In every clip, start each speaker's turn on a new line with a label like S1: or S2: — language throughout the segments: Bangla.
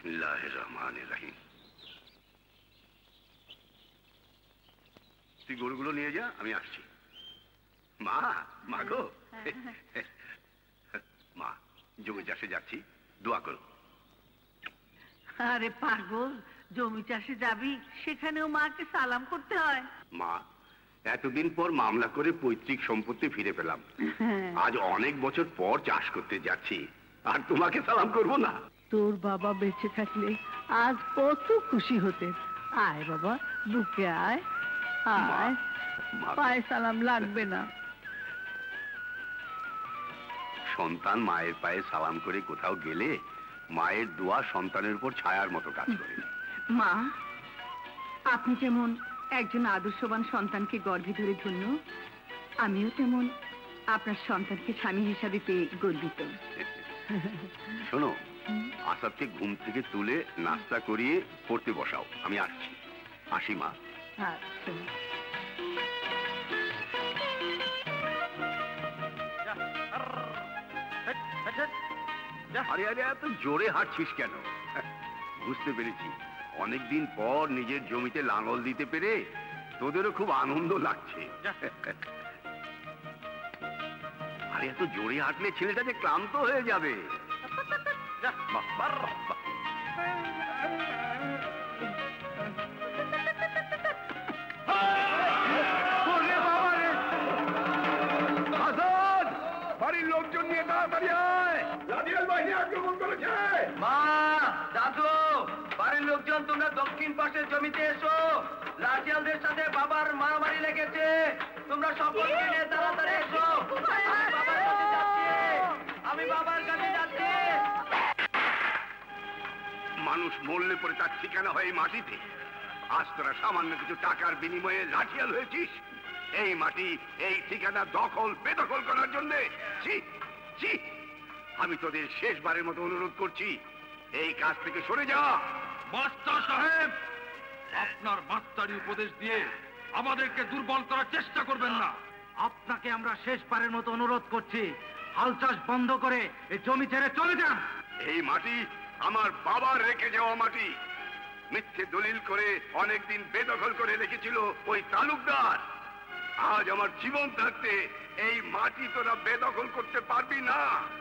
S1: বিসমিল্লাহির রহমানির রহিম। তুই গরুগুলো নিয়ে যা, আমি আসছি। মা, মা গো, মা জমি চাষে যাচ্ছি, দোয়া করো।
S2: আরে পাগল, জমি চাষে যাবি, সেখানেও মাকে সালাম করতে হয়?
S1: মা, এতদিন পর মামলা করে পৈতৃক সম্পত্তি ফিরে পেলাম, আজ অনেক বছর পর চাষ করতে যাচ্ছি, আর তোমাকে সালাম করব না?
S2: তোর বাবা বেঁচে থাকলে আজ কত খুশি হতে। আয় বাবা, বুকে আয়, আয়, পায়ে সালাম লাগবে না।
S1: সন্তান মায়ের পায়ে সালাম করে কোথাও গেলে মায়ের দোয়া সন্তানের উপর ছায়ার মতো কাজ করে।
S3: মা, আপনি যেমন একজন আদর্শবান সন্তানকে গর্ভে ধরে ধন্য, আমিও তেমন আপনার সন্তানকে স্বামী হিসাবে পেয়ে গর্বিত।
S1: শোনো, আসাদকে ঘুম থেকে তুলে নাস্তা করিয়ে পড়তে বসাও, আমি আসছি। আসি মা।
S2: আচ্ছা।
S1: আরে আরে, এত জোরে হাঁটছিস কেন? বুঝতে পেরেছি, অনেকদিন পর নিজের জমিতে লাঙল দিতে পেরে তোদেরও খুব আনন্দ লাগছে। আরে এত জোরে হাঁটলে ছেলেটা যে ক্লান্ত হয়ে যাবে। বাহ, বাহ, বাহ, বাহ। বাড়ির লোকজন নিয়ে তাড়াতাড়ি আয়, রাজিয়াল বাহিনী আক্রমণ করেছে।
S4: মা, দাদু, বাড়ির লোকজন তোমরা দক্ষিণ পাশের জমিতে এসো, রাজিয়ালদের সাথে বাবার মারামারি লেগেছে, তোমরা সকলকে নিয়ে তাড়াতাড়ি এসো। আমি বাবার কাছে যাচ্ছি।
S1: মানুষ মরলে পরে তার ঠিকানা হয় এই মাটিতে, আজ তোরা সামান্য কিছু টাকার বিনিময়ে রাজিয়াল হয়েছিস। এই মাটি, এই ঠিকানা দখল বেদখল করার জন্য আমি তোদের শেষবারের মতো অনুরোধ করছি, এই কাজ থেকে সরে যা।
S5: মাস্টার সাহেব, আপনার মাস্টারি উপদেশ দিয়ে আমাদেরকে দুর্বল করার চেষ্টা করবেন না।
S4: আপনাকে আমরা শেষবারের মতো অনুরোধ করছি, হাল চাষ বন্ধ করে এই জমি ছেড়ে চলে যান।
S1: এই মাটি আমার বাবার রেখে যাওয়া মাটি, মিথ্যে দলিল করে অনেকদিন বেদখল করে রেখেছিল ওই তালুকদার। আজ আমার জীবন থাকতে এই মাটি তোরা বেদখল করতে পারবি না।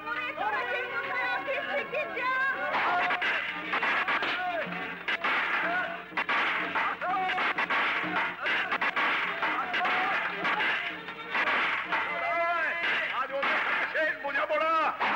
S1: আজ ওদের সাথে শেষ বোঝাপড়া।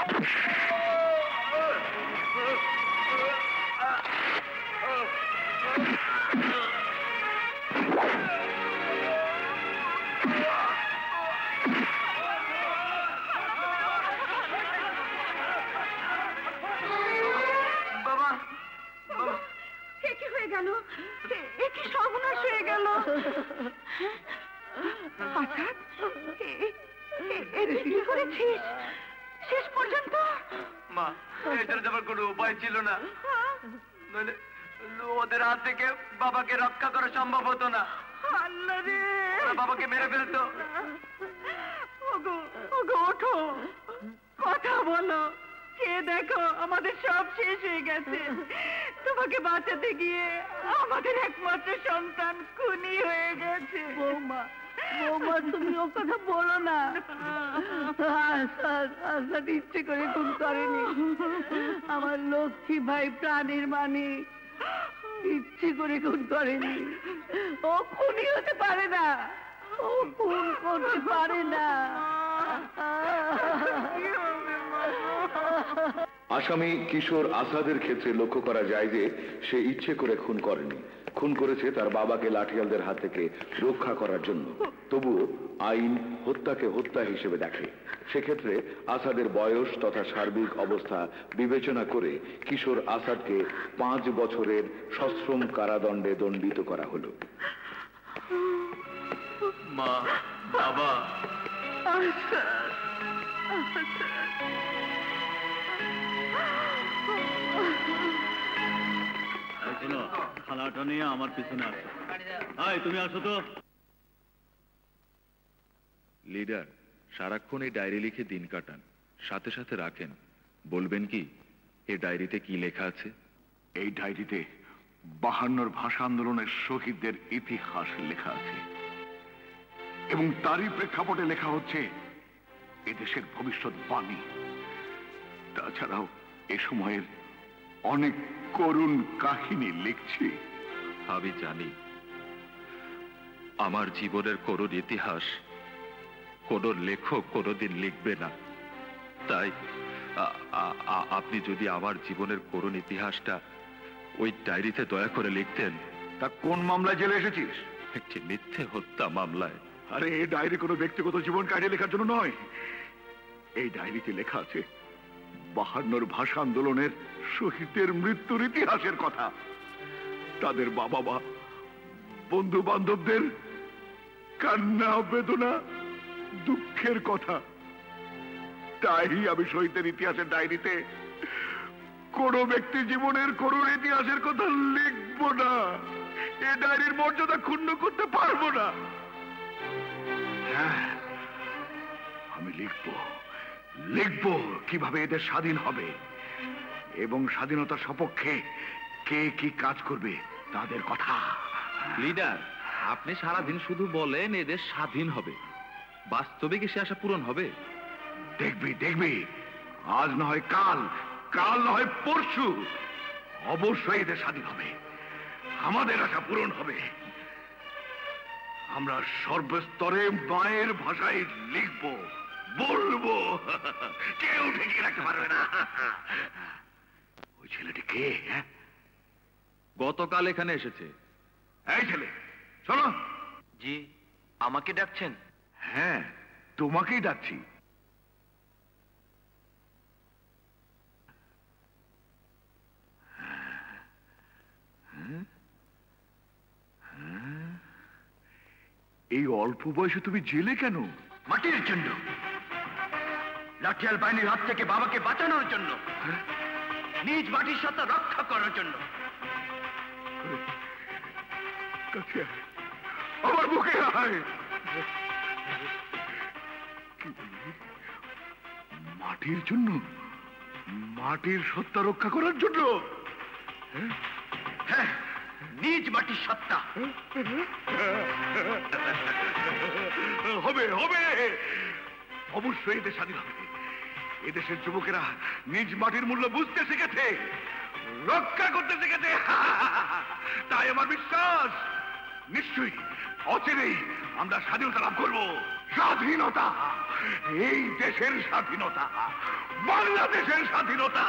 S3: সর্বনাশ হয়ে গেল। কি করেছিস শেষ পর্যন্ত?
S4: মা, এটার যাবার কোনো উপায় ছিল না, ওদের হাত থেকে বাবাকে রক্ষা করা সম্ভব হতো না।
S3: আল্লাহ রে,
S4: বাবাকে মেরে ফেলতো।
S3: ওগো ওগো, ওঠো, কথা বলো, কে দেখো আমাদের সব শেষ হয়ে গেছে। তোমাকে বাঁচাতে গিয়ে আমাদের একমাত্র সন্তান খুনি হয়ে গেছে।
S2: বৌমা, বৌমা, তুমি ও কথা বলো না। আসাদ ইচ্ছে করে খুন করেনি। আমার লক্ষ্মী ভাই প্রাণীর মানিক ইচ্ছে করে খুন করেনি। ও খুনি হতে পারে না, ও খুন করতে পারে না।
S6: আসামি কিশোর আসাদের ক্ষেত্রে লক্ষ্য করা যায় যে সে ইচ্ছে করে খুন করেনি, খুন করেছে তার বাবাকে লাঠিয়ালদের হাত থেকে রক্ষা করার জন্য। তবুও আইন হত্যাকে হত্যা হিসেবে দেখে। সেক্ষেত্রে আসাদের বয়স তথা সার্বিক অবস্থা বিবেচনা করে কিশোর আসাদকে 5 বছরের সশ্রম কারাদণ্ডে দণ্ডিত করা হলো।
S4: মা, বাবা,
S5: খালাটা নিয়ে আমার পিছনে আসো। তুমি আসো তো।
S7: লিডার, সারাক্ষণ এই ডায়েরি লিখে দিন কাটান, সাথে সাথে রাখেন। বলবেন কি এই ডায়েরিতে কি লেখা আছে?
S1: এই ডায়েরিতে 52 ভাষা আন্দোলনের শহীদদের ইতিহাস লেখা আছে এবং তারই প্রেক্ষাপটে লেখা হচ্ছে এদেশের ভবিষ্যৎবাণী। তাছাড়াও এ সময়ের অনেক করুণ কাহিনী লিখছি।
S7: আমি জানি আমার জীবনের করুণ ইতিহাস কোনো লেখক কোনোদিন লিখবে না, তাই আপনি যদি আমার জীবনের করুণ ইতিহাসটা ওই ডায়েরিতে দয়া করে লিখতেন।
S1: তা কোন মামলায় জেলে এসেছিস?
S7: একটি মিথ্যে হত্যা মামলায়।
S1: আরে এই ডায়েরি কোনো ব্যক্তিগত জীবন কাহিনী লেখার জন্য নয়। এই ডায়েরিতে লেখা আছে 52 ভাষা আন্দোলনের শহীদদের মৃত্যুর ইতিহাসের কথা, তাদের বাবা মা বন্ধু বান্ধবদের কান্না বেদনা দুঃখের কথা। তাই আমি শহীদের ইতিহাসের ডায়েরিতে কোন ব্যক্তি জীবনের করুণ ইতিহাসের কথা লিখব না। এ ডায়েরির মর্যাদা ক্ষুণ্ণ করতে পারবো না। হ্যাঁ, আমি লিখব কিভাবে এদের স্বাধীন হবে এবং স্বাধীনতার সপক্ষে কে কি কাজ করবে তাদের কথা।
S7: লিডার, আপনি সারাদিন শুধু বলেন এদের স্বাধীন হবে, বাস্তবে কি সে আশা পূরণ হবে?
S1: দেখবি আজ না হয় কাল, কাল না হয় পরশু, অবশ্যই এদের স্বাধীন হবে, আমাদের আশা পূরণ হবে। আমরা সর্বস্তরে মায়ের ভাষায় লিখব, বলবো, কেউ ঠেকিয়ে রাখতে পারবে না। ওই ছেলেটি কে?
S7: গতকাল এখানে এসেছে।
S1: এই ছেলে, শোনো।
S4: জি, আমাকে ডাকছেন?
S1: হ্যাঁ, তোমাকেই ডাকছি। এই অল্প বয়সে তুমি জেলে কেন?
S4: মাটির জন্য, লাঠিয়াল বাহিনীর হাত থেকে বাবাকে বাঁচানোর জন্য, নিজ মাটির সত্তা রক্ষা করার জন্য।
S1: আমার বুকে আয়। মাটির জন্য, মাটির সত্তা রক্ষা করার জন্য?
S4: হ্যাঁ, নিজ মাটির সত্তা।
S1: হবে হবে, অবশ্যই এদের স্বাধীন হবে। এদেশের যুবকেরা নিজ মাটির মূল্য বুঝতে শিখেছে, রক্ষা করতে শিখেছে। তাই আমার বিশ্বাস নিশ্চয়ই অচিরেই আমরা স্বাধীনতা লাভ করব। স্বাধীনতা, এই দেশের স্বাধীনতা, বাংলাদেশের স্বাধীনতা।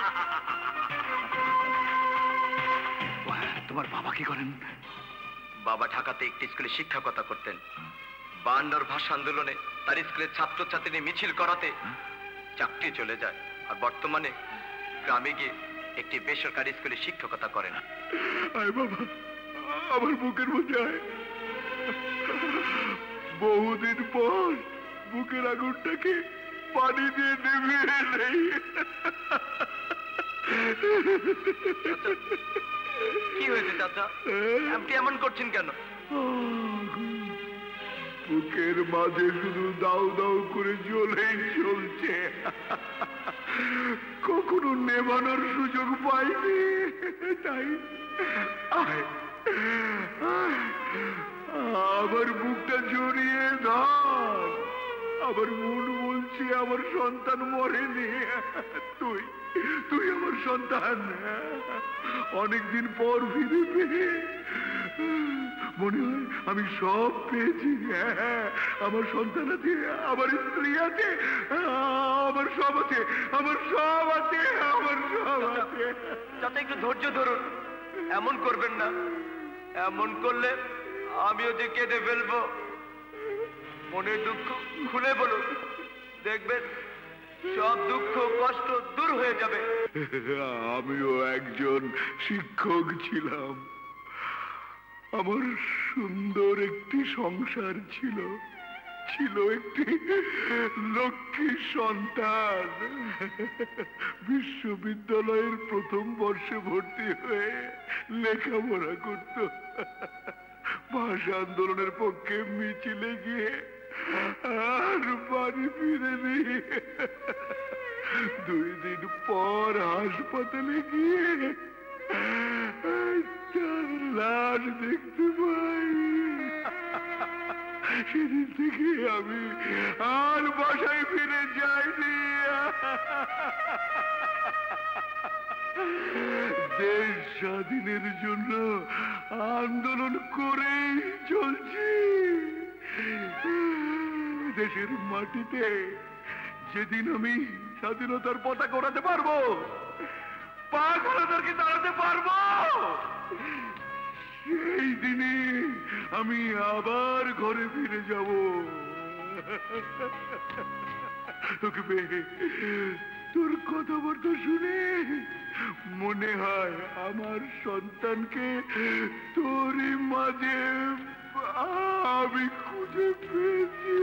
S1: তোমার বাবা কি করেন?
S4: বাবা ঢাকাতে একটি স্কুলে শিক্ষকতা করতেন। 52 ভাষা আন্দোলনে তার স্কুলের ছাত্রছাত্রী মিছিল করাতে চাকরি চলে যায়, আর বর্তমানে গ্রামে গিয়ে একটি বেসরকারি স্কুলে শিক্ষকতা করেন।
S1: আয় বাবা, আমার বুকের মধ্যে আয়। বহুদিন পর বুকের আগুনটাকে পানি দিয়ে নেভিয়ে নেই।
S4: কি হয়েছে চাচা, আপনি এমন করছেন কেন?
S1: বুকের মাঝে শুধু দাউ দাউ করে জ্বলেই চলছে, কখনো নেভানোর সুযোগ পাইনি। তাই আমার বুকটা জড়িয়ে ধর। আমার মন বলছে আমার সন্তান মরেনি। তুই তুই আমার সন্তান। অনেকদিন পর ফিরে পেয়ে মনে হয় আমি সব পেয়েছি। আমার সন্তান আছে, আমার স্ত্রী আছে, আমার সব আছে, আমার সব আছে, আমার সব আছে।
S4: চাচা একটু ধৈর্য ধরুন, এমন করবেন না। এমন করলে আমিও যে কেঁদে ফেলবো। মনের দুঃখ খুলে বলুন, দেখবেন সব দুঃখ কষ্ট দূর হয়ে যাবে।
S1: আমিও একজন শিক্ষক ছিলাম। আমার সুন্দর একটি সংসার ছিল, ছিল একটি লক্ষ্মী সন্তান। বিশ্ববিদ্যালয়ের প্রথম বর্ষে ভর্তি হয়ে লেখাপড়া করত। ভাষা আন্দোলনের পক্ষে মিছিলে গিয়ে আর বাড়ি ফিরেনি। 2 দিন পর হাসপাতালে গিয়ে তার লাশ দেখতে পাই। সেদিন থেকে আমি আর বাসায় ফিরে যাইনি। দেশ স্বাধীনের জন্য আন্দোলন করেই চলছি। দেশের মাটিতে যেদিন আমি স্বাধীনতার পতাকা ওড়াতে পারবো, পাগলদেরকে দাঁড়াতে পারবো, সেই দিনে আমি আবার ঘরে ফিরে যাব। তোর কথাবার্তা শুনে মনে হয় আমার সন্তানকে তোরই মাঝে আমি খুঁজে পেয়েছি।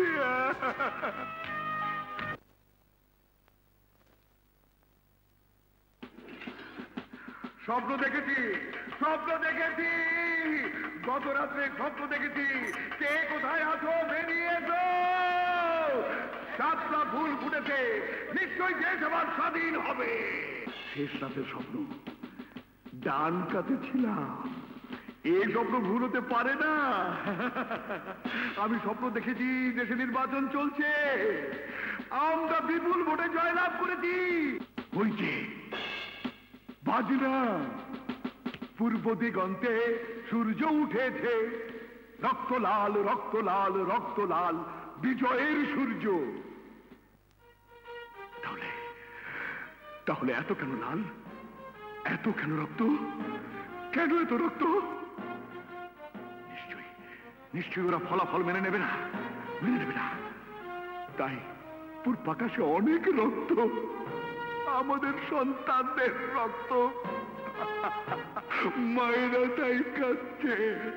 S1: স্বপ্ন দেখেছি, স্বপ্ন দেখেছি, গত রাত্রে স্বপ্ন দেখেছি। কে কোথায় আছো বেরিয়ে এসো। 7টা ফুল ফুটেছে, নিশ্চয়ই দেশ আবার স্বাধীন হবে। শেষ রাতের স্বপ্ন, ডান কাতে ছিলাম। এই স্বপ্ন ভুল হতে পারে না। আমি স্বপ্ন দেখেছি দেশে নির্বাচন চলছে, আমরা বিপুল ভোটে জয়লাভ করেছি। ওই যে বাজনা, পূর্ব দিগন্তে সূর্য উঠেছে, রক্ত লাল রক্ত লাল রক্ত লাল বিজয়ের সূর্য। তাহলে তাহলে এত কেন লাল, এত কেন রক্ত, কেন এত রক্ত? নিশ্চয়ই নিশ্চয়ই ওরা ফলাফল মেনে নেবে না, মেনে নেবে না। তাই পূর্ব আকাশে অনেক রক্ত, আমাদের সন্তানদের রক্ত। মায়েরা তাই কাঁদছে।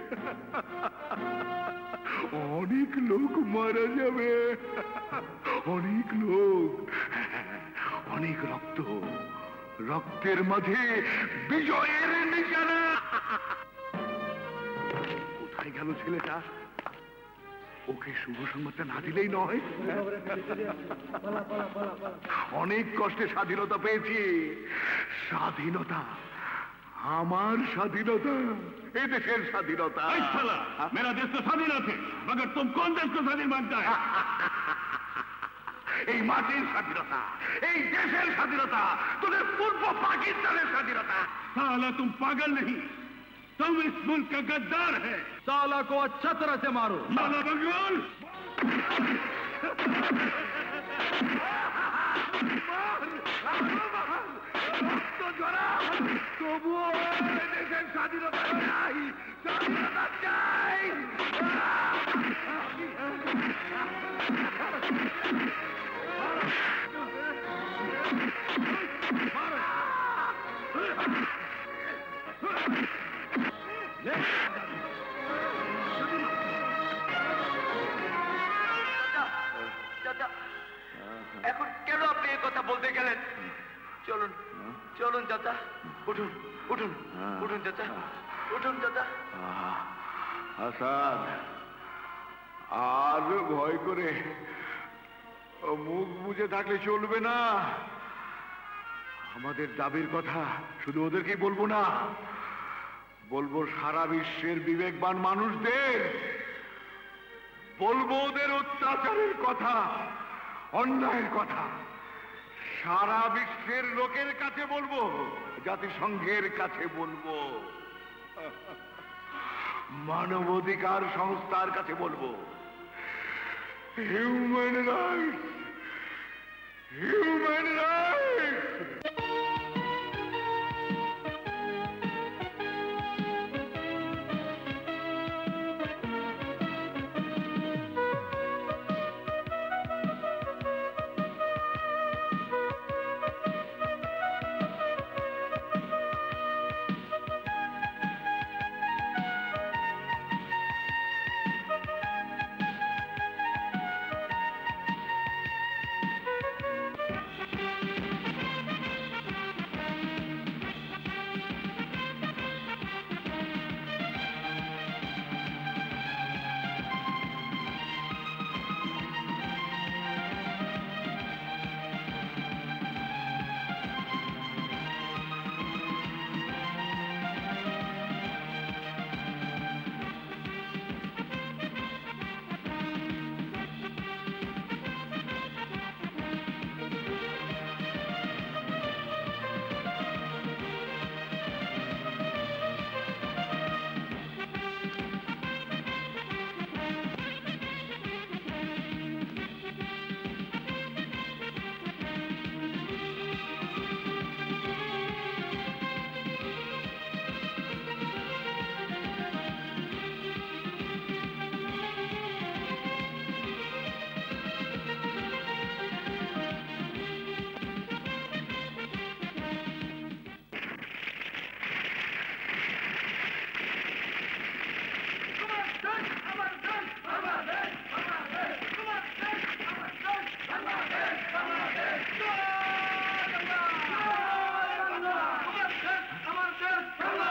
S1: অনেক লোক মারা যাবে, অনেক লোক, অনেক রক্ত, রক্তের মাঝে বিজয়ের নিশানা। কোথায় গেল ছেলেটা? ওকে শুভ সংবাদটা না দিলেই নয়। অনেক কষ্টে স্বাধীনতা পেয়েছি। স্বাধীনতা, আমার স্বাধীনতা, এ দেশের স্বাধীনতা। মেরা দেশ তো স্বাধীন আছে, মগর তুম কোন দেশ কো স্বাধীন মানতা হ্যায়? এই মাটির স্বাধীনতা, এই দেশের স্বাধীনতা, তোদের পূর্ব পাকিস্তানের স্বাধীনতা। সালা তুম পাগল नहीं, तुम इस मुल्क का गद्दार है। साला को अच्छा तरह से मारो। साला बंगाल তবুও দেশের স্বাধীনতা চাই, স্বাধীনতা চাই।
S4: এখন কেন আপনি এই কথা বলতে গেলেন? চলুন চলুন চাচা, উঠুন উঠুন উঠুন চাচা, উঠুন চাচা।
S1: হাসান, আর ভয় করে মুখ বুঝে থাকলে চলবে না। আমাদের দাবির কথা শুধু ওদেরকেই বলবো না, বলবো সারা বিশ্বের বিবেকবান মানুষদের, বলবো ওদের অত্যাচারের কথা, অন্যায়ের কথা। সারা বিশ্বের লোকের কাছে বলবো, জাতিসংঘের কাছে বলবো, মানবাধিকার সংস্থার কাছে বলবো। Human rights, human rights.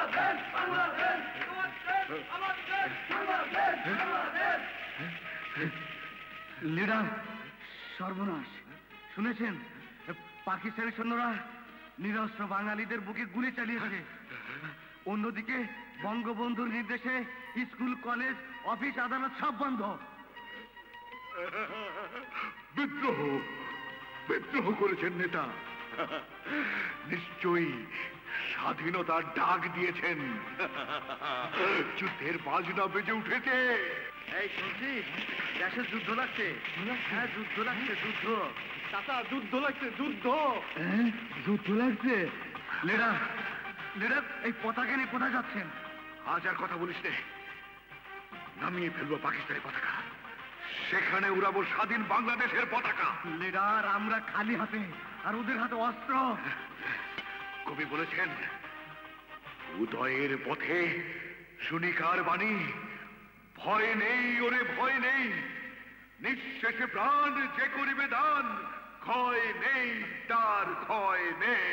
S8: Leader, সর্বনাশ শুনেছেন? পাকিস্তানি সৈন্যরা নিরস্ত্র বাঙালিদের বুকে গুলি চালিয়েছে। অন্যদিকে বঙ্গবন্ধুর নির্দেশে স্কুল, কলেজ, অফিস, আদালত সব বন্ধ।
S9: বিদ্রোহ বিদ্রোহ করেছেন নেতা, নিশ্চয়ই স্বাধীনতার ডাক দিয়েছেন। যুদ্ধের বাজনা বেজে উঠেছে।
S8: এই শুনছি দেশে যুদ্ধ লাগছে। হ্যাঁ, যুদ্ধ লাগছে, যুদ্ধ।
S9: চাচা, যুদ্ধ লাগছে, যুদ্ধ।
S8: যুদ্ধ লাগছে। লিডার, লিডার, এই পতাকা নিয়ে কোথায় যাচ্ছেন?
S9: আজ আর কথা বলিস নে, নামিয়ে ফেলবো পাকিস্তানি পতাকা, সেখানে উড়াবো স্বাধীন বাংলাদেশের পতাকা।
S8: লিডার, আমরা খালি হাতে আর ওদের হাতে অস্ত্র।
S9: কবি বলেছেন, উদয়ের পথে শুনিকার বাণী, ভয় নেই ওরে ভয় নেই, নিঃশেষে প্রাণ যে করিবে দান, ক্ষয় নেই তার ক্ষয় নেই।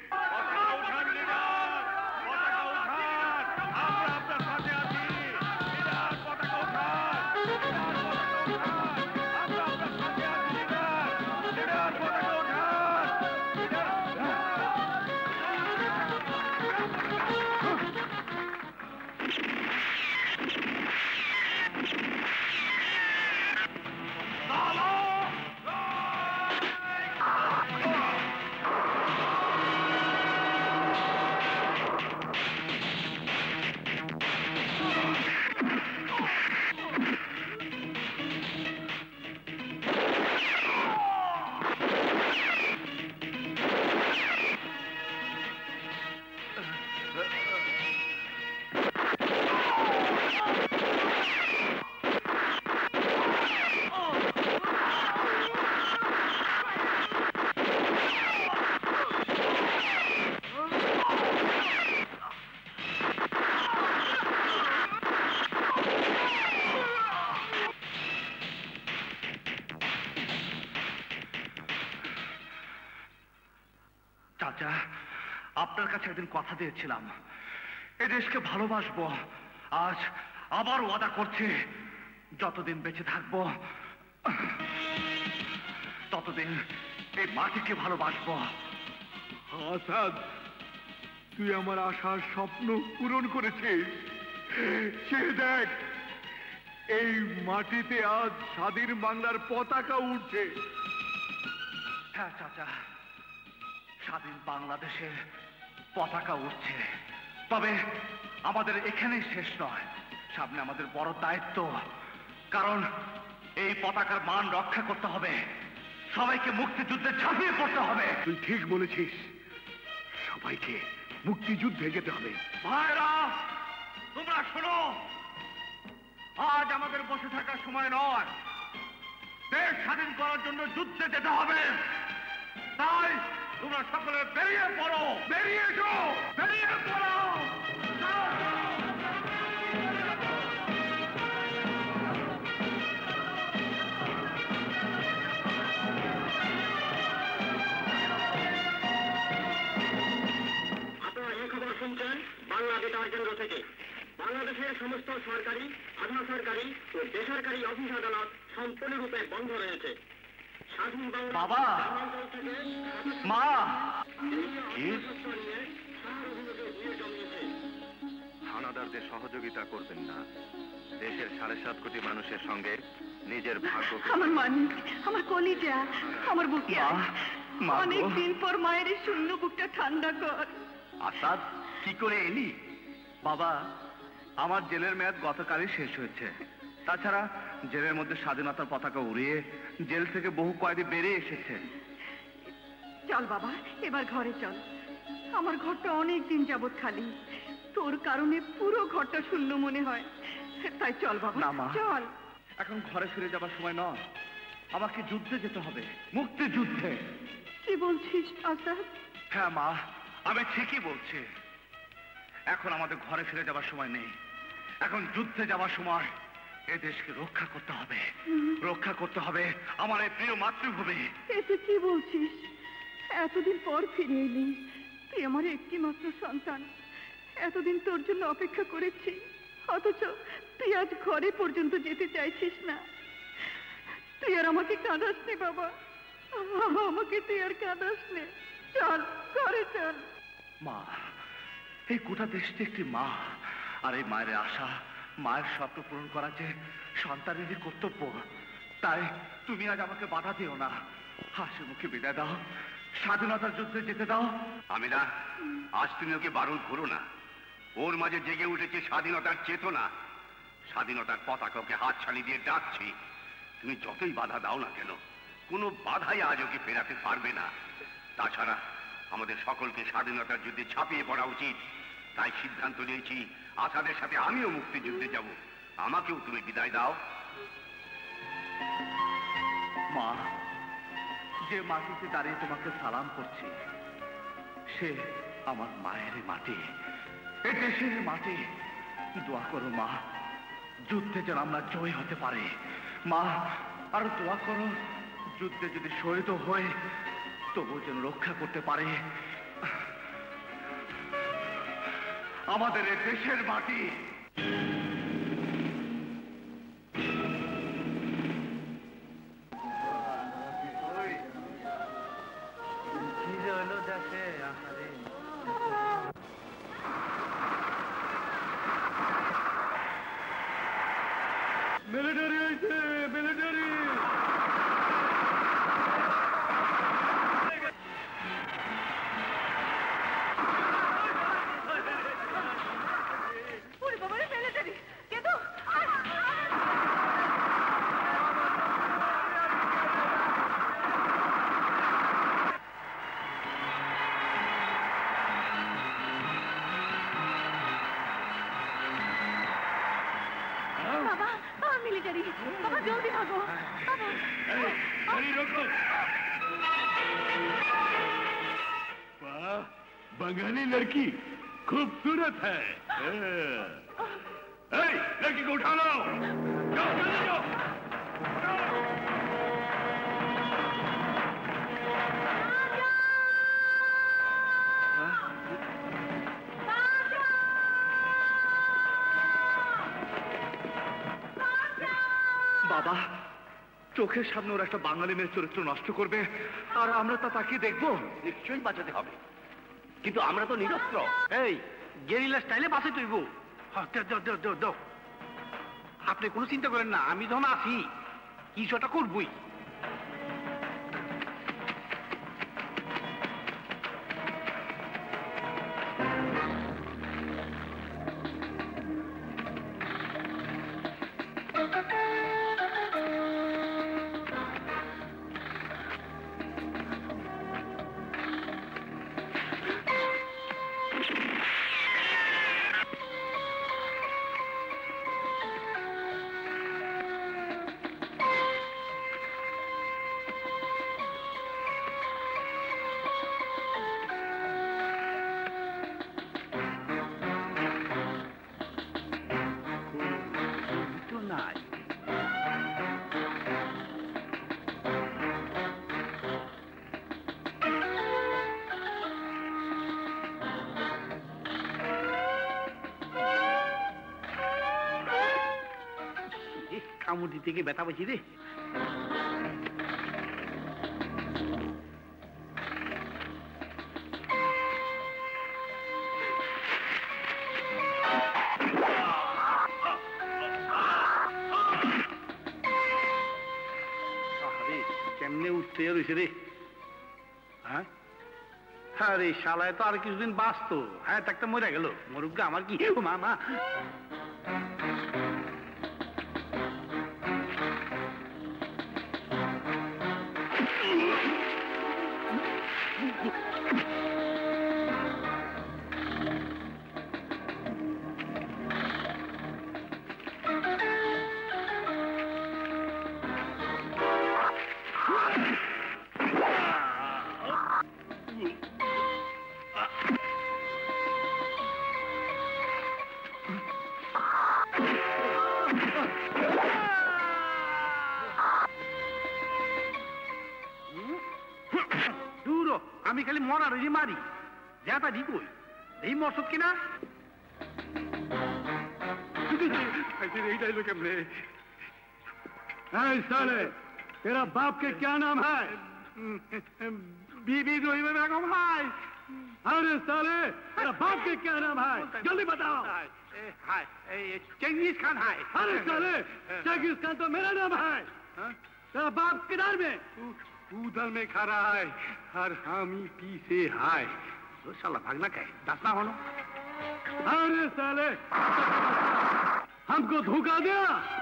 S8: চাচা, আপনার কাছে একদিন কথা দিয়েছিলাম, এ দেশকে ভালোবাসবো। আজ আবার ওয়াদা করছি, যতদিন বেঁচে থাকবো ততদিন এই মাটিকে ভালোবাসবো।
S9: আসাদ, তুই আমার আশার স্বপ্ন পূরণ করেছিস। সে দেখ, এই মাটিতে আজ স্বাধীন বাংলার পতাকা উঠছে।
S8: হ্যাঁ চাচা, স্বাধীন বাংলাদেশের পতাকা উঠছে। তবে আমাদের এখানেই শেষ নয়, সামনে আমাদের বড় দায়িত্ব। কারণ এই পতাকার মান রক্ষা করতে হবে, সবাইকে মুক্তিযুদ্ধে ঝাঁপিয়ে পড়তে হবে।
S9: তুই ঠিক বলেছিস, সবাইকে মুক্তিযুদ্ধে যেতে হবে।
S8: ভাইরা, তোমরা শোনো, আজ আমাদের বসে থাকার সময় নয়, দেশ স্বাধীন করার জন্য যুদ্ধে যেতে হবে। তাই তোমরা সকলে বেরিয়ে পড়ো, বেরিয়ে এসো, বেরিয়ে পড়ো।
S10: আপনারা এই খবর শুনছেন বাংলা বেতার কেন্দ্র থেকে। বাংলাদেশের সমস্ত সরকারি, আধা সরকারি ও বেসরকারি অফিস আদালত সম্পূর্ণরূপে বন্ধ রয়েছে। স্বাধীন
S8: বাবা, মা,
S11: হানাদারদের সহযোগিতা করবেন না। দেশের 7.5 কোটি মানুষের সঙ্গে নিজের ভাগ্য।
S3: আমার মানিক, আমার কলিজা, আমার বুকে অনেকদিন পর মায়ের এই শূন্য বুকটা ঠান্ডা কর।
S8: আসাদ, কি করে এলি? বাবা, আমার জেলের মেয়াদ গতকালই শেষ হয়েছে। তাছাড়া জেলের মধ্যে স্বাধীনতার পতাকা উড়িয়ে জেল থেকে বহু কয়েদি বেরিয়ে এসেছে।
S3: চল বাবা, এবার ঘরে চল। আমার ঘরটা অনেক দিন যাবৎ খালি, তোর কারণে পুরো ঘরটা শূন্য মনে হয়। তাই চল বাবা,
S8: না মা,
S3: চল।
S8: এখন ঘরে ফিরে যাবার সময় নয়, আমাকে যুদ্ধে যেতে হবে, মুক্তিযুদ্ধে।
S3: কি বলছিস আসাদ?
S8: হ্যাঁ মা, আমি ঠিকই বলছি। এখন আমাদের ঘরে ফিরে যাবার সময় নেই, এখন যুদ্ধে যাবার সময়। এ দেশকে রক্ষা করতে হবে, রক্ষা করতে হবে আমার এই প্রিয় মাতৃভূমি।
S3: এ তুই কি বলছিস? এতদিন পর ফিরে এলি, তুই আমার একটি মাত্র সন্তান। এতদিন তোর জন্য অপেক্ষা করেছি, অথচ তুই আজ ঘরে পর্যন্ত যেতে চাইছিস না। তুই আর আমাকে কাঁদাস নে বাবা, আমাকে তুই আর কাঁদাস নে। চল ঘরে চল।
S8: মা, এই গোটা দেশটি একটি মা, আর এই মায়ের আশা, মায়ের স্বপ্ন পূরণ করা যে সন্তানেরই কর্তব্য। তাই তুমি আজ আমাকে বাধা দিও না, হাসি মুখে বিদায় দাও, স্বাধীনতার যুদ্ধে যেতে দাও।
S1: আমি না, আজ তুমি ওকে বারণ করো না। ওর মাঝে জেগে উঠেছে স্বাধীনতার চেতনা, স্বাধীনতার পতাকা ওকে হাত ছাড়ি দিয়ে ডাকছি। তুমি যতই বাধা দাও না কেন, কোনো বাধাই আজ ওকে ফেরাতে পারবে না। তাছাড়া আমাদের সকলকে স্বাধীনতার যুদ্ধে ঝাঁপিয়ে পড়া উচিত। তাই সিদ্ধান্ত নিয়েছি, আসাদের সাথে আমিও মুক্তিযুদ্ধে যাব। আমাকেও তুমি বিদায় দাও।
S8: মা, যে মাটিতে দাঁড়িয়ে তোমাকে সালাম করছি, সে আমার মায়ের মাটি, এ দেশের মাটি। দোয়া করো মা, যুদ্ধে যেন আমরা জয় হতে পারে। মা, আর দোয়া করো, যুদ্ধে যদি শহীদ হয়ে তবু যেন রক্ষা করতে পারে আমাদের এ দেশের মাটি।
S9: মিলিটারি আইছে, মিলিটারি।
S3: ওরে বাবা রে, মিলিটারি কে তো বাবা, মিলিটারি বাবা, জলদি ভাগো বাবা।
S9: वाह, बंगाली लड़की खूबसूरत है। लड़की को उठा लो, जाओ जल्दी जाओ।
S8: বাবা, চোখের সামনে ওরা একটা বাঙালি মেয়ের চরিত্র নষ্ট করবে, আর আমরা তা তাকিয়ে দেখবো?
S1: নিশ্চয়ই বাঁচাতে হবে, কিন্তু আমরা তো নিরস্ত্র।
S12: এই গেরিলা স্টাইলে বাঁচে তুইব। আপনি কোনো চিন্তা করেন না, আমি যখন আছি কিছুটা করবই। কামড়ি থেকে ব্যথা পাইছি রে। কেমনে উঠতে রয়েছে রে? হ্যাঁ, আরে শালায় তো আর কিছুদিন বাঁচতো। হ্যাঁ, একটা মরে গেল, মরুক আমার কি। ও মা, মা আমি খালি মরার মারি, যেটা ঠিক ওই এই মরসদ কিনা এইটাই লোক কেমনে साले तेरा बाप के क्या नाम है बीबी जोहिबा बेगम भाई अरे साले तेरा बाप के क्या नाम है जल्दी बताओ चंगेज खान है अरे साले चंगेज खान तो मेरा नाम है तेरा बाप किधर में उधर में खा रहा है और हम ही पीछे है तो साला भागना क्या है दसना होना अरे साले हमको धोखा दिया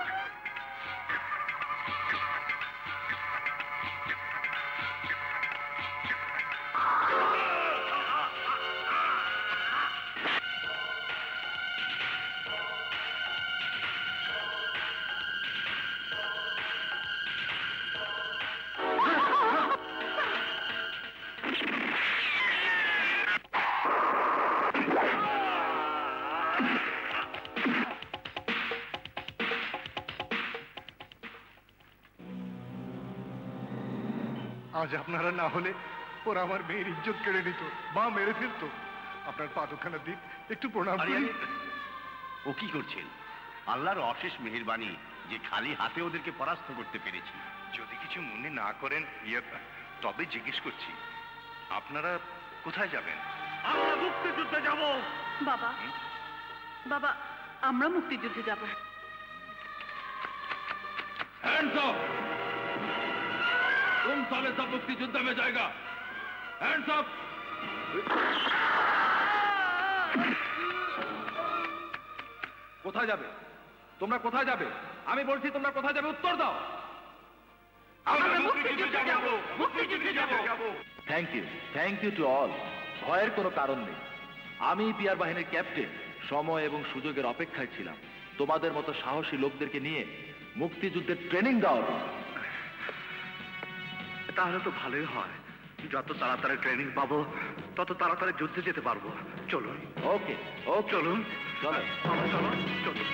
S9: আজ আপনারা না হলে ওরা আমার মেয়ের ইজ্জত কেড়ে নিত বা মেরে ফেলতো আপনার পা দুখানা দিন একটু প্রণাম করি
S13: ও কি করছেন আল্লাহর অশেষ মেহেরবানি যে খালি হাতে ওদেরকে পরাস্ত করতে পেরেছি
S11: যদি কিছু মনে না করেন তবে জিজ্ঞেস করছি আপনারা কোথায় যাবেন
S12: আমরা মুক্তিযুদ্ধে যাব
S3: বাবা বাবা আমরা মুক্তিযুদ্ধে যাব
S5: हैंड्स अप तुम साले सब मुक्तियुद्ध में जाएगा हैंड्स अप কোথায় যাবে তোমরা কোথায় যাবে আমি বলছি তোমরা কোথায় যাবে উত্তর দাও
S13: আমরা মুক্তিযুদ্ধে যাব মুক্তিযুদ্ধে যাব থ্যাংক ইউ টু অল ভয়ের কোনো কারণ নেই আমি পিআর বাহিনীর ক্যাপ্টেন সময় এবং সুযোগের অপেক্ষায় ছিলাম তোমাদের মতো সাহসী লোকদেরকে নিয়ে মুক্তিযুদ্ধের ট্রেনিং দেওয়ার
S8: তাহলে তো ভালোই হয় যত তাড়াতাড়ি ট্রেনিং পাবো তত তাড়াতাড়ি যুদ্ধে যেতে পারবো চলুন
S13: ওকে ও
S8: চলুন
S13: চলো
S8: চলো চলুন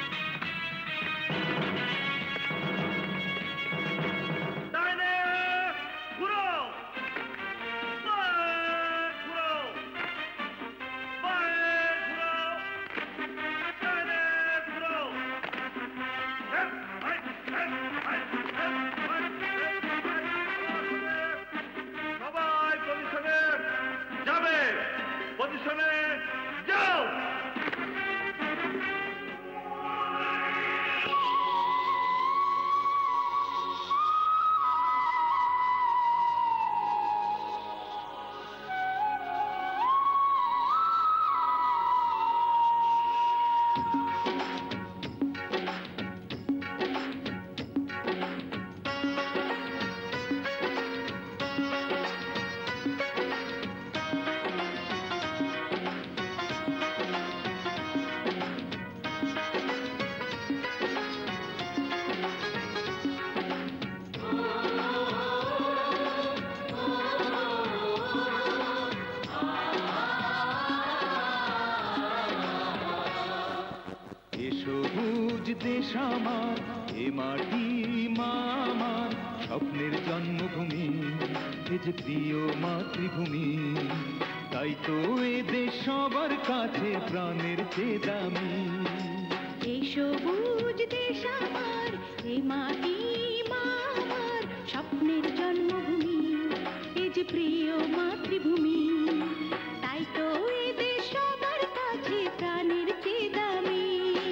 S14: দেশ আমার এ মাটি মা আমার স্বপ্নের জন্মভূমি এ যে প্রিয় মাতৃভূমি তাই তো এ দেশ সবার কাছে প্রাণের চেয়ে দামি
S15: এই সবুজ দেশ আমার এ মাটি মা আমার স্বপ্নের জন্মভূমি এ যে প্রিয় মাতৃভূমি তাই তো এ দেশ সবার কাছে প্রাণের চেয়ে দামি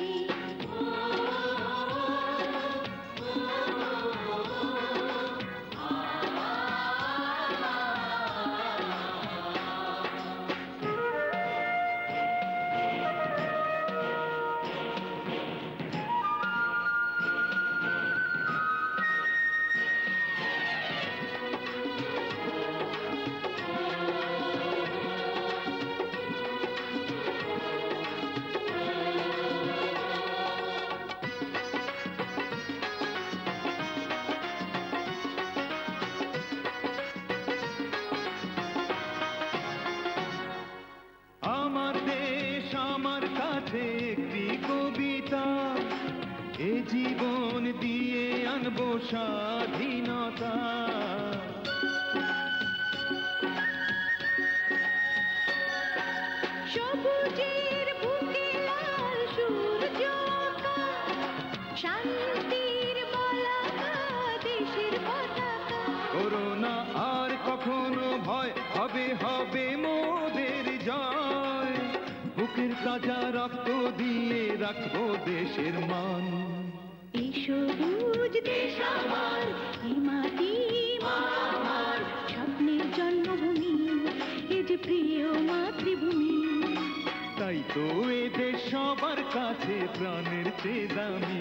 S14: জীবন দিয়ে আনবো স্বাধীনতা
S15: সবুজের বুকে লাল সূর্য শান্তির বলাকা দেশের পতাকা।
S14: করোনা আর কখনো ভয় হবে হবে মোদের জয়। বুকের তাজা রক্ত দিয়ে রাখবো দেশের মান।
S15: এই সবুজ দেশ আমার, এই মাটি মা আমার, স্বপ্নের জন্মভূমি, এ যে প্রিয় মাতৃভূমি।
S14: তাই তো এ দেশ সবার কাছে প্রাণের চেয়ে দামি।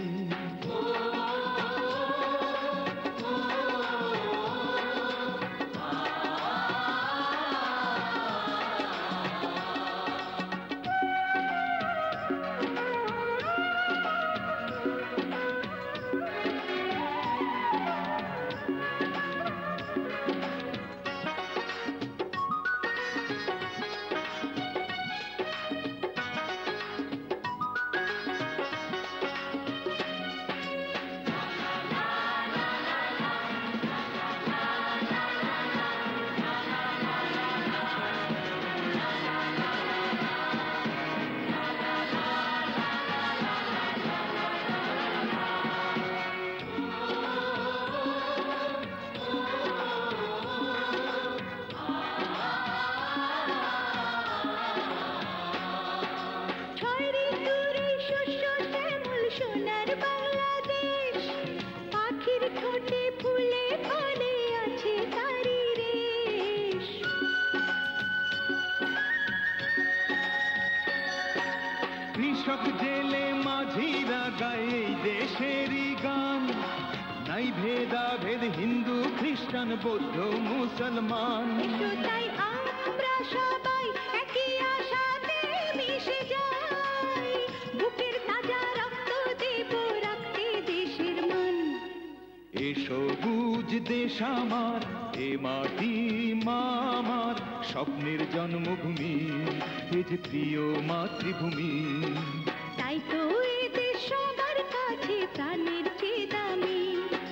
S14: কৃষক জেলে মাঝিরা গায় এই দেশেরই গান। নাই ভেদাভেদ হিন্দু খ্রিস্টান বৌদ্ধ মুসলমান।
S15: তাই আমরা সবাই একই আশাতে মিশে যাই, বুকের তাজা রক্ত দেব রাখতে দেশের মান।
S14: এ সবুজ দেশ আমার, এ মাটি মা আমার, স্বপ্নের জন্মভূমি, এ যে প্রিয় মাতৃভূমি।
S15: তাই তো এ দেশ সবার কাছে প্রাণের চেয়ে দামি।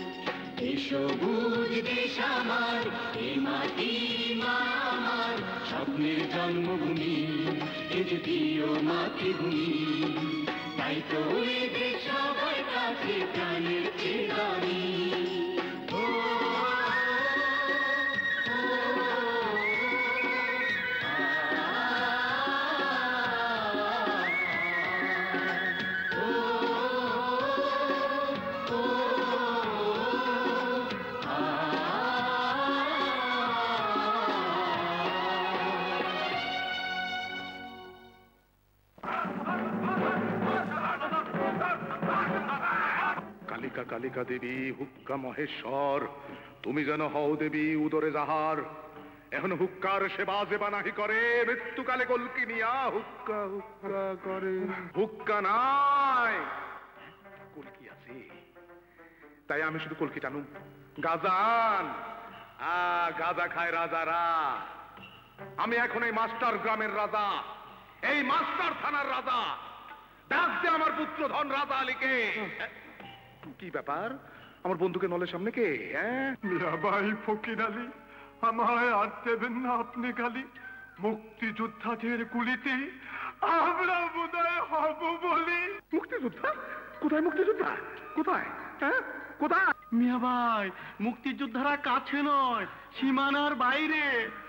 S14: এ সবুজ দেশ আমার, এ মাটি মা আমার, স্বপ্নের জন্মভূমি, এ যে প্রিয় মাতৃভূমি। তাই তো এ দেশ সবার কাছে প্রাণের চেয়ে দামি।
S9: কালিকা কালিকা দেবী হুক্কা মহেশ্বর, তুমি যেন হও দেবী উদরে যাহার। এখন হুক্কার সেবা যেবা নাহি করে, মৃত্যুকালে কলকি নিয়া হুক্কা হুক্কা করে। হুক্কা নাই, কলকি আছে, তাই আমি শুধু কলকি টানুম। গাজান গাজা খায় রাজারা। আমি এখন এই মাস্টার গ্রামের রাজা, এই মাস্টার থানার রাজা। ডাক দে আমার পুত্র ধন রাজা আলীকে। কি ব্যাপার, আমার বন্ধুকে নলের সামনে কে?
S12: ভাই ফকির আলী, আমায় আর দেবেন না আপনি খালি। মুক্তিযোদ্ধাদের কুলিতে আমরা বোধহয় হব বলি।
S9: মুক্তিযোদ্ধা? কোথায় মুক্তিযোদ্ধা? কোথায়? হ্যাঁ কোথায়?
S12: মিয়া ভাই, মুক্তিযোদ্ধারা কাছে নয়, সীমানার বাইরে।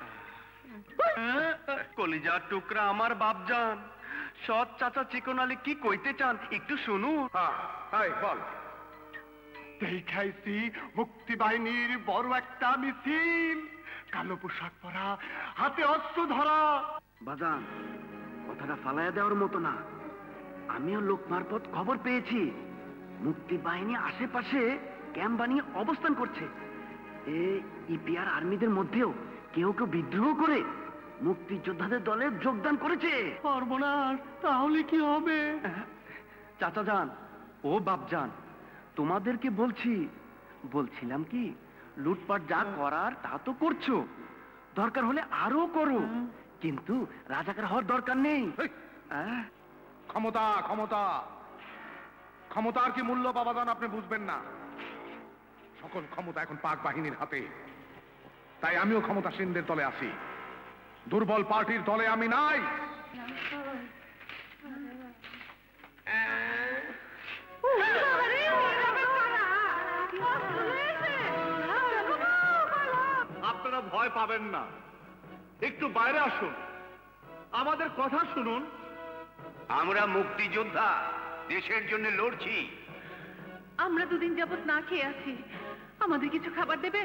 S4: কলিজার টুকরা আমার বাপজান, সৎ চাচা চিকন আলী কি কইতে চান একটু শুনুন।
S9: বল।
S12: দেখাইছি মুক্তি বাহিনীর বড় একটা মিছিল, কালো পোশাক পরা, হাতে অস্ত্র ধরা।
S16: বাজান, কথাটা ফালাইয়া দেওয়ার মতো না। আমিও লোক মারফত খবর পেয়েছি মুক্তি বাহিনী আশেপাশে ক্যাম্প বানিয়ে অবস্থান করছে। ইপিআর আর্মিদের মধ্যেও কেউ কেউ বিদ্রোহ করে মুক্তিযোদ্ধাদের দলে যোগদান করেছে।
S12: সর্বনাশ, তাহলে কি হবে?
S16: চাচা যান ও বাপ যান, তোমাদেরকে বলছিলাম কি, লুটপাট যা করার তা তো করছো, দরকার হলে আরো করো, কিন্তু রাজাকার হওয়ার দরকার নেই।
S9: ক্ষমতা ক্ষমতা ক্ষমতার কি মূল্য বাবাজান আপনি বুঝবেন না। সকল ক্ষমতা এখন পাক বাহিনীর হাতে, তাই আমিও ক্ষমতাসীনদের দলে আছি। দুর্বল পার্টির দলে আমি নাই।
S8: পাবেন না। একটু বাইরে আসুন, আমাদের কথা শুনুন।
S1: আমরা মুক্তিযোদ্ধা, দেশের জন্য লড়ছি।
S3: আমরা দুদিন যাবত না খেয়ে আছি, আমাদের কিছু খাবার দেবেন?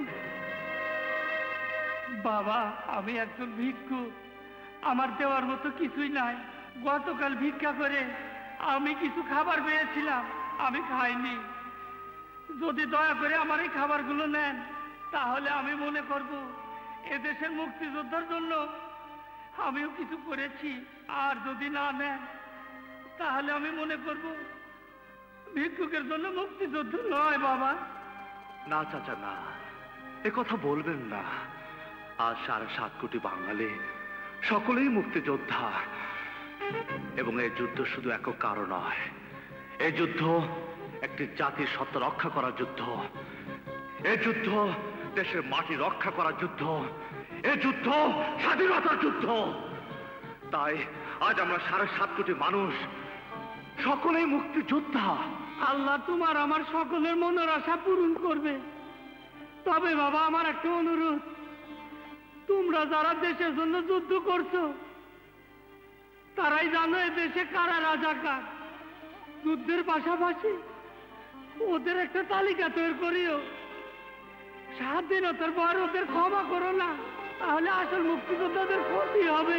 S12: বাবা, আমি একজন ভিক্ষু, আমার দেওয়ার মতো কিছুই নাই। গতকাল ভিক্ষা করে আমি কিছু খাবার পেয়েছিলাম, আমি খাইনি। যদি দয়া করে আমার এই খাবারগুলো নেন, তাহলে আমি মনে করব এদেশের মুক্তিযোদ্ধার জন্য আমিও কিছু করেছি। আর যদি না নেন, তাহলে আমি মনে করব ভিক্ষুকের জন্য মুক্তিযুদ্ধ নয়। বাবা
S8: না চাচা, না, এ কথা বলবেন না। আজ 7.5 কোটি বাঙালি সকলেই মুক্তিযোদ্ধা, এবং এই যুদ্ধ শুধু একক কারণ নয়। এই যুদ্ধ একটি জাতির সত্তা রক্ষা করার যুদ্ধ। এই যুদ্ধ দেশের মাটি রক্ষা করার যুদ্ধ। এই যুদ্ধ স্বাধীনতার যুদ্ধ। তাই আজ আমরা 7.5 কোটি মানুষ সকলেই মুক্তিযোদ্ধা।
S12: আল্লাহ তোমার আমার সকলের মনের আশা পূরণ করবে। তবে বাবা, আমার একটা অনুরোধ, তোমরা যারা দেশের জন্য যুদ্ধ করছো, তারাই জানো এ দেশে কারা রাজাকার। যুদ্ধের পাশাপাশি ওদের একটা তালিকা তৈরি করিও। স্বাধীনতার পর ওদের ক্ষমা করো না, তাহলে আসল মুক্তিযোদ্ধাদের ক্ষতি হবে।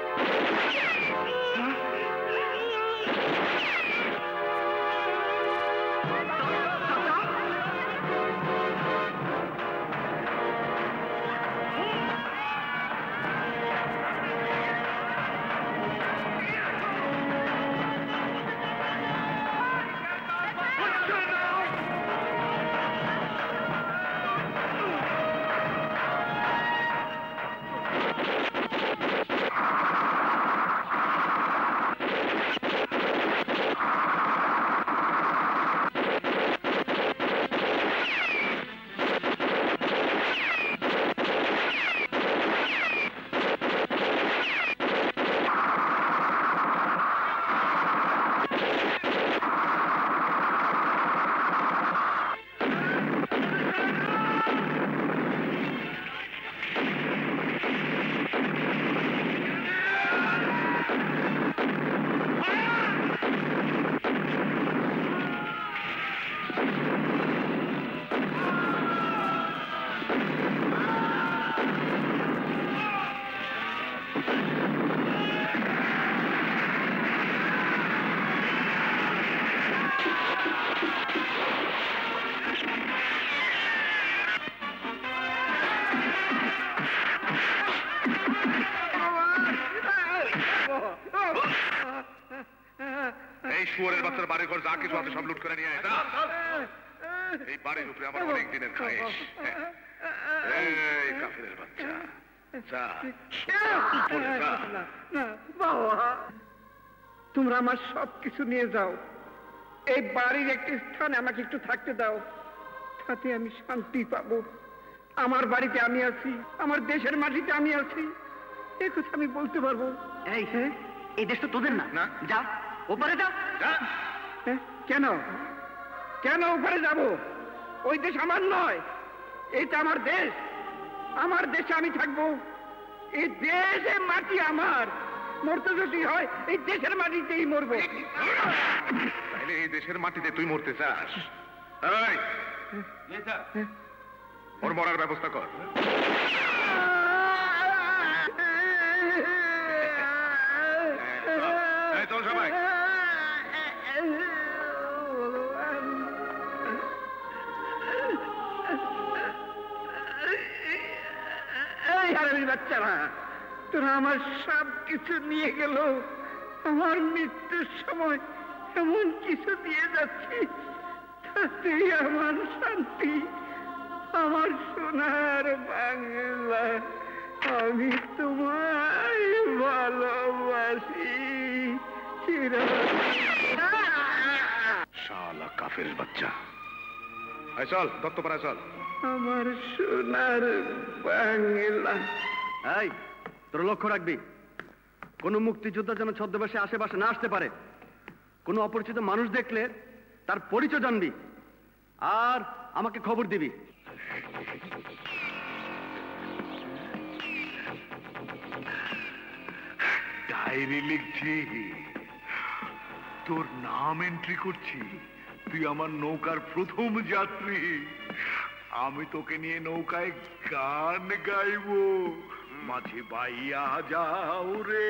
S9: এই শুয়োরের বাচ্চার বাড়ি ঘর যা কিছু আছে সব লুট করে নিয়ে আয়। এই বাড়ির উপরে আমার অনেক দিনের খায়েশ। এই কাফেরের বাচ্চা, যা চলে যা।
S2: বাবা, তোমরা আমার সবকিছু নিয়ে যাও। এই বাড়ির একটি স্থানে আমাকে একটু থাকতে দাও, তাতে আমি শান্তি পাবো। আমার বাড়িতে আমি আছি, আমার দেশের মাটিতে আমি আছি, এ কথা আমি বলতে পারবো।
S16: এই এই দেশ তো তোদের না, যা ওপারে যা।
S2: কেন কেন ওপারে যাব? ওই দেশ আমার নয়, এটা আমার দেশ। আমার দেশে আমি থাকবো। এই দেশে মাটি আমার, মরতে যদি হয় এই দেশের মাটিতেই মরবো।
S9: তাহলে এই দেশের মাটিতে তুই মরতে চাস? ওর মরার ব্যবস্থা কর। চল সবাই।
S2: বাচ্চারা, তোরা আমার সব কিছু নিয়ে গেল, আমার মৃত্যুর সময় এমন কিছু দিয়ে যাচ্ছি, তাতেই আমার শান্তি, আমার সোনার বাংলা। আমি তোমায় ভালোবাসি
S9: শালা কাফের বাচ্চা। চল দত্তপাড়া চল।
S2: আমার সোনার বাংলা।
S16: এই, তোর লক্ষ্য রাখবি, কোন মুক্তিযোদ্ধা যেন ছদ্মবেশে আশেপাশে না আসতে পারে। কোন অপরিচিত মানুষ দেখলে তার পরিচয় জানবি, আর আমাকে খবর দিবি।
S9: ডায়েরি লিখছি, তোর নাম এন্ট্রি করছি। তুই আমার নৌকার প্রথম যাত্রী। আমি তোকে নিয়ে নৌকায় গান গাইবো। মাঝে বাইয়া যাও রে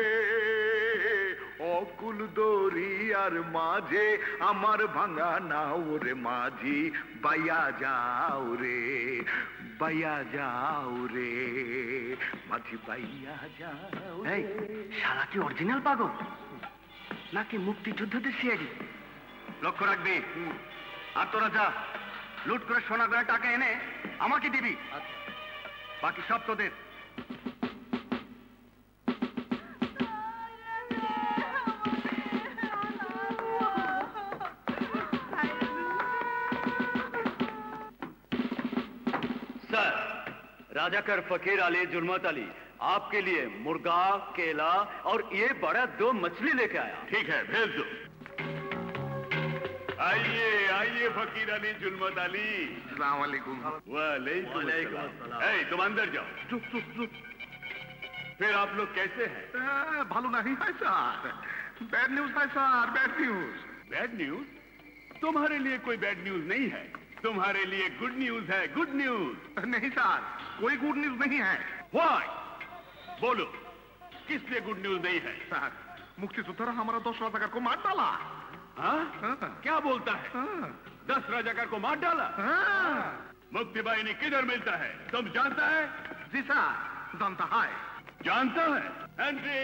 S9: অকুল দরিয়ার মাঝে, আমার ভাঙা নাও রে মাঝি, বাইয়া যাও রে, বাইয়া যাও রে মাঝি, বাইয়া যাও।
S16: এই শালা কি অরিজিনাল পাগল নাকি মুক্তিযুদ্ধদের সিআইডি?
S8: লক্ষ্য রাখবি। আর তোরা যা, লুট করে সোনা করে টাকা এনে আমাকে দিবি, বাকি সব তোদের।
S17: सर, राजाकर फकीर अली जुर्मत अली आपके लिए मुर्गा, केला और ये बड़ा 2 मछली लेके आया।
S9: ठीक है, भेज दो। आइए आइए फकीर अली जुल्मत अली। अस्सलाम वालेकुम। वालेकुम अस्सलाम। तुम अंदर जाओ। चुप चुप चुप। फिर आप लोग कैसे हैं? भालो नहीं है सर, बैड न्यूज है sir, bad news. Bad news? तुम्हारे लिए कोई बैड न्यूज नहीं है, तुम्हारे लिए गुड न्यूज है, गुड न्यूज। नहीं सर, कोई गुड न्यूज नहीं है। व्हाई? बोलो, किस लिए गुड न्यूज नहीं है? सर, मुक्तियोद्धा हमारा 10 राजाकार को मार डाला। हाँ? क्या बोलता है? 10 राजाकार को मार डाला? मुक्ति बाहिनी किधर मिलता है, तुम जानता है? जी सर, जानता है। जानता है? एंट्री।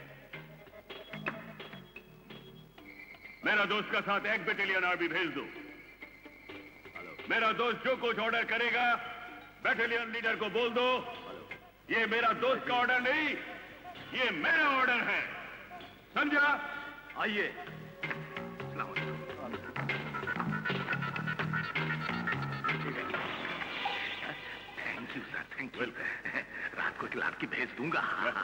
S9: मेरा दोस्त का साथ 1 बटालियन आर्मी भेज दो। मेरा दोस्त जो कुछ ऑर्डर करेगा बटालियन लीडर को बोल दो, ये मेरा दोस्त का ऑर्डर नहीं, ये मेरा ऑर्डर है, समझा? आइए। Thank you sir, thank you. रात को एक लड़की भेज दूंगा।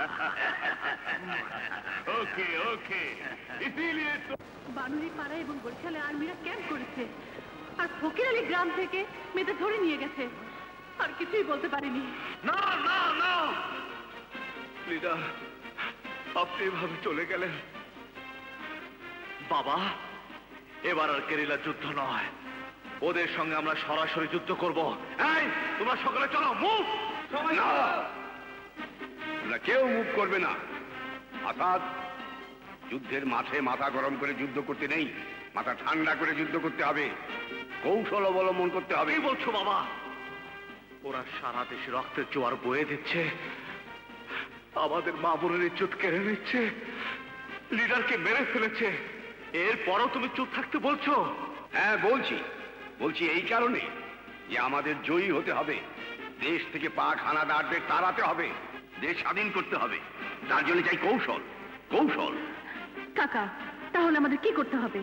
S9: Okay okay. इसीलिए तो
S3: বানুরি পাড়া এবং বরিশালে আর্মিরা ক্যাম্প করেছে, আর ফকির আলী গ্রাম থেকে মেয়েদের ধরে নিয়ে গেছে। আর কিছুই বলতে পারিনি।
S1: না না না, লিডার আপনি এভাবে চলে গেলেন।
S8: বাবা, এবার আর গেরিলা যুদ্ধ নয়, ওদের সঙ্গে আমরা সরাসরি যুদ্ধ করব। এই তোমরা সকলে চলো, মুভ।
S1: না, তোমরা কেউ মুভ করবে না। আসাদ, যুদ্ধের মাঠে মাথা গরম করে যুদ্ধ করতে নেই, মাথা ঠান্ডা করে যুদ্ধ করতে হবে, কৌশল অবলম্বন করতে হবে।
S8: কি বলছো বাবা? ওরা সারা দেশে রক্তের জোয়ার বয়ে দিচ্ছে, আমাদের মা বোনের ইজ্জত কেড়ে নিচ্ছে, লিডারকে মেরে ফেলেছে, এরপরও তুমি চুপ থাকতে বলছো?
S1: হ্যাঁ বলছি, বলছি এই কারণে যে আমাদের জয়ী হতে হবে, দেশ থেকে পাক হানাদারদের তাড়াতে হবে, দেশ স্বাধীন করতে হবে। তার জন্য চাই কৌশল, কৌশল।
S3: কাকা, তাহলে আমাদের কি করতে হবে?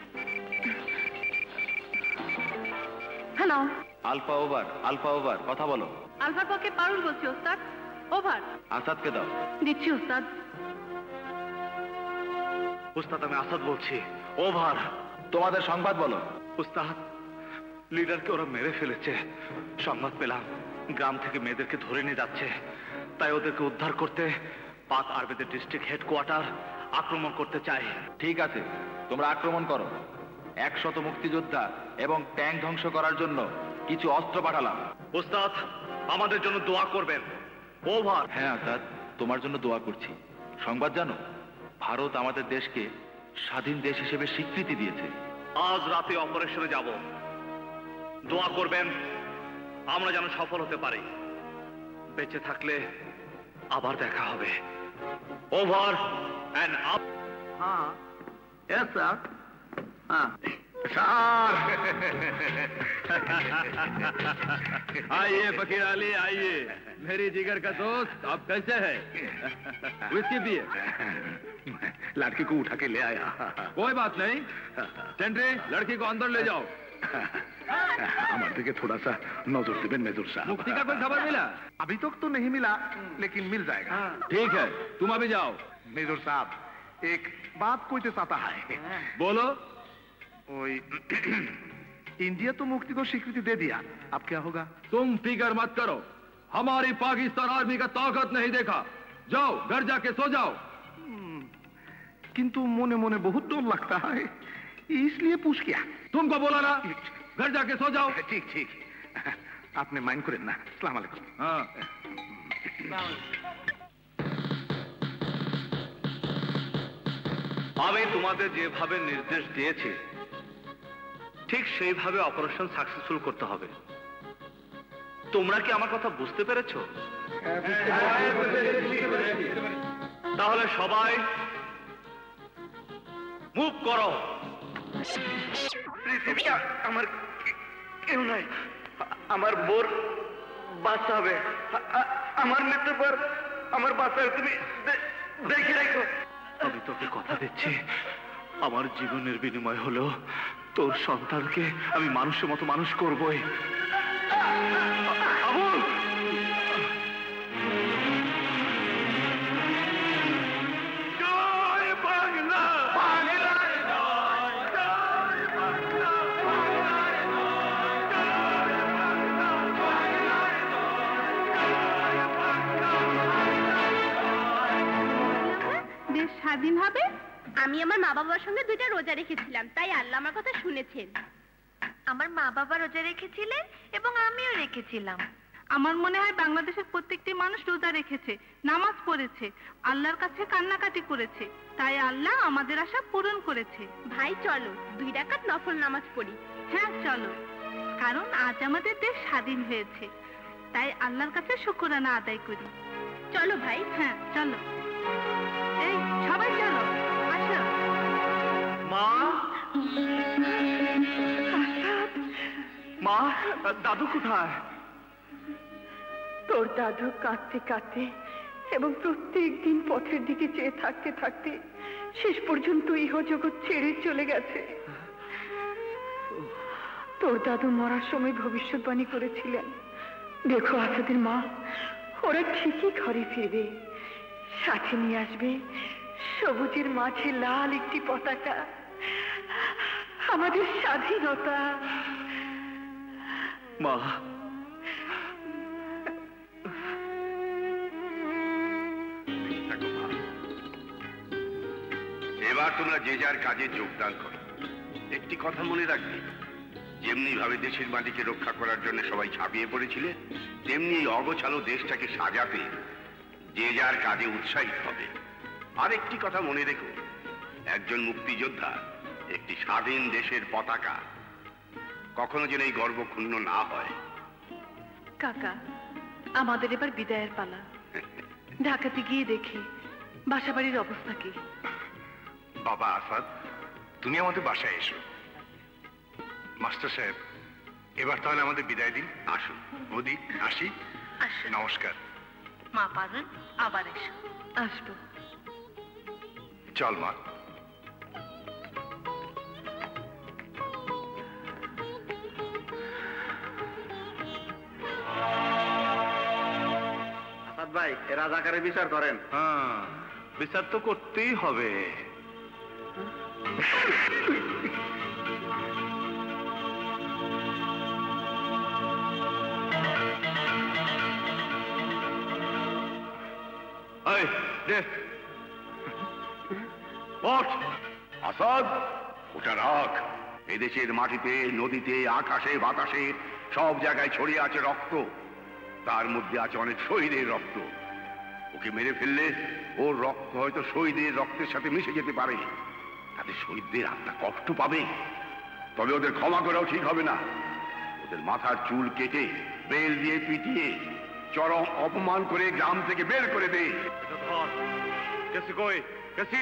S3: Hello,
S13: alpha over, alpha over, কথা বলো।
S3: আলফার পক্ষে পারুল বলছি ওস্তাদ। ওভার।
S13: আসাদকে দাও।
S3: দিচ্ছি ওস্তাদ।
S8: উস্তাদ, আমি আসাদ বলছি। ওভার।
S13: তোমাদের সংবাদ বলো।
S8: উস্তাদ, লিডারকে ওরা মেরে ফেলেছে, সংবাদ পেলাম। গ্রাম থেকে মেয়েদেরকে ধরে নিয়ে যাচ্ছে, তাই ওদেরকে উদ্ধার করতে পাক আর্মিদের ডিস্ট্রিক্ট হেডকোয়ার্টার আক্রমণ করতে চাই।
S13: ঠিক আছে, তোমরা আক্রমণ করো। 100 মুক্তিযোদ্ধা এবং ট্যাঙ্ক ধ্বংস করার জন্য কিছু অস্ত্র পাঠালাম।
S8: উস্তাদ, আমাদের জন্য দোয়া করবেন। ওভার।
S13: হ্যাঁ আসাদ, তোমার জন্য দোয়া করছি। সংবাদ জানো, ভারত আমাদের দেশকে স্বাধীন দেশ হিসেবে স্বীকৃতি দিয়েছে।
S8: আজ রাতে অপারেশনে যাব, দোয়া করবেন আমরা যেন সফল হতে পারি। বেঁচে থাকলে আবার দেখা হবে। Over and up.
S16: हाँ यस सर। हाँ
S5: आइए फकीर अली, आइए। मेरी जिगर का दोस्त, आप कैसे हैं? विस्की पिए।
S9: लड़की को उठा के ले आया।
S5: कोई बात नहीं, सेंट्री लड़की को अंदर ले जाओ।
S9: हमारे दिखे थोड़ा सा नजर देवें मेजर साहब।
S5: मुक्ति का कोई खबर मिला?
S9: अभी तक तो नहीं मिला, लेकिन मिल जाएगा।
S5: ठीक है, तुम अभी जाओ।
S9: मेजर साहब, एक बात कोई चाहता है।
S5: बोलो।
S9: इंडिया तो मुक्ति को स्वीकृति दे दिया, अब क्या होगा?
S5: तुम फिक्र मत करो, हमारी पाकिस्तान आर्मी का ताकत नहीं देखा। जाओ घर जाके सो जाओ।
S9: किंतु मने मने बहुत डर लगता है, इसलिए पूछ किया।
S5: तुमको बोला ना, घर जाके सो जाओ।
S9: ठीक ठीक, आपने माइंड करें ना। अस्सलाम वालेकुम।
S5: हाँ।
S8: আমি তোমাদের যেভাবে নির্দেশ দিয়েছি ঠিক সেইভাবে অপারেশন সাকসেসফুল করতে হবে। তোমরা কি আমার কথা বুঝতে পেরেছো? তাহলে সবাই মুভ করো।
S4: আমার কেউ নাই, আমার বোর বাচ্চা হবে। আমার মৃত্যুর পর আমার বাচ্চা তুমি দেখে রাখো।
S8: আমি তোকে কথা দিচ্ছি, আমার জীবনের বিনিময় হলো তোর সন্তানকে আমি মানুষের মতো মানুষ করবই। আবুল,
S15: দেশ স্বাধীন হবে। আমি আমার মা বাবার সঙ্গে 2টা রোজা রেখেছিলাম, তাই আল্লাহ আমার কথা শুনেছেন। আমার মা বাবা রোজা রেখেছিলেন এবং আমিও রেখেছিলাম। আমার মনে হয় বাংলাদেশের প্রত্যেকটি মানুষ রোজা রেখেছে, নামাজ পড়েছে, আল্লাহর কাছে কান্নাকাটি করেছে, তাই আল্লাহ আমাদের আশা পূরণ করেছে। ভাই চলো 2 রাকাত নফল নামাজ পড়ি। হ্যাঁ চলো, কারণ আজ আমাদের দেশ স্বাধীন হয়েছে, তাই আল্লাহর কাছে শুকরানা আদায় করি। চলো ভাই। হ্যাঁ চলো, এই সবাই চলো, আসো।
S8: মা, মা, দাদু কোথায়?
S2: তোর দাদু কাঁদতে কাঁদতে এবং প্রত্যেক দিন পথের দিকে চেয়ে থাকতে থাকতে শেষ পর্যন্ত ইহজগৎ ছেড়ে চলে গেছে। তোর দাদু মরার সময় ভবিষ্যৎবাণী করেছিলেন, দেখো আসাদের মা, ওরা ঠিকই ঘরে ফিরবে, সাথে নিয়ে আসবে সবুজের মাঝে লাল একটি পতাকা, আমাদের স্বাধীনতা।
S8: মা,
S1: এবার তোমরা যে যার কাজে যোগদান করো। একটি কথা মনে রাখবে, যেমনি ভাবে দেশের মাটিকে রক্ষা করার জন্য সবাই ঝাঁপিয়ে পড়েছিলে, তেমনি এই অগোছালো দেশটাকে সাজাতে যে যার কাজে উৎসাহিত হবে। আর একটি কথা মনে রেখো, একজন মুক্তিযোদ্ধা, একটি স্বাধীন দেশের পতাকা কখনো যেন এই গর্ব ক্ষুণ্ণ না হয়।
S2: কাকা, আমাদের এবার বিদায়ের পালা। ঢাকাতে গিয়ে দেখি বাসাবাড়ির অবস্থা কি।
S9: বাবা আসাদ, তুমি আমাদের বাসায় এসো। মাস্টার সাহেব, এবার তাহলে আমাদের বিদায় দিন। আসুন মোদি, আসি। নমস্কার।
S15: মা পারুন, আবার এসো।
S2: আসবো।
S9: চল মা।
S8: আসাদ ভাই, এ রাজাকারের বিচার করেন। হ্যাঁ, বিচার তো করতেই হবে।
S1: আসাদ, ওটা রাখ। এদেশের মাটিতে, নদীতে, আকাশে, বাতাসে সব জায়গায় ছড়িয়ে আছে রক্ত, তার মধ্যে আছে অনেক শহীদের রক্ত। ওকে মেরে ফেললে ওর রক্ত হয়তো শহীদের রক্তের সাথে মিশে যেতে পারে, তাতে শহীদদের আত্মা কষ্ট পাবে। তবে ওদের ক্ষমা করাও ঠিক হবে না। ওদের মাথার চুল কেটে বেল দিয়ে পিটিয়ে চরম অপমান করে গ্রাম থেকে বের করে দে।
S8: कैसी कोई कैसी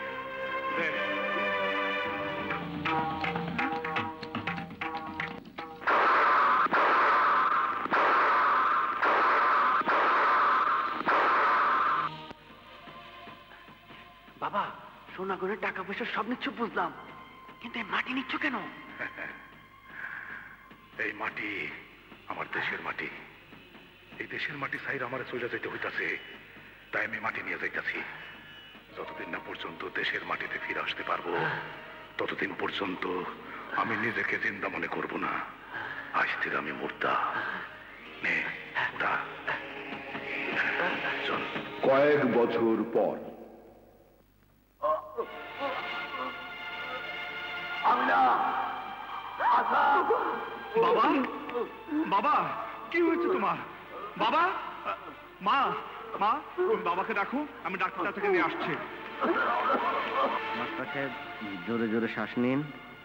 S16: বাবা, সোনা করে টাকা পয়সা সব নিচ্ছ বুঝলাম, কিন্তু এই মাটি নিচ্ছ কেন?
S9: এই মাটি আমার দেশের মাটি। এই দেশের মাটি সাইড আমার চলে যাইতে হইতাছে, তাই আমি মাটি নিয়ে যাইতাছি। যতদিন না পর্যন্ত দেশের মাটিতে ফিরে আসতে পারবো, ততদিন পর্যন্ত আমি নিজেকে জিন্দা মনে করব না। আজ থেকে আমি মুর্দা। নে, উঠা। চল।
S6: কয়েক বছর পর
S1: আমি না।
S8: বাবা, বাবা, কি হয়েছে তোমার? বাবা, মা, মা, বাবাকে ডাকো, আমি ডাক্তার থেকে নিয়ে আসছি।
S16: মাস্টার সাহেব জোরে জোরে শ্বাস নিন।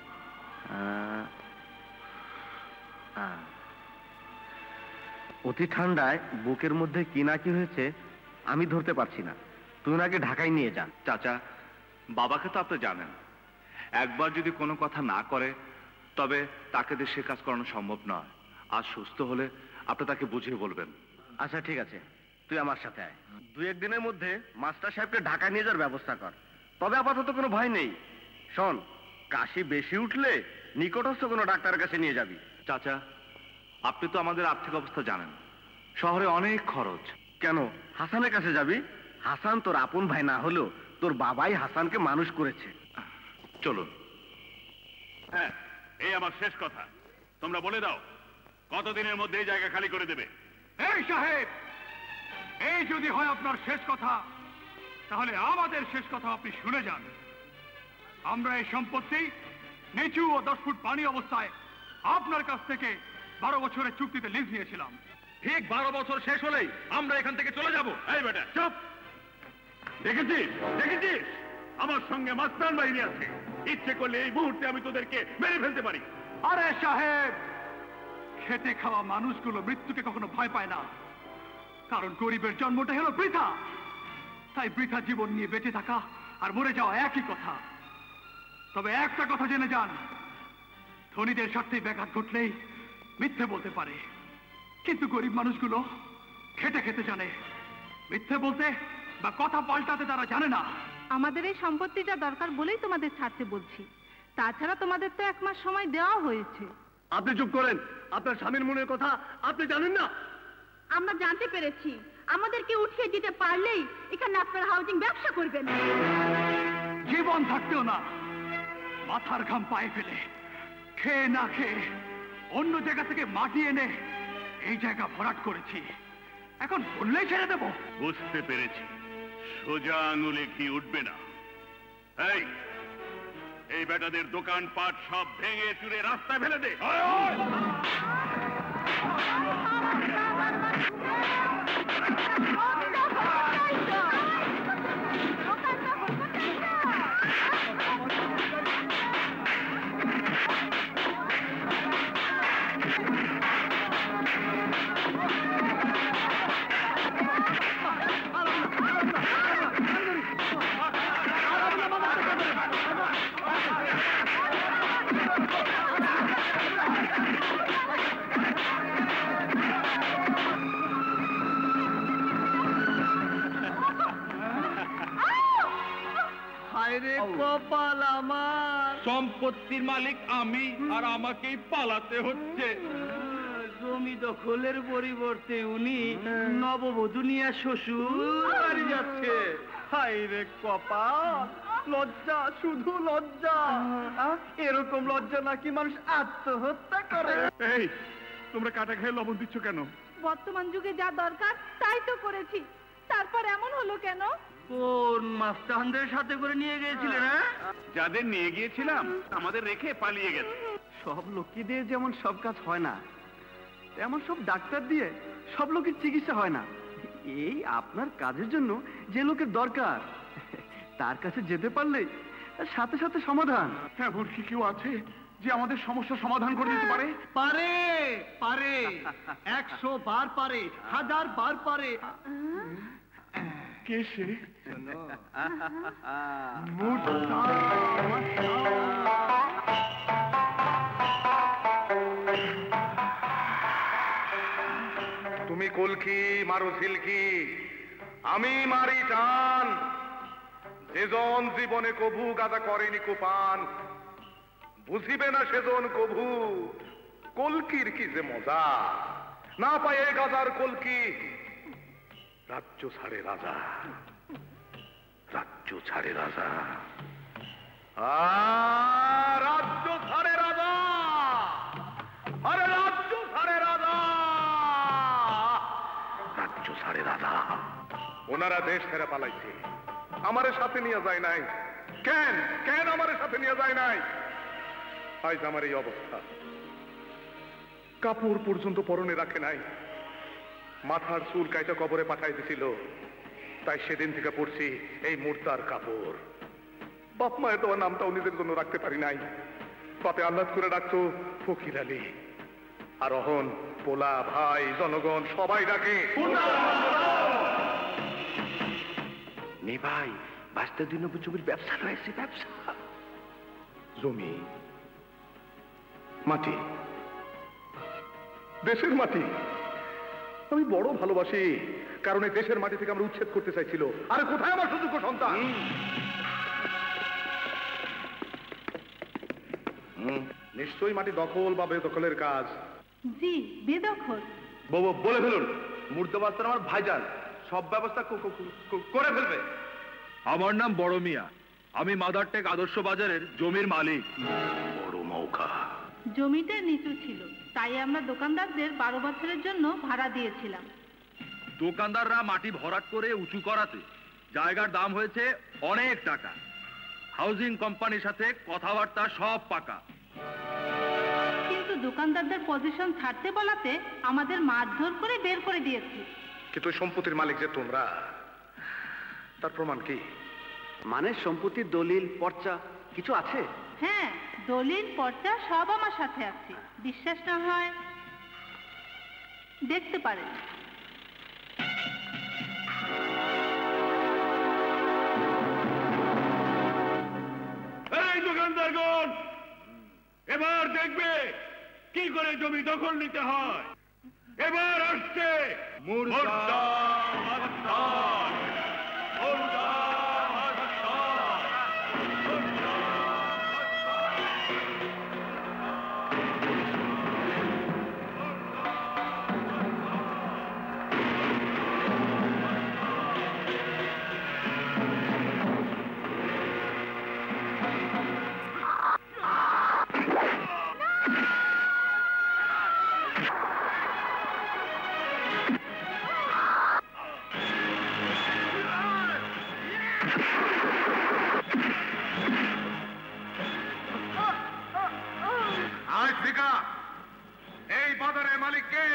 S16: অতি ঠান্ডায় বুকের মধ্যে কি না কি হয়েছে আমি ধরতে পারছি না। তুই ওনাকে ঢাকায় নিয়ে যান।
S8: চাচা, বাবাকে তো আপনি জানেন, একবার যদি কোনো কথা না করে তবে তাকে দিয়ে সে কাজ করানো সম্ভব নয়। আজ সুস্থ হলে আপনি তাকে বুঝিয়ে বলবেন।
S16: আচ্ছা ঠিক আছে, তুই আমার সাথে আয়। 2-1 দিনের মধ্যে মাস্টার সাহেবকে ঢাকায় নিয়ে যাওয়ার ব্যবস্থা কর। তবে আপাতত কোনো ভয় নেই। শোন, কাশি বেশি উঠলে নিকটস্থ কোনো ডাক্তারের কাছে নিয়ে যাবি।
S8: চাচা, আপনি তো আমাদের আর্থিক অবস্থা জানেন, শহরে অনেক খরচ।
S16: কেন হাসানের কাছে যাবি? হাসান তোর আপন ভাই না হলেও তোর বাবাই হাসানকে মানুষ করেছে।
S8: চলুন।
S9: হ্যাঁ, এই আমার শেষ কথা। তোমরা বলে দাও কতদিনের মধ্যে এই জায়গা খালি করে দেবে?
S12: এই সাহেব, এই যদি হয় আপনার শেষ কথা, তাহলে আমাদের শেষ কথা আপনি শুনে যান। আমরা এই সম্পত্তি নিচু ও 10 ফুট পানি অবস্থায় আপনার কাছ থেকে 12 বছরের চুক্তিতে লিজ নিয়েছিলাম।
S5: ঠিক 12 বছর শেষ হলেই আমরা এখান থেকে চলে যাব।
S9: এই বেটা চুপ! দেখেছিস, দেখেছিস আমার সঙ্গে মাস্তান বাহিনী আছে। ইচ্ছে করলে এই মুহূর্তে আমি তোদেরকে মেরে ফেলতে পারি।
S12: আরে সাহেব, খেটে খাওয়া মানুষগুলো মৃত্যুকে কখনো ভয় পায় না, কারণ গরিবের জন্মটা হলো বৃথা। তাই বৃথা জীবন নিয়ে বেঁচে থাকা আর মরে যাওয়া একই কথা। তবে একটা কথা জেনে যান, ধনীদের স্বার্থে ব্যাঘাত ঘটলেই মিথ্যে বলতে পারে, কিন্তু গরিব মানুষগুলো খেটে খেতে জানে। মিথ্যে বলতে বা কথা পাল্টাতে তারা জানে না।
S3: আমাদের এই সম্পত্তিটা দরকার বলেই তোমাদের ছাড়তে বলছি। তাছাড়া তোমাদের তো 1 মাস সময় দেওয়া হয়েছে।
S12: আপনি চুপ করেন। আপনার স্বামীর মনের কথা আপনি জানেন না।
S3: আমরা জানতে পেরেছি, আমাদেরকে উঠিয়ে দিতে পারলেই এখানে আপনারা হাউজিং ব্যবসা করবেন।
S12: জীবন থাকতেও না, মাথার ঘাম পায়ে ফেলে খেয়ে না খেয়ে অন্য জায়গা থেকে মাটি এনে এই জায়গা ভরাট করেছি। এখন বললেই ছেড়ে দেব?
S9: বুঝতে পেরেছি, সোজা আঙুলে ঘি উঠবে না। এই বেটাদের দোকানপাট সব ভেঙে চুরে রাস্তায় ফেলে দে।
S12: কপাল আমার,
S5: সম্পত্তির মালিক আমি, আর আমাকেই পালাতে হচ্ছে।
S12: জমি দখলের পরিবর্তে উনি নববধূ নিয়ে শ্বশুর বাড়ি যাচ্ছে। হায় রে কপাল, লজ্জা, শুধু লজ্জা। এরকম লজ্জা নাকি মানুষ আত্মহত্যা করে?
S9: এই তোমরা কাটা খেয়ে লবণ দিচ্ছ কেন?
S3: বর্তমান যুগে যা দরকার তাই তো করেছি, তারপর এমন হলো কেন?
S12: কোন মাস্টারদের সাথে করে নিয়ে গিয়েছিলেন?
S9: যাদের নিয়ে গিয়েছিলাম আমাদের রেখে পালিয়ে গেছে।
S16: সব লোকদের যেমন সব কাজ হয় না, তেমন সব ডাক্তার দিয়ে সব লোকের চিকিৎসা হয় না। এই আপনার কাজের জন্য যে লোকের দরকার তার কাছে যেতে পারলে সাথে সাথে সমাধান।
S9: এমন কি কেউ আছে যে আমাদের সমস্যা সমাধান করে দিতে পারে?
S12: পারে, পারে, 100 বার পারে, 1000 বার পারে।
S9: কে সে? তুমি কলকি মারো সিলকি, আমি মারি টান। যেজন জীবনে কভু গাদা করেনি কুপান, বুঝিবে না সেজন কভু কলকির কি যে মজা। না পায় এই গাদার কলকি, রাজ্য ছাড়ে রাজা, রাজ্য ছাড়ে রাজা, রাজ্য ছাড়ে রাজা, আরে রাজ্য ছাড়ে রাজা, রাজ্য ছাড়ে রাজা। ওনারা দেশ ছেড়ে পালাইছে, আমারে সাথে নিয়ে যায় নাই। কেন কেন আমার সাথে নিয়ে যায় নাই? আজ আমার এই অবস্থা, কাপড় পর্যন্ত পরনে রাখে নাই, মাথার চুল কাইটা কবরে পাঠাই দিছিল, তাই সেদিন থেকে পড়ছি এই মুর্দার কাপড়। বাপ মায়ের তোমার নামটাও নিজের জন্য রাখতে পারি নাই, বাপে আল্লাহ করে রাখতো ফকির আলী, আর অহন পোলা ভাই জনগণ সবাই ডাকে
S16: নে ভাই, বাঁচতে দিন জমির ব্যবসা রয়েছে, ব্যবসা।
S9: জমি, মাটি, দেশের মাটি আমি বড় ভালোবাসি, কারণ এই দেশের মাটি থেকে আমরা উচ্ছেদ করতে চাইছিল। আরে কোথায় আমার সুযোগ্য সন্তান? নিশ্চয়ই মাটি দখল বা বেদখলের কাজ।
S3: জি, বেদখল।
S8: বলে ফেলুন, মুর্দাবাস্তার আমার ভাইজান সব ব্যবস্থা করে ফেলবে।
S7: আমার নাম বড় মিয়া, আমি মাদারটেক আদর্শ বাজারের জমির মালিক।
S9: বড় নৌকা।
S3: জমিটা নিচু ছিল, তাই আমরা দোকানদারদের 12 বছরের জন্য ভাড়া দিয়েছিলাম।
S7: দোকানদাররা মাটি ভরাট করে উঁচু করাতে জায়গার দাম হয়েছে অনেক টাকা। হাউজিং কোম্পানির সাথে কথাবার্তা সব পাকা,
S3: কিন্তু দোকানদারদের পজিশন ছাড়তে বলাতে আমাদের মারধর করে বের করে দিয়েছে।
S9: কিন্তু সম্পত্তির মালিক যে তোমরা, তার প্রমাণ কি?
S16: মানে সম্পত্তির দলিল পর্চা কিছু আছে?
S3: হ্যাঁ, দলিল পর্চা সব আমার সাথে আছে। বিশ্বাস না হয় দেখতে পারেন।
S12: এই দোকানদারগণ, এবার দেখবে কি করে জমি দখল নিতে হয়। এবার আসছে মুর্দা মাস্তান, মুর্দা মাস্তান, মুর্দা
S9: আজ থেকে এই বাজারের মালিক কে?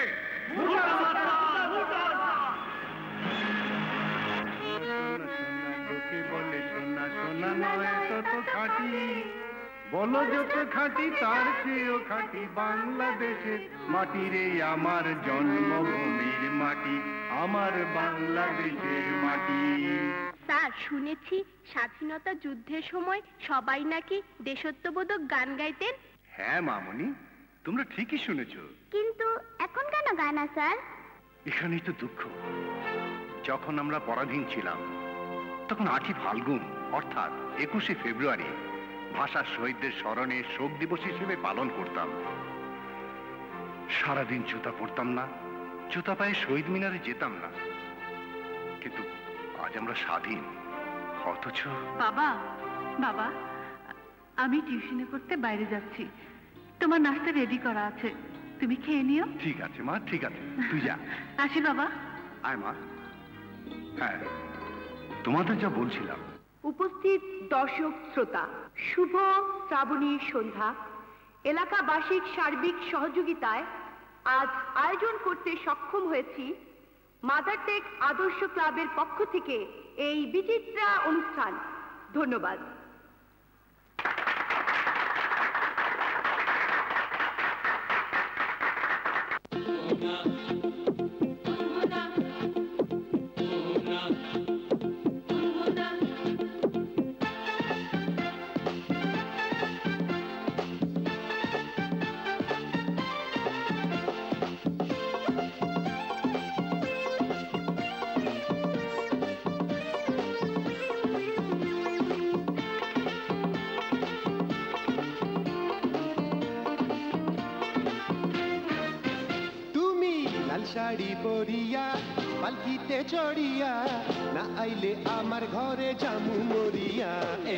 S12: বলে সোনা সোনা নয় তত খাঁটি, বলো যত খাঁটি তার চেয়েও খাঁটি বাংলাদেশের মাটি রে, আমার জন্মভূমির মাটি, আমার বাংলাদেশের মাটি।
S18: স্যার, শুনেছি স্বাধীনতা যুদ্ধের সময় সবাই নাকি দেশাত্মবোধক গান গাইতেন।
S12: হ্যাঁ মামনি, তোমরা ঠিকই শুনেছো।
S18: কিন্তু এখন কেন গায় না স্যার?
S12: এখানেই তো দুঃখ। যখন আমরা পরাধীন ছিলাম তখন 8ই ফাল্গুন অর্থাৎ 21শে ফেব্রুয়ারি ভাষা শহীদদের স্মরণে শোক দিবস হিসেবে পালন করতাম। সারাদিন জুতা পরতাম না, জুতা পায়ে শহীদ মিনারে যেতাম না। কিন্তু আজ আমরা স্বাধীন, অথচ
S3: বাবা, বাবা, আমি টিউশনে পড়তে বাইরে যাচ্ছি, তোমার নাস্তা রেডি করা আছে, তুমি খেয়ে নিও।
S12: ঠিক আছে মা, ঠিক আছে, তুই যা।
S3: আসি বাবা।
S12: আয় মা। হ্যাঁ, তোমাদের যা বলছিলাম।
S19: উপস্থিত দর্শক শ্রোতা, শুভ শ্রাবণী সন্ধ্যা। এলাকাবাসীর সার্বিক সহযোগিতায় আজ আয়োজন করতে সক্ষম হয়েছি মাদারটেক আদর্শ ক্লাবের পক্ষ থেকে এই বিচিত্রা অনুষ্ঠান। ধন্যবাদ।
S20: শাড়ি পরিয়া পালকিতে চড়িয়া না আইলে আমার ঘরে জামু মরিয়া।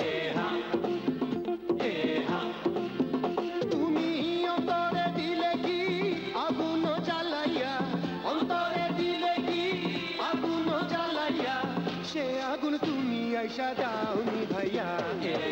S20: তুমি অন্তরে দিলে কি আগুন জ্বালাইয়া, অন্তরে দিলে কি আগুন জ্বালাইয়া, সে আগুন তুমি আইসা দাওনি ভাইয়া।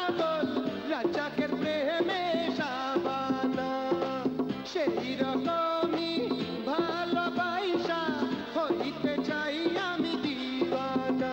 S20: পাগল রাজাকের প্রেমে সাবানা সেই রকমই ভালোবাসা হইতে চাই আমি দিওয়ানা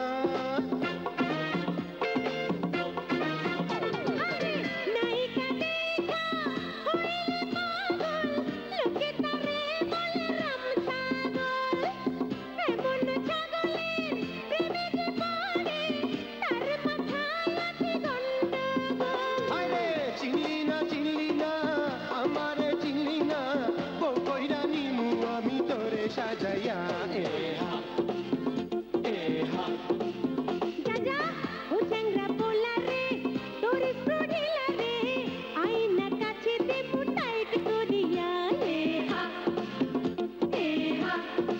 S20: সাজাইয়া এহা এহা
S15: যাজা ও চ্যাংরা পোলা রে তোর স্টুডিলা রে আইনা কাছে দেবো টাইট করিয়া এহা এহা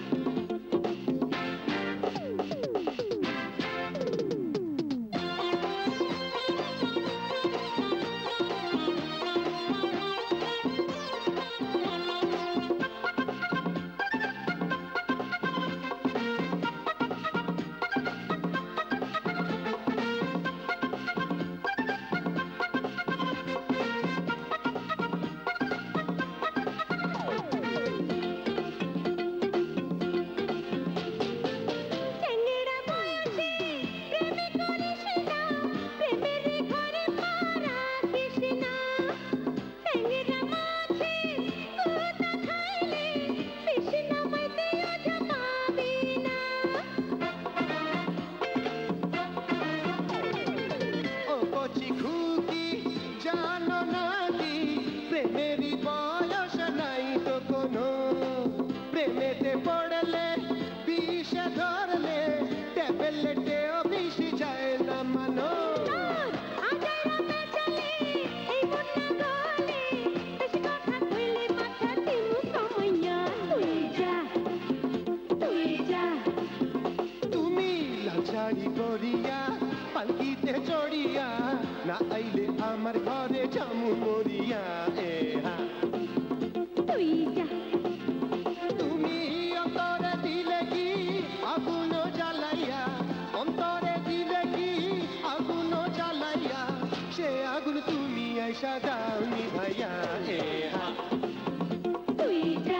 S15: না আইলে আমার ঘরে জামু মরিয়া এহা তুই যা তুমি অন্তরে দিলে কি আগুন জ্বালাইয়া অন্তরে দিলে কি আগুন জ্বালাইয়া সে আগুন তুমি আইসা দাও নিভাইয়া এহা তুই যা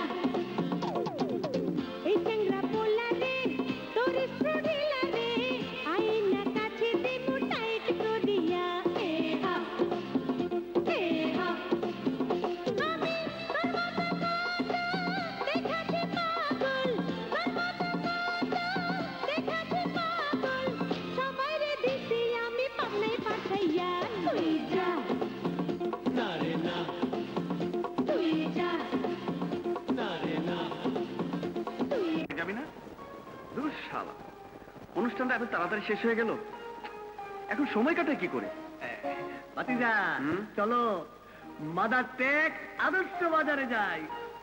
S15: এই চ্যাংরা পোলা রে তোর স্টুডিলা রে আইনা কাছে দেবো টাইট করিয়া এহা এহা আমি দেখাতে পাগল দেখাতে পাগল সবাই রে দিছি আমি পাবনায় পাঠাইয়া তুই যা না রে না তুই যা না রে না
S16: যাবি না দূর শালা অনুষ্ঠানটা এত তাড়াতাড়ি শেষ হয়ে গেল এখন সময় কাটায় কি করে
S21: ভাতিজা চলো মাদার টেক আদর্শ বাজারে যাই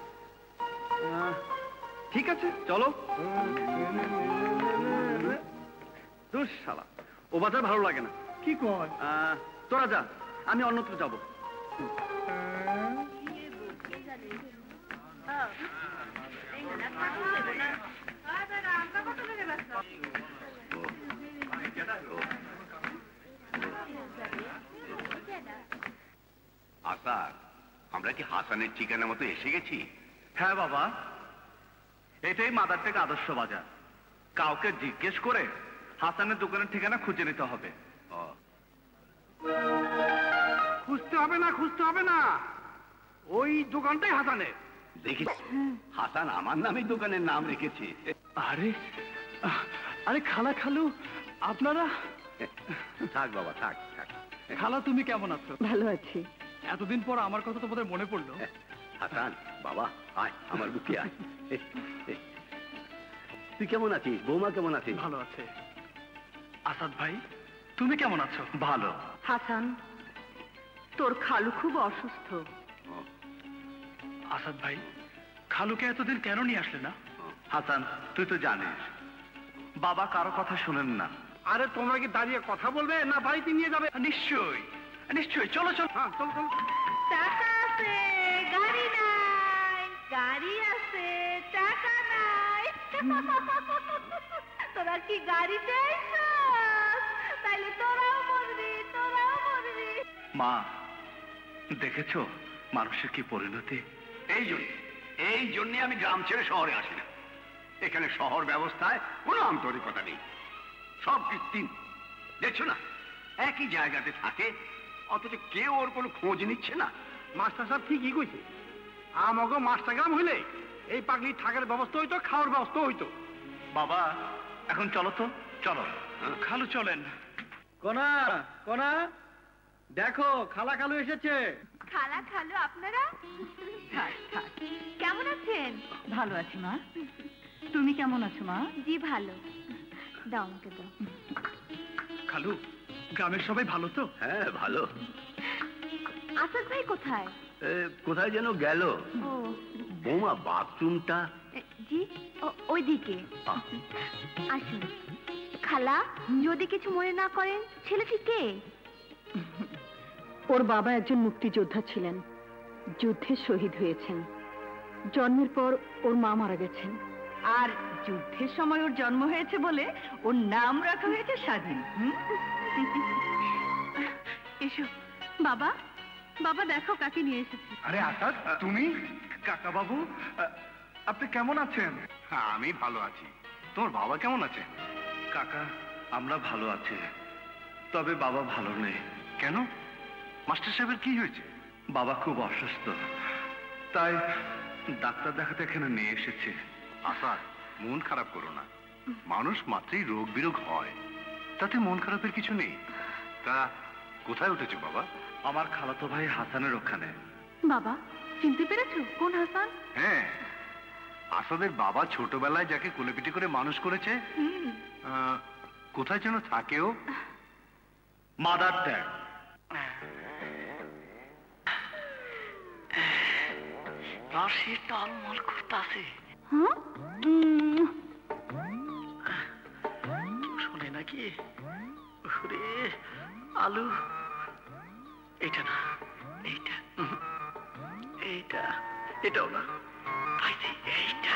S16: ঠিক আছে চলো দূর শালা ও বাজার ভালো লাগে না
S21: কি কর
S16: তোরা যা আমি অন্যত্র যাবো
S1: আসার আমরা কি হাসানের ঠিকানা মতো এসে গেছি?
S16: হ্যাঁ বাবা, এটাই মাদার টেক আদর্শ বাজার। কাউকে জিজ্ঞেস করে হাসানের দোকানের ঠিকানা খুঁজে নিতে হবে।
S12: খুঁজতে হবে না, ওই দোকানটাই হাসানের।
S1: দেখি হাসান আমার নামে দোকানের নাম রেখেছে।
S16: আরে আরে খালা খালু আপনারা?
S1: থাক বাবা থাক থাক।
S16: খালা তুমি কেমন আছো?
S21: ভালো আছি।
S16: এতদিন পর আমার কথা তোমাদের মনে পড়লো।
S1: হাসান বাবা আয় আমার বুকে আয়। তুই কেমন আছিস? বৌমা কেমন আছিস?
S16: ভালো আছে। আসাদ ভাই তুমি কেমন আছো? ভালো।
S19: হাসান তোর খালু খুব অসুস্থ।
S16: আসাদ ভাই খালুকে এতদিন কেন নিয়ে আসলে না? হাসান তুই তো জানিস বাবা কারো কথা শোনেন না।
S12: আরে তোমরা কি দাঁড়িয়ে কথা বলবে না বাড়িতে নিয়ে যাবে?
S16: নিশ্চয়ই নিশ্চয়ই, চলো চলো।
S12: হ্যাঁ চলো চলো।
S3: টাকা আছে গাড়ি নাই, গাড়ি আছে টাকা নাই। তোরা কি গাড়ি চাইছিস? তাইলে তোরাও মরবি তোরাও মরবি।
S8: মা, দেখেছো মানুষের কি পরিণতি?
S1: এই জন্য আমি গ্রাম ছেড়ে শহরে আসি না। এখানে শহর ব্যবস্থায় কোনো আন্তরিকতা নেই, সব কৃত্রিম। দেখছো না, একই জায়গাতে থাকে অথচ কেউ ওর কোনো খোঁজ নিচ্ছে না।
S12: মাস্টার সাহেব ঠিকই কইছে, আমাকে মাস্টার গ্রাম হইলে এই পাগলি থাকার ব্যবস্থা হইতো, খাওয়ার ব্যবস্থা হইতো।
S8: বাবা, এখন চলো তো, চলো। খালু চলেন।
S21: কোনা কোনা, দেখো খালা খালু এসেছে।
S18: খালা খালু আপনারা কেমন আছেন?
S3: ভালো আছি মা, তুমি কেমন আছো মা?
S18: জি ভালো। দাও আমাকে দাও।
S8: খালু, গ্রামের সবাই ভালো তো?
S1: হ্যাঁ ভালো।
S18: আসাদ ভাই কোথায়?
S1: কোথায় যেন গেল।
S18: ও
S1: বৌমা, বাথরুমটা?
S18: জি ওইদিকে। আসুন। খালা, যদি কিছু মনে না করেন, ছেলেটি কে?
S19: ওর বাবা একজন মুক্তিযোদ্ধা ছিলেন, যুদ্ধে শহীদ হয়েছেন। জন্মের পর ওর মা মারা গেছেন।
S3: আর যুদ্ধের সময় ওর জন্ম হয়েছে বলে ওর নাম রাখা হয়েছে স্বাধীন। এসো বাবা, বাবা দেখো কাকে নিয়ে এসেছি।
S8: আরে আসাদ, তুমি? কাকা বাবু, আপনি কেমন আছেন?
S1: হ্যাঁ, আমি ভালো আছি। তোমার বাবা কেমন আছে?
S8: কাকা, আমরা ভালো আছি, তবে বাবা ভালো নেই।
S1: কেন? মাস্টার সাহেবের কি হয়েছে?
S8: বাবা খুব অসুস্থ, তাই ডাক্তার দেখাতে এখানে নিয়ে এসেছে।
S1: আশা, মন খারাপ করো না। মানুষ মাত্রই রোগ বিরোগ হয়, তাতে মন খারাপের কিছু নেই। তা কোথায় উঠেছো বাবা?
S8: আমার খালাতো ভাই হাসানের ওখানে।
S18: বাবা, চিনতে পেরেছো কোন হাসান?
S1: হ্যাঁ, আসাদের বাবা ছোটবেলায় যাকে কোলেপিটি করে মানুষ করেছে। কোথায় যেন থাকেও?
S8: Mother tag.
S21: রসে টলমল করতেছে। শোনে নাকি? আলু, এইটা না, এইটা, এইটা, এটাও না, পাইছি এইটা।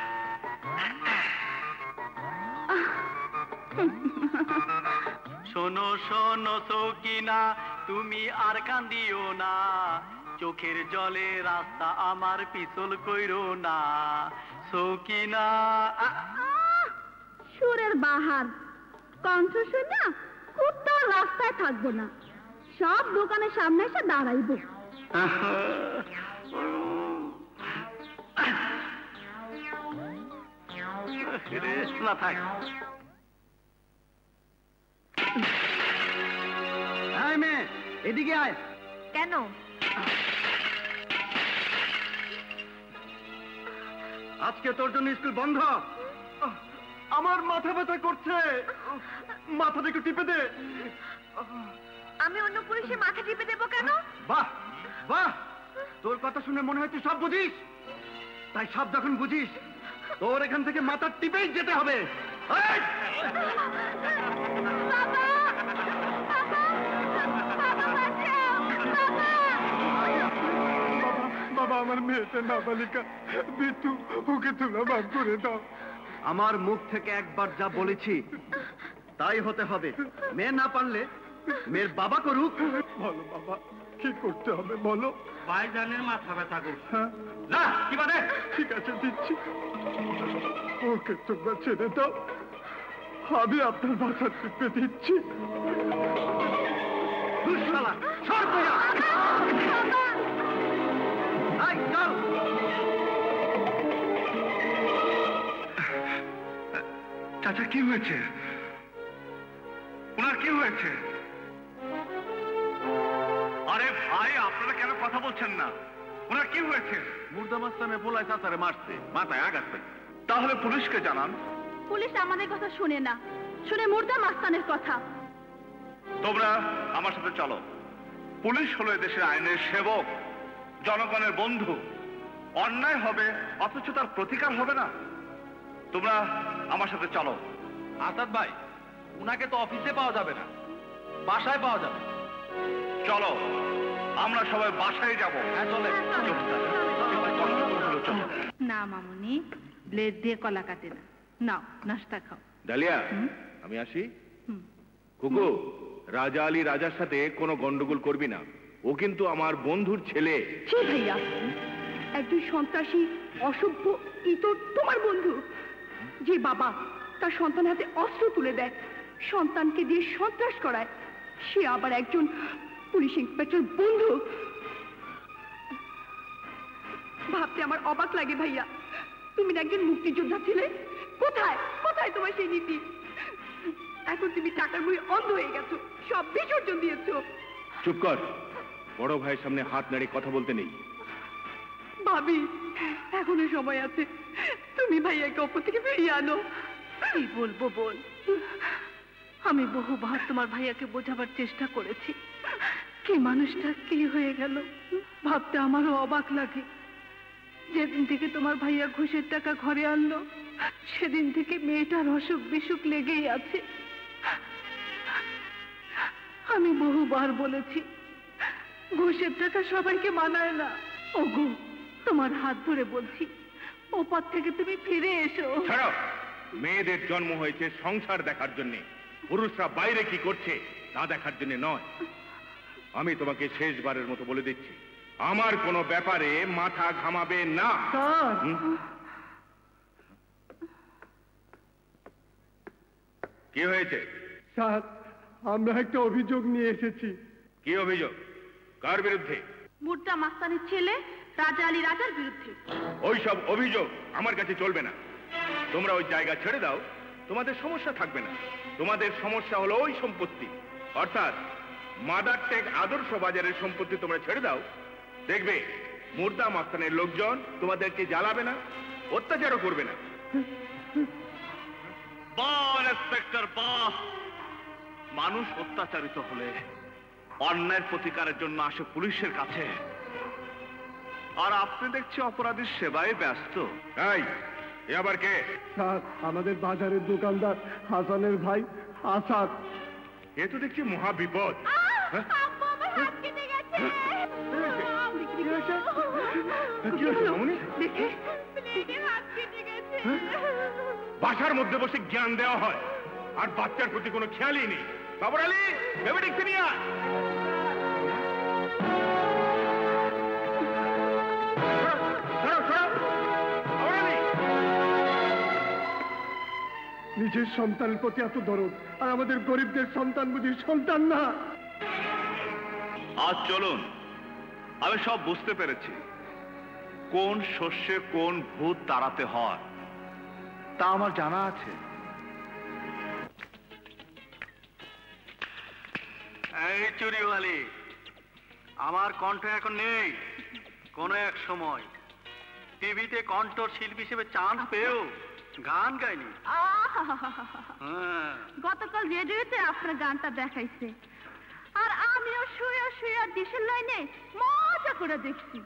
S21: শোনো শোনো সকিনা, তুমি আর কান্দিও না, চোখের জলে রাস্তা আমার পিছল কইরো না সকিনা।
S15: সুরের বাহার কণ্ঠ শুনে কুত্তার রাস্তায় থাকবো না, সব দোকানের সামনে এসে দাঁড়াইব।
S21: না থাক। আয় মেয়ে, এদিকে আয়।
S18: কেন?
S21: আজকে তোর জন্য স্কুল বন্ধ। আমার মাথা ব্যথা করছে, মাথাটা একটু টিপে দে।
S18: আমি অন্য পুরুষের মাথা টিপে দেবো কেন?
S21: বাহ বাহ, তোর কথা শুনে মনে হয় তুই সব বুঝিস। তাই সব যখন বুঝিস, তোর এখান থেকে মাথা টিপেই যেতে হবে।
S12: বাবা, আমার মেয়েটা নাবালিকা, বিট্টু, ওকে তোলা মাফ করে দাও।
S21: আমার মুখ থেকে একবার যা বলেছি তাই হতে হবে। মেয়ে না পারলে মেয়ের বাবা করুক।
S12: বলো বাবা, কি করতে হবে বলো।
S21: ভাইজানের মাথা ব্যথা করছে।
S12: না, কি মানে? ঠিক আছে, দিচ্ছি। ওকে তোমরা ছেড়ে দাও, আমি আপনার মাথা টিপে দিচ্ছি।
S21: দুঃশালা, সর তুই।
S8: চাচা, কি হয়েছে? ওনার কি হয়েছে? আরে ভাই, আপনারা কেন কথা বলছেন না? ওনার কি হয়েছে?
S13: মুর্দা মাস্তানে পোলায় চাচারে মারছে, মাথায় আঘাত পেয়েছে।
S8: তাহলে পুলিশকে জানান।
S15: পুলিশ আমাদের কথা শুনে না, শুনে মুর্দা মাস্তানের কথা।
S8: তোমরা আমার সাথে চলো। পুলিশ হলো দেশের আইনের সেবক, জনগণের বন্ধু। অন্যায় হবে অথচ তার প্রতিকার হবে না। তোমরা আমার সাথে চলো।
S13: আসাদ ভাই, উনাকে তো অফিসে পাওয়া যাবে না, বাসায় পাওয়া যাবে।
S8: চলো, আমরা সবাই বাসায় যাবো।
S13: হ্যাঁ চলে।
S3: না মামুনি, ব্লেড দিয়ে কলা কাটে না। নাও নাস্তা খাও।
S13: ডালিয়া, আমি আসি। কুকু,
S9: রাজা আলী রাজার সাথে কোনো গন্ডগোল করবি না, ও কিন্তু আমার বন্ধুর ছেলে।
S10: ছি ভাইয়া, একজন সন্ত্রাসী অসভ্য ইতর তোমার বন্ধু, যে বাবা তার সন্তান হাতে অস্ত্র তুলে দেয়, সন্তানকে দিয়ে সন্ত্রাস করায়, সে আবার একজন পুলিশ ইন্সপেক্টর বন্ধু। ভাবতে আমার অবাক লাগে ভাইয়া, তুমি একজন মুক্তিযোদ্ধা ছিলে, কোথায় কোথায় তোমার সেই নীতি? এখন তুমি টাকার বই অন্ধ হয়ে গেছো, সব বিসর্জন দিয়েছো।
S9: চুপ কর, বড় ভাইয়ের সামনে হাত নাড়িয়ে কথা বলতে নেই।
S10: ভাবি, এখনো সময় আছে, তুমি ভাইয়াকে অপর থেকে ফিরিয়ে আনো।
S2: কি বলবো বল, আমি বহুবার তোমার ভাইয়াকে বোঝাবার চেষ্টা করেছি, কি মানুষটা কি হয়ে গেল ভাবতে আমারও অবাক লাগে। যেদিন থেকে তোমার ভাইয়া ঘুষের টাকা ঘরে আনলো, সেদিন থেকে মেয়েটার অসুখ বিসুখ লেগেই আছে। আমি বহুবার বলেছি ঘুষের টাকা সবাইকে মানায় না। ওগো, তোমার হাত ধরে বলছি, ওপার থেকে তুমি ফিরে এসো।
S9: ছাড়ো, মেয়েদের জন্ম হয়েছে সংসার দেখার জন্য, পুরুষরা বাইরে কি করছে তা দেখার জন্য নয়। আমি তোমাকে শেষবারের মতো বলে দিচ্ছি, আমার কোনো ব্যাপারে মাথা ঘামাবে না। কি হয়েছে?
S12: স্যার, আমরা একটা অভিযোগ নিয়ে এসেছি।
S9: কি অভিযোগ? কার বিরুদ্ধে?
S18: মুর্দা মাস্তানের ছেলে রাজা আলী রাজার বিরুদ্ধে।
S9: ওই সব অভিযোগ আমার কাছে চলবে না। তোমরা ওই জায়গা ছেড়ে দাও, তোমাদের সমস্যা থাকবে না। তোমাদের সমস্যা হলো ওই সম্পত্তি, অর্থাৎ মাদার টেক আদর্শ বাজারের সম্পত্তি তোমরা ছেড়ে দাও, দেখবে মুর্দা মাস্তানের লোকজন তোমাদেরকে জ্বালাবে না, অত্যাচারও করবে না।
S8: বাহ ইন্সপেক্টর বাহ, মানুষ অত্যাচারিত হলে অন্যায়ের প্রতিকারের জন্য আসে পুলিশের কাছে, আর আপনি দেখছি অপরাধীর সেবায় ব্যস্ত।
S9: এই, এ আবার কে?
S12: স্যার, আমাদের বাজারের দোকানদার হাসানের ভাই আসাদ।
S9: এ তো দেখছি মহা বিপদ। বাসার মধ্যে বসে জ্ঞান দেওয়া হয় আর বাচ্চার প্রতি কোনো খেয়ালই নেই। বাবর আলী, ভেবে দেখতে নিয়ে আয়।
S12: নিজের সন্তানের প্রতি এত দরদ, আর আমাদের গরিবদের সন্তান বুঝি সন্তান না।
S8: আজ চলুন, আমি সব বুঝতে পেরেছি কোন শস্যে কোন ভূত তাড়াতে হয়, তা আমার জানা আছে।
S21: এই চুরিওয়ালি, আমার কণ্ঠ এখন নেই, কোন এক সময় টিভিতে কণ্ঠ শিল্পী হিসেবে চান্স পেয়েও গান গাইনি।
S18: গতকাল রেডিওতে আপনার গানটা দেখাইছে, আর আমিও শুয়ে শুয়ে দেশের লাইনে মজা করে দেখছি।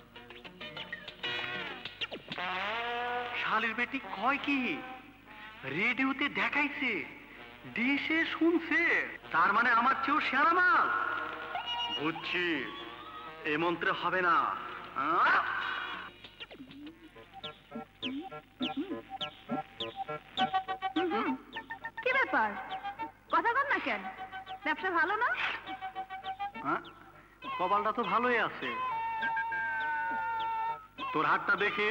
S21: শালির বেটি কয় কি, রেডিওতে দেখাইছে, দেশে শুনছে, তার মানে আমার চেয়েও সেরা মাল। বুঝছি, এ মন্ত্রে হবে না।
S18: কি ব্যাপার, কথা বল না কেন? ব্যবসা ভালো না?
S21: কপালটা তো ভালোই আছে, তোর হাতটা দেখে।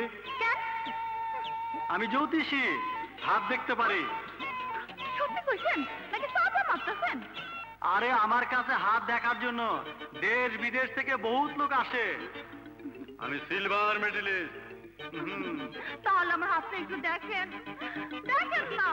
S21: আমি জ্যোতিষী, হাত দেখতে পারি।
S18: সত্যি কইছেন নাকি সাজা মারতেছেন?
S21: আরে আমার কাছে হাত দেখার জন্য দেশ বিদেশ থেকে বহুত লোক আসে। আমি সিলভার মেডেলিস্ট।
S18: তাহলে আমার হাতটা একটু দেখেন, দেখেন না।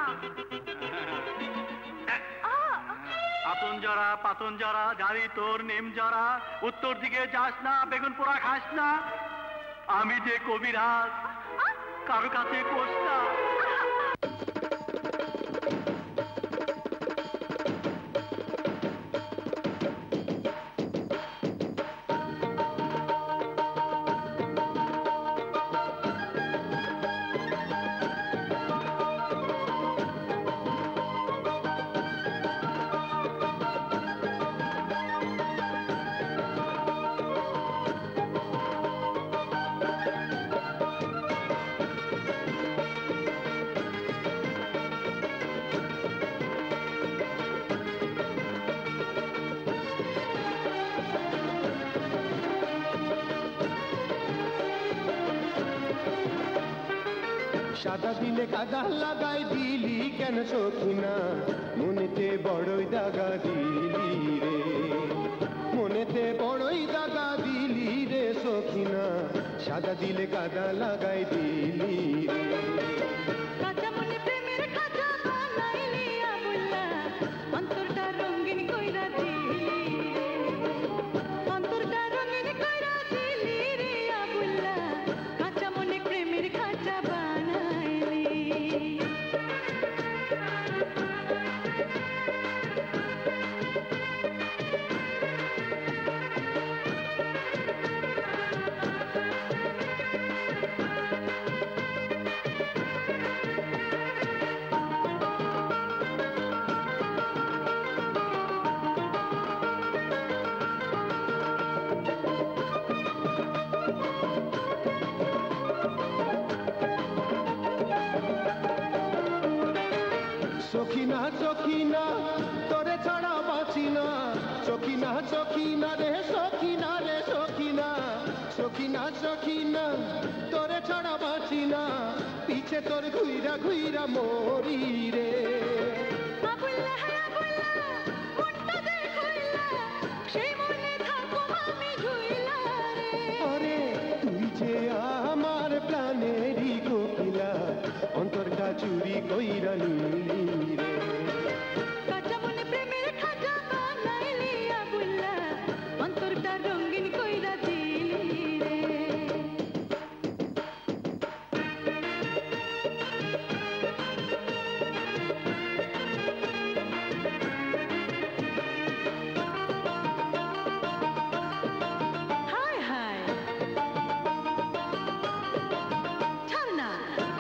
S21: পাতন জরা জারি তোর নেম জরা, উত্তর দিকে যাস না, বেগুন পোড়া খাস না। আমি যে কবিরাজ, কারো কাছে কোস না।
S20: সাদা দিলে কাদা লাগাই দিলি কেন সখিনা মনেতে বড়ই দাগা দিলি রে মনেতে বড়ই দাগা দিলি রে সখিনা সাদা দিলে কাদা লাগাই দিলি রে
S15: কাঁচা মনে প্রেমের খাঁচা বানাইলি আবুল্লা অন্তরটা রঙিন কইরা দিলি অন্তরটা রঙিন কইরা দিলি রে আবুল্লা কাঁচা মনে প্রেমের খাঁচা বানাইলি
S20: সখিনা সখিনা তোরে ছাড়া বাঁচি না সখিনা সখিনা রে সখিনা রে সখিনা সখিনা সখিনা তোরে ছাড়া বাঁচি না পিছে তোর ঘুইরা ঘুইরা মরি রে
S15: আবুল্লা হে আবুল্লা মনটা দেখুইলা সেই মনে থাকো আমি ঝুইলা রে
S20: ওরে তুই যে আমার প্রাণেরই কোকিলা অন্তরটা চুরি কইরা নিলি রে
S15: কাঁচা মনে প্রেমের খাঁচা বানাইলি আবুল্লা অন্তরটা রঙিন কইরা দিলি রে হায় হায় ছাড় না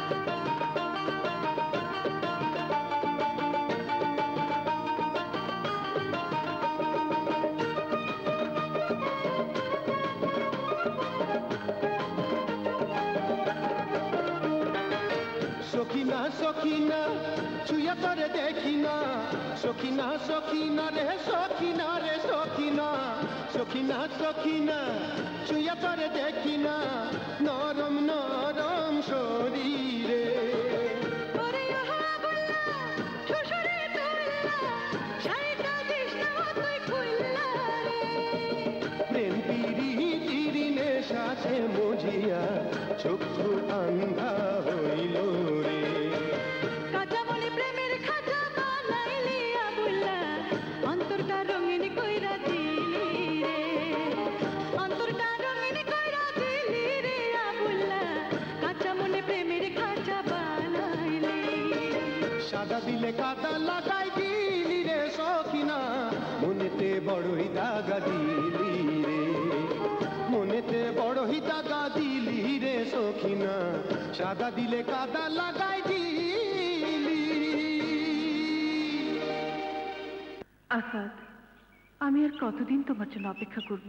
S20: সখিনা সখিনা ছুঁয়া তোরে দেখি না সখিনা সখিনা রে সখিনা রে সখিনা সখিনা সখিনা ছুঁয়া তোরে দেখি না নরম নরম শরীরে
S15: ওরে আহা আবুল্লা শ্বশুরে তুল্লা শাড়িটা দিস না তুই খুললা রে
S20: প্রেম পিরি নেশাছে মজিয়া চক্ষু আন্ধা হইল রে
S15: কাঁচা মনে প্রেমের খাঁচা বানাইলি আবুল্লা অন্তরটা রঙিন কইরা দিলি রে অন্তরটা রঙিন কইরা দিলি রে আবুল্লা কাঁচা মনে প্রেমের খাঁচা বানাইলি
S20: সাদা দিলে কাদা লাগাই দিলি রে সখিনা মনেতে বড়ই দাগা দিলি রে মনেতে বড়ই দাগা দিলি রে সখিনা সাদা দিলে কাদা লাগাই দিলি
S3: আসাদ আমি আর কতদিন তোমার জন্য অপেক্ষা করব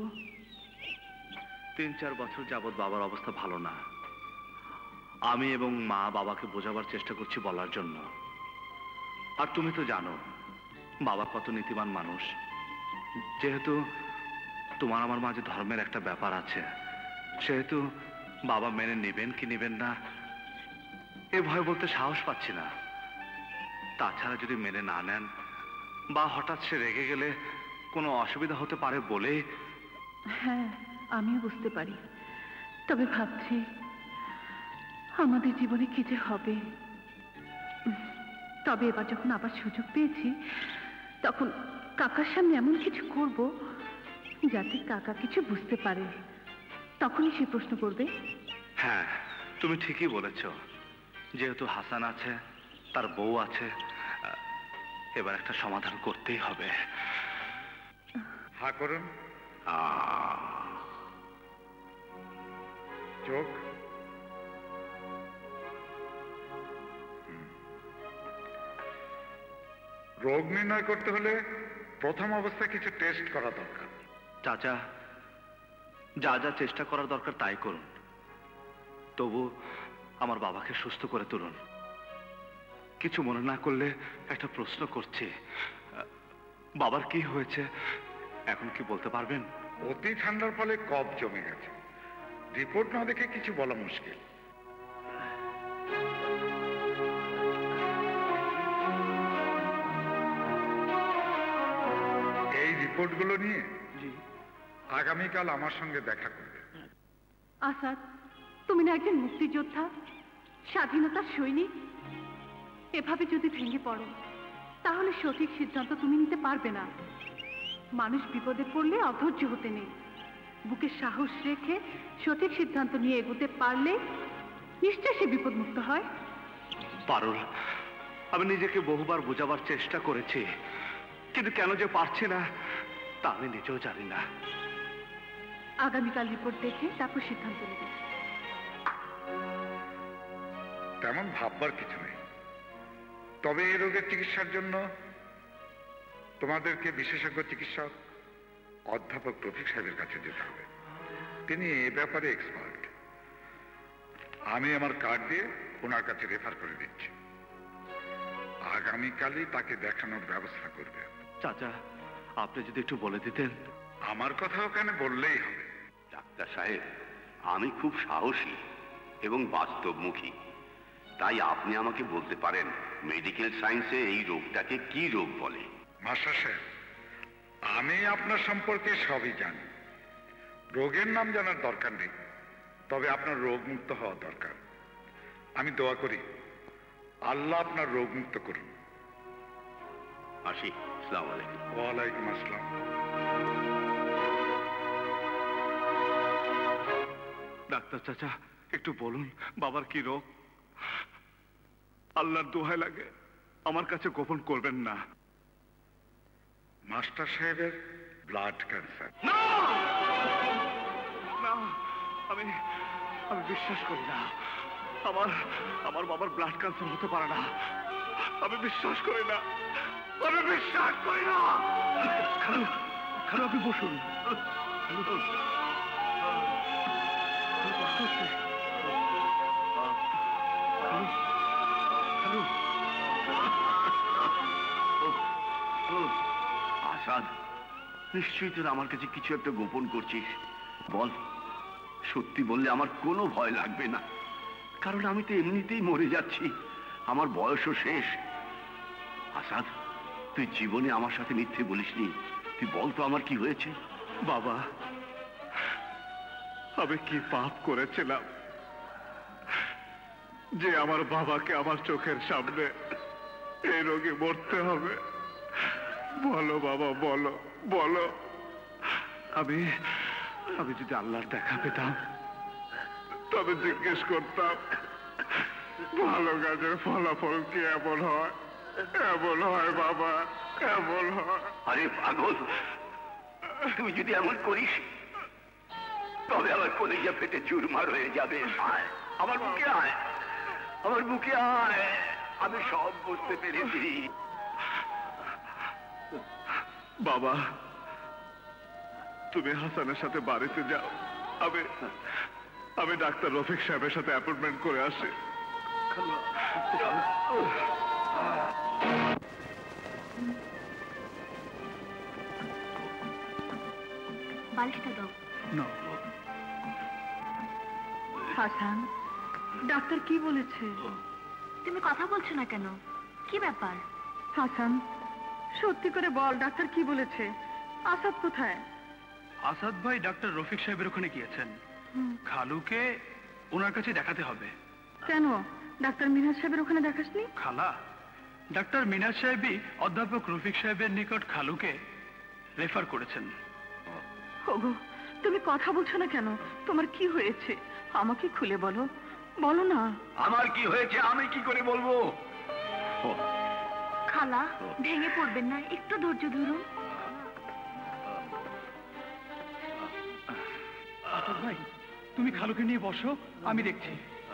S8: 3-4 বছর যাবৎ বাবার অবস্থা ভালো না আমি এবং মা বাবাকে বোঝাবার চেষ্টা করছি বলার জন্য আর তুমি তো জানো বাবা কত নীতিবান মানুষ যেহেতু তোমার আমার মাঝে ধর্মের একটা ব্যাপার আছে সেহেতু বাবা মেনে নেবেন কি নেবেন না এ ভয় বলতে সাহস পাচ্ছি না তাছাড়া যদি মেনে না নেন বা হঠাৎ সে রেগে গেলে কোনো অসুবিধা হতে পারে বলে
S3: হ্যাঁ আমিও বুঝতে পারি তবে ভাবছি আমাদের জীবনে কি যে হবে তবে এবার যখন আবার সুযোগ পেয়েছি তখন কাকার সামনে এমন কিছু করব যাতে কাকা কিছু বুঝতে পারে তখনই সে প্রশ্ন করবে
S8: হ্যাঁ তুমি ঠিকই বলেছ যেহেতু হাসান আছে তার বউ আছে এবার একটা সমাধান করতেই হবে
S9: হা করুন চোখ রোগ নির্ণয় করতে হলে প্রথম অবস্থায় কিছু টেস্ট করা দরকার
S8: চাচা যা যা চেষ্টা করার দরকার তাই করুন তবু আমার বাবাকে সুস্থ করে তুলুন কিছু মনে না করলে একটা প্রশ্ন করছি বাবার কি হয়েছে এখন কি বলতে পারবেন
S9: অতি ঠান্ডার ফলে কফ জমে গেছে রিপোর্ট না দেখে কিছু বলা মুশকিল
S11: রিপোর্টগুলো নিয়ে আগামীকাল আমার সঙ্গে দেখা করবে।
S10: আসাদ, তুমি না একজন মুক্তিযোদ্ধা, স্বাধীনতার সৈনিক? এভাবে যদি ভেঙে পড়ো তাহলে সঠিক সিদ্ধান্ত তুমি নিতে পারবে না। মানুষ বিপদে পড়লে অধৈর্য হতে নেই, বুকে সাহস রেখে সঠিক সিদ্ধান্ত নিয়ে এগোতে পারলে নিশ্চয় সে বিপদমুক্ত হয়।
S8: পারুল, আমি নিজেকে বহুবার বোঝাবার চেষ্টা করেছি, কিন্তু কেন যে পারছি না তা আমি নিজেও জানি না।
S10: আগামীকাল রিপোর্ট দেখে তারপর সিদ্ধান্ত নেবে।
S11: তেমন ভাববার কিছু নেই, তবে এই রোগের চিকিৎসার জন্য তোমাদেরকে বিশেষজ্ঞ চিকিৎসক অধ্যাপক রফিক সাহেবের কাছে যেতে হবে। তিনি এ ব্যাপারে এক্সপার্ট। আমি আমার কার্ড দিয়ে ওনার কাছে রেফার করে দিচ্ছি। আগামীকালই তাকে দেখানোর ব্যবস্থা করবে।
S8: চাচা, আপনি যদি একটু বলে দিতেন।
S11: আমার কথা ওখানে বললেই হবে।
S1: ডাক্তার সাহেব, আমি খুব সাহসী এবং বাস্তবমুখী, তাই আপনি আমাকে বলতে পারেন মেডিকেল সায়েন্সে এই রোগটাকে কি রোগ বলে?
S11: মাস্টার সাহেব, আমি আপনার সম্পর্কে সবই জানি। রোগের নাম জানার দরকার নেই, তবে আপনার রোগ মুক্ত হওয়া দরকার। আমি দোয়া করি আল্লাহ আপনার রোগ মুক্ত করুন।
S1: আসি। আসসালামু আলাইকুম।
S11: ওয়ালাইকুম আসসালাম।
S8: ডাক্তার চাচা, একটু বলুন বাবার কি রোগ? আল্লাহর দোহাই লাগে আমার কাছে গোপন করবেন না।
S11: মাস্টার সাহেবের ব্লাড ক্যান্সার।
S8: না, আমি বিশ্বাস করি না। আমার বাবার ব্লাড ক্যান্সার হতে পারে না। আমি বিশ্বাস করি না। আমি বিশ্বাস করি না। খালু, আপনি বসুন।
S1: আসাদ, নিশ্চয়ই তোর আমার কাছে কিছু একটা গোপন করছিস। বল, সত্যি বললে আমার কোনো ভয় লাগবে না, কারণ আমি তো এমনিতেই মরে যাচ্ছি, আমার বয়সও শেষ। আসাদ, তুই জীবনে আমার সাথে মিথ্যে বলিসনি, তুই বল তো আমার কি হয়েছে?
S8: বাবা, আমি কি পাপ করেছিলাম যে আমার বাবাকে আমার চোখের সামনে এই রোগে মরতে হবে? বলো বাবা, বলো বলো। আমি যদি আল্লাহর দেখা পেতাম তবে জিজ্ঞেস করতাম ভালো কাজের ফলাফল কি এমন হয়? এমন হয় বাবা, এমন হয়।
S1: আরে পাগল, তুই যদি এমন করিস তবে আমার কলিজা ফেটে চুরমার হয়ে যাবে। আয় আমার বুকে, আয় আমার বুকে আয়। আমি সব বুঝতে পেরেছি।
S8: বাবা, তুমি হাসানের সাথে বাড়িতে যাও, আমি ডাক্তার রফিক সাহেবের সাথে অ্যাপয়েন্টমেন্ট করে আসি।
S18: বালিশটা দাও।
S10: হাসান, ডাক্তার কি বলেছে?
S18: তুমি কথা বলছো না কেন? কি ব্যাপার?
S10: হাসান, সত্যি করে বল, ডাক্তার কি বলেছে? আসাদ কোথায়?
S21: আসাদ ভাই ডাক্তার রফিক সাহেবের ওখানে গিয়েছেন। খালুকে ওনার কাছে দেখাতে হবে।
S10: কেন, ডাক্তার মিনাজ সাহেবের ওখানে দেখাসনি?
S21: খালা, ডাক্তার মিনাজ সাহেবই অধ্যাপক রফিক সাহেবের নিকট খালুকে রেফার করেছেন।
S10: ওগো, তুমি কথা বলছো না কেন? তোমার কি হয়েছে আমাকে খুলে বলো, বলো না।
S1: আমার কি হয়েছে আমি কি করে বলবো?
S18: খালা, ভেঙে পড়বেন না, একটু ধৈর্য ধরুন।
S21: আসাদ ভাই, তুমি খালুকে নিয়ে বসো, আমি দেখছি।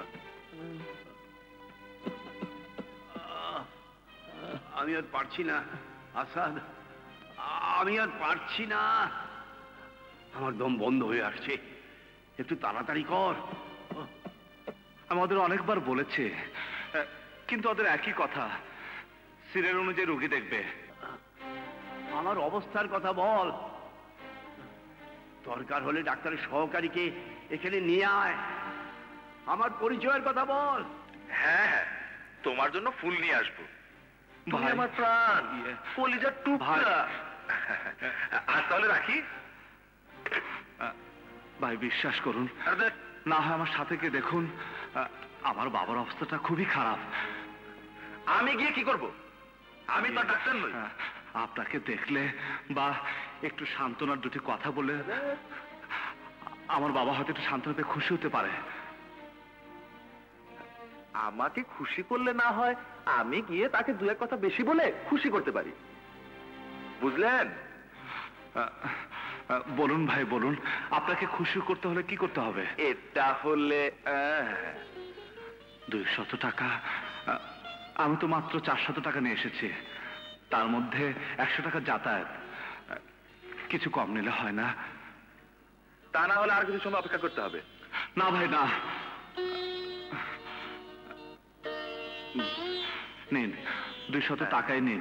S1: আমি আর পারছি না আসাদ, আমি আর পারছি না। আমার দম বন্ধ হয়ে আসছে, একটু তাড়াতাড়ি কর।
S8: আমাদের অনেকবার বলেছে, কিন্তু ওদের একই কথা, সিরিয়াল অনুযায়ী রোগী দেখবে।
S1: আমার অবস্থার কথা বল। দরকার হলে ডাক্তারের সহকারীকে এখানে নিয়ে আয়। আমার পরিচয়ের কথা বল।
S13: হ্যাঁ, তোমার জন্য ফুল নিয়ে আসবো।
S8: তুমি আমার প্রাণ, কলিজার টুকরা।
S9: আর তাহলে রাখি।
S8: ভাই বিশ্বাস করুন, না হয় আমার সাথে কে দেখুন, আমার বাবার অবস্থাটা খুবই খারাপ।
S9: আমি গিয়ে কি করব? আমি তো ডাক্তার নই।
S8: আপনাকে দেখলে বা একটু সান্ত্বনার দুটি কথা বলে আমার বাবা হয়তো একটু সান্ত্বনা পেয়ে খুশি হতে পারে।
S13: আমাকে খুশি করলে না হয় আমি গিয়ে তাকে দু এক কথা বেশি বলে খুশি করতে পারি, বুঝলেন?
S8: বলুন ভাই বলুন, আপনাকে খুশি করতে হলে কি করতে হবে?
S13: এটা হলে
S8: 200 টাকা। আমি তো মাত্র 400 টাকা নিয়ে এসেছি, তার মধ্যে 100 টাকা যাতায়াত। কিছু কম নিলে হয় না?
S13: তা না হলে আর কিছু সময় অপেক্ষা করতে হবে।
S8: না ভাই না, নিন 200 টাকাই নিন।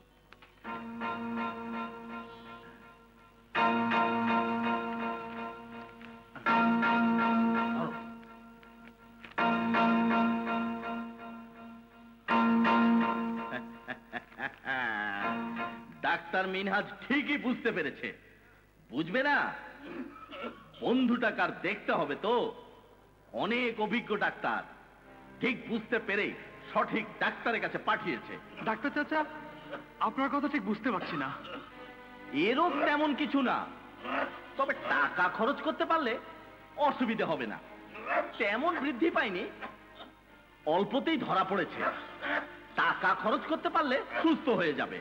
S13: ডাক্তার মিনহাজ ঠিকই বুঝতে পেরেছে। বুঝবে না? বন্ধুটাকার দেখতে হবে তো, অনেক অভিজ্ঞ ডাক্তার, ঠিক বুঝতে পেরে সঠিক ডাক্তারের কাছে পাঠিয়েছে।
S21: ডাক্তার চাচা, আপনার কথা ঠিক বুঝতে পারছি না।
S13: এরও তেমন কিছু না, তবে টাকা খরচ করতে পারলে অসুবিধা হবে না। তেমন বৃদ্ধি পায়নি, অল্পতেই ধরা পড়েছে। টাকা খরচ করতে পারলে সুস্থ হয়ে যাবে।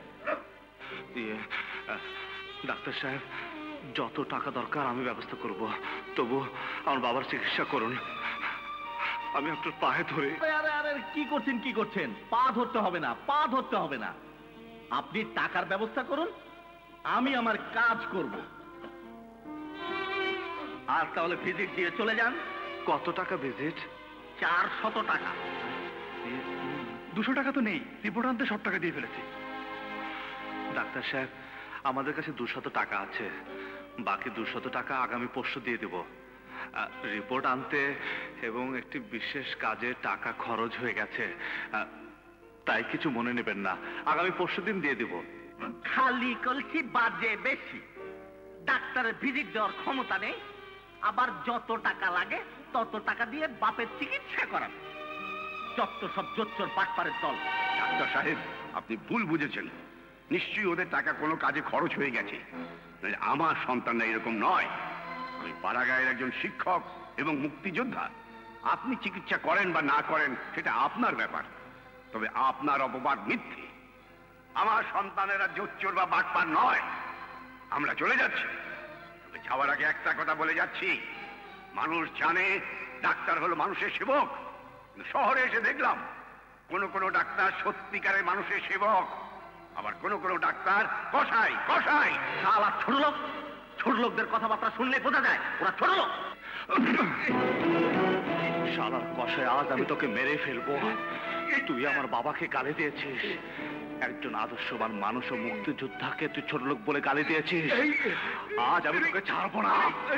S8: ডাক্তার সাহেব, যত টাকা দরকার আমি ব্যবস্থা করব, তবু আমার বাবার চিকিৎসা করুন। আমি আপনার পায়ে ধরে।
S13: আরে আরে কি করছেন? পা ধরতে হবে না, পা ধরতে হবে না। আপনি টাকার ব্যবস্থা করুন, আমি আমার কাজ করব। আর তাহলে ভিজিট দিয়ে চলে যান।
S8: কত টাকা ভিজিট?
S13: 400 টাকা।
S8: 200 টাকা তো নেই, রিপোর্ট আনতে 100 টাকা দিয়ে ফেলেছি। ডাক্তার সাহেব, আমাদের কাছে 200 টাকা আছে, বাকি 200 টাকা আগামী পরশু দিয়ে দেব। রিপোর্ট আনতে এবং একটি বিশেষ কাজে টাকা খরচ হয়ে গেছে, তাই কিছু মনে নেবেন না, আগামী পরশু দিন দিয়ে দেব।
S13: খালি কলসি বাজে বেশি। ডাক্তারের ভিজিট দেওয়ার ক্ষমতা নেই, আবার যত টাকা লাগে তত টাকা দিয়ে বাপের চিকিৎসা করাবে। যত সব জোচ্চোর বাটপারের দল।
S1: ডাক্তার সাহেব, আপনি ভুল বুঝেছেন। নিশ্চয়ই ওদের টাকা কোনো কাজে খরচ হয়ে গেছে। আমার সন্তানরা এরকম নয়। আমি পাড়াগাঁয়ের একজন শিক্ষক এবং মুক্তিযোদ্ধা। আপনি চিকিৎসা করেন বা না করেন সেটা আপনার ব্যাপার, তবে আপনার অপবাদ মিথ্যে। আমার সন্তানেরা জোচ্চোর বা বাটপার নয়। আমরা চলে যাচ্ছি, তবে যাওয়ার আগে একটা কথা বলে যাচ্ছি। মানুষ জানে ডাক্তার হলো মানুষের সেবক, শহরে এসে দেখলাম কোন ডাক্তার সত্যিকারের মানুষের সেবক, আবার কোন ডাক্তার কসাই।
S13: শালা ছোট লোকদের কথাবার্তা শুনলে বোঝা যায় ওরা ছোট লোক।
S8: শালার কসাই, আজ আমি তোকে মেরে ফেলবো। তুই আমার বাবাকে গালি দিয়েছিস, একজন আদর্শবান মানুষ ও মুক্তিযোদ্ধাকে তুই ছোট লোক বলে গালি দিয়েছিস। আজ আমি তোকে ছাড়বো না,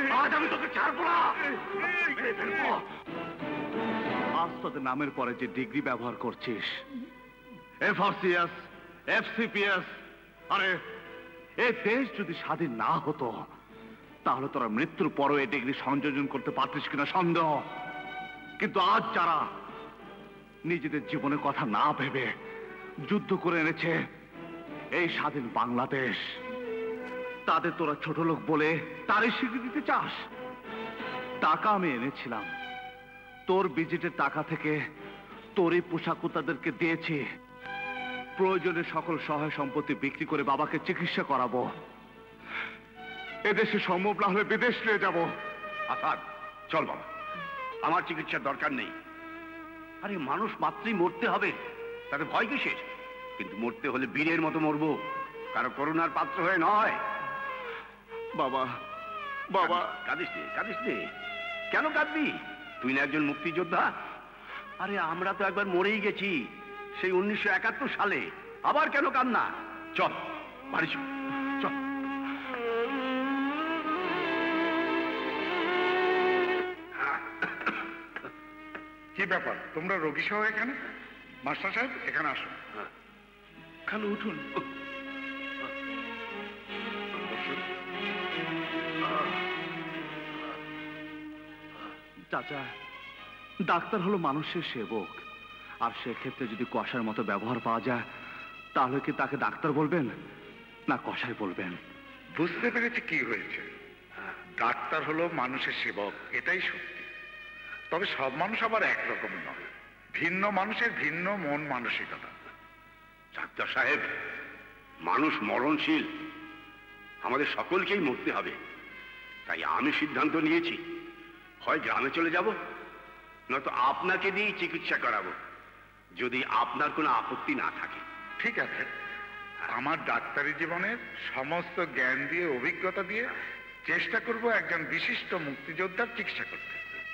S8: মেরে ফেলবো। আজ তোদের নামের পরে যে ডিগ্রি ব্যবহার করছিস, FRCS, FCPS, আরে এই দেশ যদি স্বাধীন না হতো তাহলে তোরা মৃত্যুর পরও এই ডিগ্রি সংযোজন করতে পারতিস কিনা সন্দেহ। কিন্তু আজ যারা নিজেদের জীবনের কথা না ভেবে যুদ্ধ করে এনেছে এই স্বাধীন বাংলাদেশ, তাদের তোরা ছোট লোক বলে তারই স্বীকৃতি দিতে চাস? টাকা আমি এনেছিলাম, তোর ভিজিটের টাকা থেকে তোরই পোশাক তাদেরকে দিয়েছি। প্রয়োজনে সকল সহায় সম্পত্তি বিক্রি করে বাবাকে চিকিৎসা করাবো। এদেশে সম্ভব না হলে বিদেশ নিয়ে যাবো।
S1: আসাদ, চল বাবা, আমার চিকিৎসার দরকার নেই। আরে মানুষ মাত্রই মরতে হবে, তাতে ভয় কিসের? কিন্তু মরতে হলে বীরের মতো মরবো, কারো করুণার পাত্র হয়ে নয়।
S8: বাবা,
S1: কাঁদিস নে। কেন কাঁদবি? তুই না একজন মুক্তিযোদ্ধা? আরে আমরা তো একবার মরেই গেছি, সেই 1971 সালে। আবার কেন কান্না? চল বাড়ি চল।
S11: কি ব্যাপার, তোমরা রোগী সহ এখানে? মাস্টার সাহেব, এখানে আসো।
S8: খালু উঠুন। চাচা, ডাক্তার হলো মানুষের সেবক, আর সেক্ষেত্রে যদি কষার মতো ব্যবহার পাওয়া যায় তাহলে কি তাকে ডাক্তার বলবেন না কষাই বলবেন?
S11: বুঝতে পেরেছি কি হয়েছে। ডাক্তার হলো মানুষের সেবক, এটাই সত্যি। তবে সব মানুষ আবার একরকম নয়, ভিন্ন মানুষের ভিন্ন মন মানসিকতা।
S1: ডাক্তার সাহেব, মানুষ মরণশীল, আমাদের সকলকেই মরতে হবে। তাই আমি সিদ্ধান্ত নিয়েছি, হয় গ্রামে চলে যাব, নয়তো আপনাকে দিয়েই চিকিৎসা করাবো, যদি আপনার কোনো আপত্তি না থাকে।
S11: ঠিক আছে, আমার ডাক্তারি জীবনের সমস্ত জ্ঞান দিয়ে, অভিজ্ঞতা দিয়ে চেষ্টা করব একজন বিশিষ্ট মুক্তিযোদ্ধার চিকিৎসা করতে।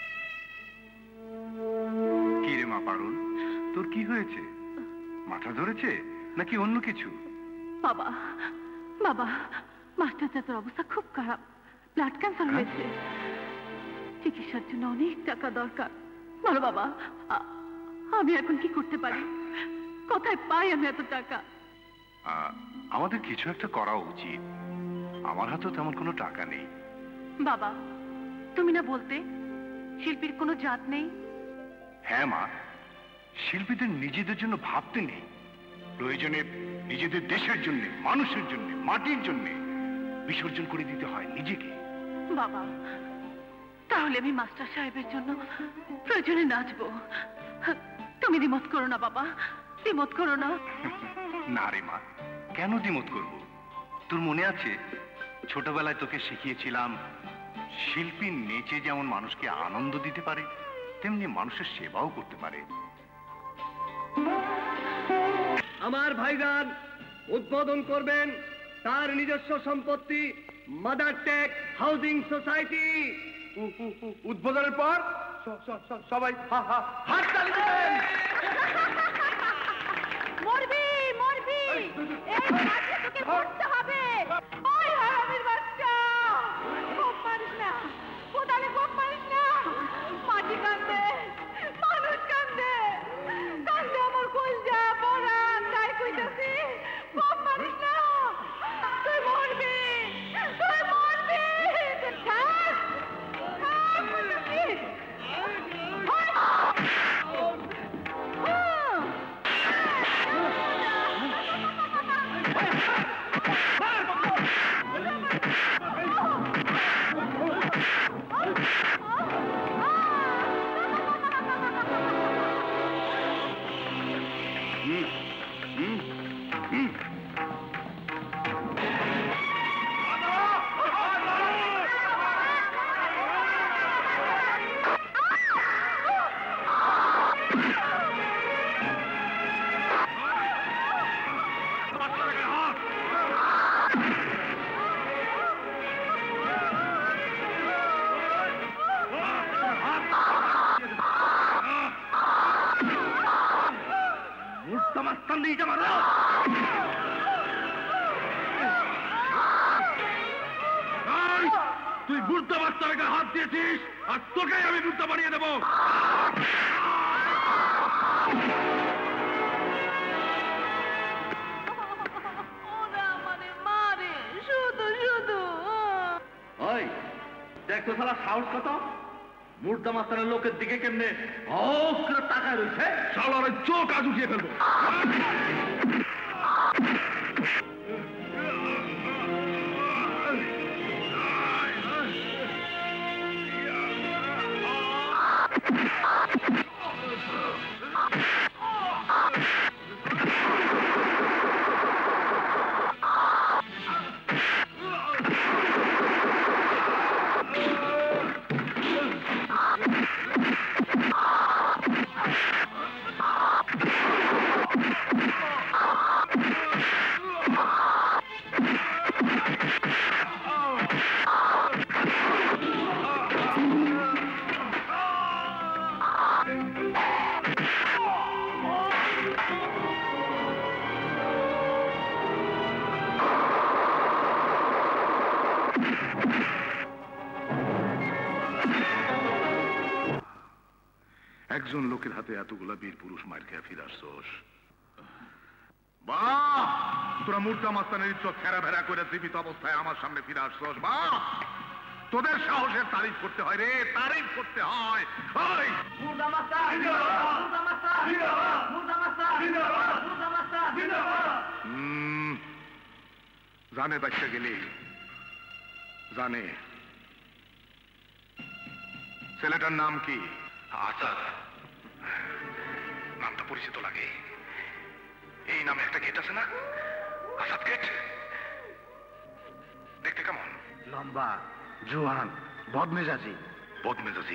S14: কি রে মা পারুল, তোর কি হয়েছে? মাথা ধরেছে নাকি অন্য কিছু?
S3: বাবা, বাবা, মাস্টার চাচার অবস্থা খুব খারাপ, ব্লাড ক্যান্সার হয়েছে, চিকিৎসার জন্য অনেক টাকা দরকার। বলো বাবা, আমি এখন কি করতে পারি? কোথায় পাই আমি এত টাকা?
S14: আমাদের কিছু একটা করা উচিত। আমার হাতেও তেমন কোনো টাকা নেই।
S3: বাবা, তুমি না বলতে শিল্পীর কোনো জাত নেই?
S14: হ্যাঁ মা, শিল্পীদের নিজেদের জন্য ভাবতে নেই, প্রয়োজনে নিজেদের দেশের জন্য, মানুষের জন্য, মাটির জন্য বিসর্জন করে দিতে হয় নিজেকে।
S3: বাবা, তাহলে আমি মাস্টার সাহেবের জন্য প্রয়োজনে নাচবো। তুমি দ্বিমত করো না বাবা, দ্বিমত করো না।
S14: না রে মা, কেন দ্বিমত করব? তোর মনে আছে ছোটবেলায় তোকে শিখিয়েছিলাম, শিল্পী নেচে যেমন মানুষকে আনন্দ দিতে পারে তেমনি মানুষের সেবাও করতে পারে।
S22: আমার ভাইজান উদ্বোধন করবেন তার নিজস্ব সম্পত্তি মাদার টেক হাউজিং সোসাইটি।
S12: উদ্বোধনের পর সবাই হাততালি দিবেন।
S3: মরবি মরবি, এই মাঠে তোকে মরতে হবে। ওই হারামির বাচ্চা, কোপ মারিস না, কোদালে কোপ মারিস না। মাটি কান্দে, মানুষ কান্দে, কান্দে আমার কলজা পড়া, তাই কইতাছি কোপ মারিস না। তুই মরবি, তুই মরবি। থাক, থাক কইতাছি।
S5: তুই বুদ্ধ বাচ্চাকে হাত দিয়েছিস, আর তোকেই আমি বুদ্ধ বানিয়ে দেবো।
S8: ওই দেখ তো শালা সাহস কত, মুর্দা মাস্টারের লোকের দিকে কেমনে তাকায় রয়েছে।
S5: শালার চোখ আজ উঠিয়ে ফেলবো।
S14: একজন লোকের হাতে এতগুলা বীর পুরুষ মার খেয়ে ফিরে আসছোস। বাহ, তোরা মুর্দা মাস্তানের ইজ্জত খেরা ভেড়া করে জীবিত অবস্থায় আমার সামনে ফিরে আসছোস। বাহ,
S9: তোদের সাহসের তারিফ করতে হয় রে, তারিফ করতে হয়। ওই জানে বাচ্চা গেলি, জানে। ছেলেটার নাম কি?
S14: আসাদ। নামটা পরিচিত লাগে। এই নামে একটা গেট আছে না, আসাদ গেট। দেখতে কেমন?
S16: লম্বা, জোয়ান, বদমেজাজি।
S14: বদমেজাজি?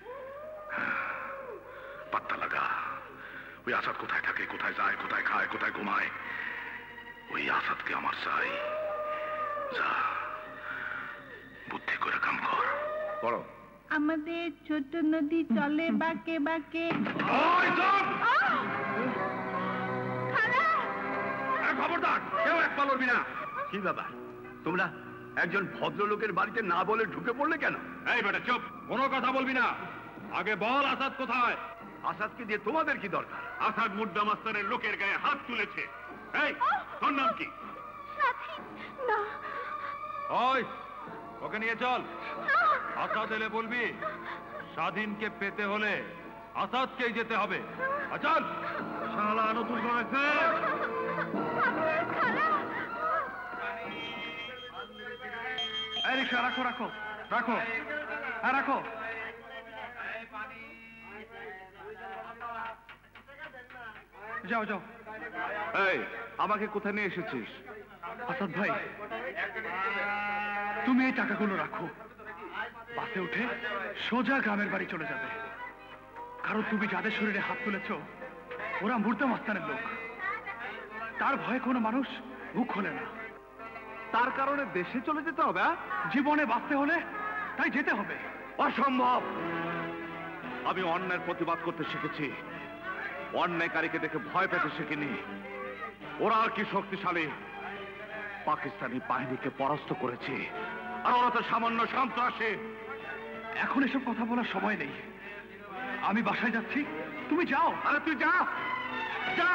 S14: পাত্তা লাগা। ওই আসাদ কোথায় থাকে, কোথায় যায়, কোথায় খায়, কোথায় ঘুমায়, ওই আসাদকে আমার চাই। যা, বুদ্ধি করে কাম কর।
S9: করো।
S3: আমাদের ছোট নদী চলে বাঁকে বাঁকে।
S1: খবরদার, কেউ এক পা লড়বি না। কি ব্যাপার, তোমরা একজন ভদ্রলোকের বাড়িতে না বলে ঢুকে পড়লে কেন?
S5: এই বেটা চুপ, কোনো কথা বলবি না। আগে বল আসাদ কোথায়?
S1: আসাদকে দিয়ে তোমাদের কি দরকার?
S5: আসাদ মুড্ডা মাস্টারের লোকের গায়ে হাত তুলেছে। এই, তোর নাম কি? ওই, ওকে নিয়ে চল। আসাদ এলে বলবি স্বাধীনকে পেতে হলে আসাদকেই যেতে হবে। চল। শালা নতুন করেছে।
S8: এই রিক্সা রাখো, রাখো, রাখো, হ্যাঁ রাখো। যাও যাও।
S9: এই, আমাকে কোথায় নিয়ে এসেছিস?
S8: আসাদ ভাই, তুমি এই টাকাগুলো রাখো। বাসে উঠে সোজা গ্রামের বাড়ি চলে যাবে। কারণ তুমি যাদের শরীরে হাত তুলেছ ওরা মুর্দা মাস্তানের লোক। তার ভয়ে কোনো মানুষ মুখ খোলে না।
S9: তার কারণে দেশে চলে যেতে হবে?
S8: জীবনে বাঁচতে হলে তাই যেতে হবে।
S9: অসম্ভব। আমি অন্যায়ের প্রতিবাদ করতে শিখেছি, অন্যায়কারীকে দেখে ভয় পেতে শিখিনি। ওরা আর কি শক্তিশালী, পাকিস্তানি বাহিনীকে পরাস্ত করেছে, আর ওরা তো সামান্য সন্ত্রাসী।
S8: এখন এসব কথা বলার সময় নেই। আমি বাসায় যাচ্ছি, তুমি যাও।
S9: আরে তুই যা, যা।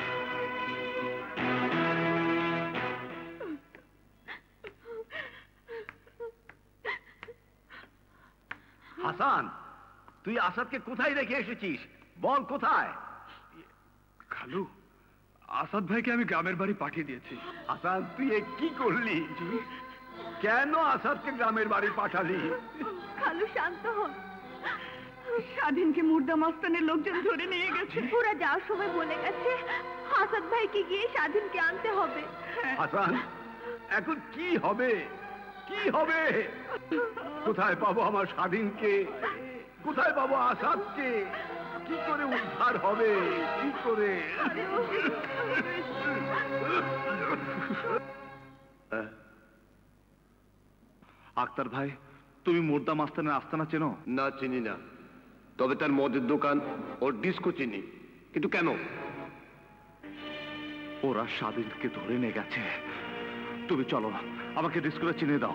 S1: হাসান, তুই আসাদকে কোথায় রেখে এসেছিস? বল কোথায়?
S8: খালু, আসাদ ভাইকে আমি গ্রামের বাড়ি পাঠিয়ে দিয়েছি।
S1: হাসান, তুই এ কি করলি? কেন আসাদকে গ্রামের বাড়ি পাঠালি?
S10: খালু শান্ত হন। স্বাধীনকে মুর্দা মাস্তানের লোকজন ধরে নিয়ে গেছে। ওরা যাওয়ার সময় বলে গেছে আসাদ ভাইকে গিয়ে স্বাধীনকে আনতে হবে।
S1: হাসান, এখন কি হবে? কি হবে? কোথায় পাবো আমার স্বাধীনকে? কোথায় পাবো আসাদকে? কি করে উদ্ধার হবে? কি করে?
S9: আক্তার ভাই, তুমি মুর্দা মাস্তানের আস্তানা চেনো?
S1: না, চিনি না। তবে তার মদের দোকান, ওর ডিস্কো চিনি। কিন্তু কেন?
S9: ওরা স্বাধীনকে ধরে নিয়ে গেছে। তুমি চলো, আমাকে ডিস্কোটা চিনে দাও।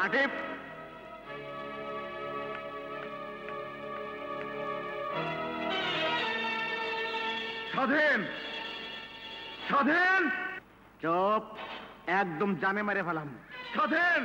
S8: আটিফ,
S16: স্বাধীন, স্বাধীন, চুপ, একদম জানে মেরে ফেলাম। স্বাধীন,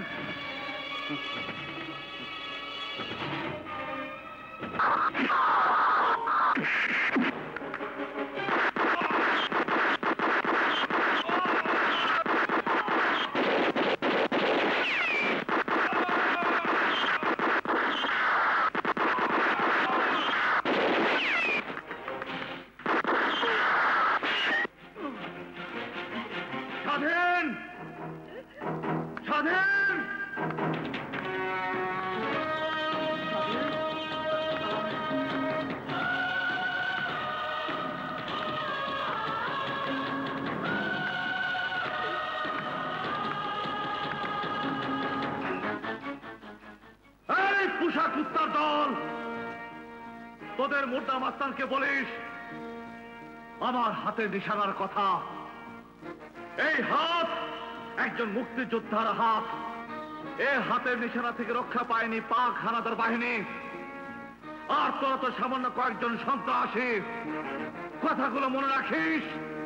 S8: কুত্তার দল, তোদের মোর্দা মাস্তানকে বলিস আমার হাতের নিশানার কথা। এই হাত একজন মুক্তিযোদ্ধার হাত। এ হাতের নিশানা থেকে রক্ষা পায়নি পাক হানাদার বাহিনী। আর তোরা তো সামান্য কয়েকজন সন্ত্রাসী। কথাগুলো মনে রাখিস।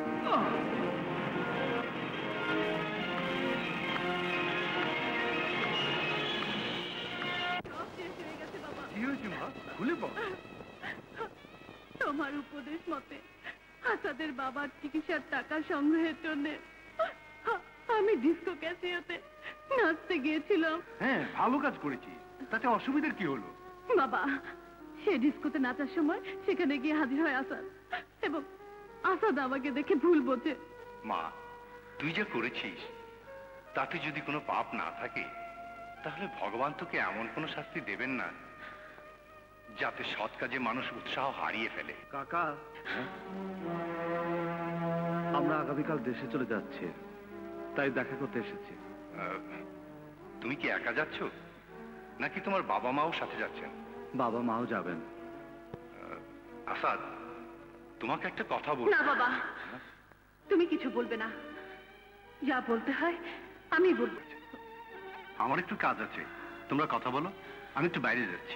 S3: তোমার উপদেশ মতে আসাদের বাবার চিকিৎসার টাকা সংগ্রহের জন্য আমি ডিস্কো ক্যাসিওতে নাচতে গিয়েছিলাম।
S14: হ্যাঁ, ভালো কাজ করেছি, তাতে অসুবিধার কি হলো?
S3: বাবা, সে ডিস্কোতে নাচার সময় সেখানে গিয়ে হাজির হয় আসাদ, এবং আসাদ আমাকে দেখে ভুল বোঝে।
S14: মা, তুই যা করেছিস তাতে যদি কোনো পাপ না থাকে তাহলে ভগবান তোকে এমন কোনো শাস্তি দেবেন না যাতে সৎ কাজে মানুষ উৎসাহ হারিয়ে ফেলে।
S8: কাকা, আমরা আগামীকাল দেশে চলে যাচ্ছি, তাই দেখা করতে এসেছি।
S14: তুমি কি একা যাচ্ছ নাকি তোমার বাবা মাও সাথে যাচ্ছেন?
S8: বাবা মাও যাবেন।
S14: আসাদ, তোমাকে একটা কথা বল।
S3: না বাবা, তুমি কিছু বলবে না, যা বলতে হয় আমি বলবো।
S14: আমার একটু কাজ আছে, তোমরা কথা বলো, আমি একটু বাইরে যাচ্ছি।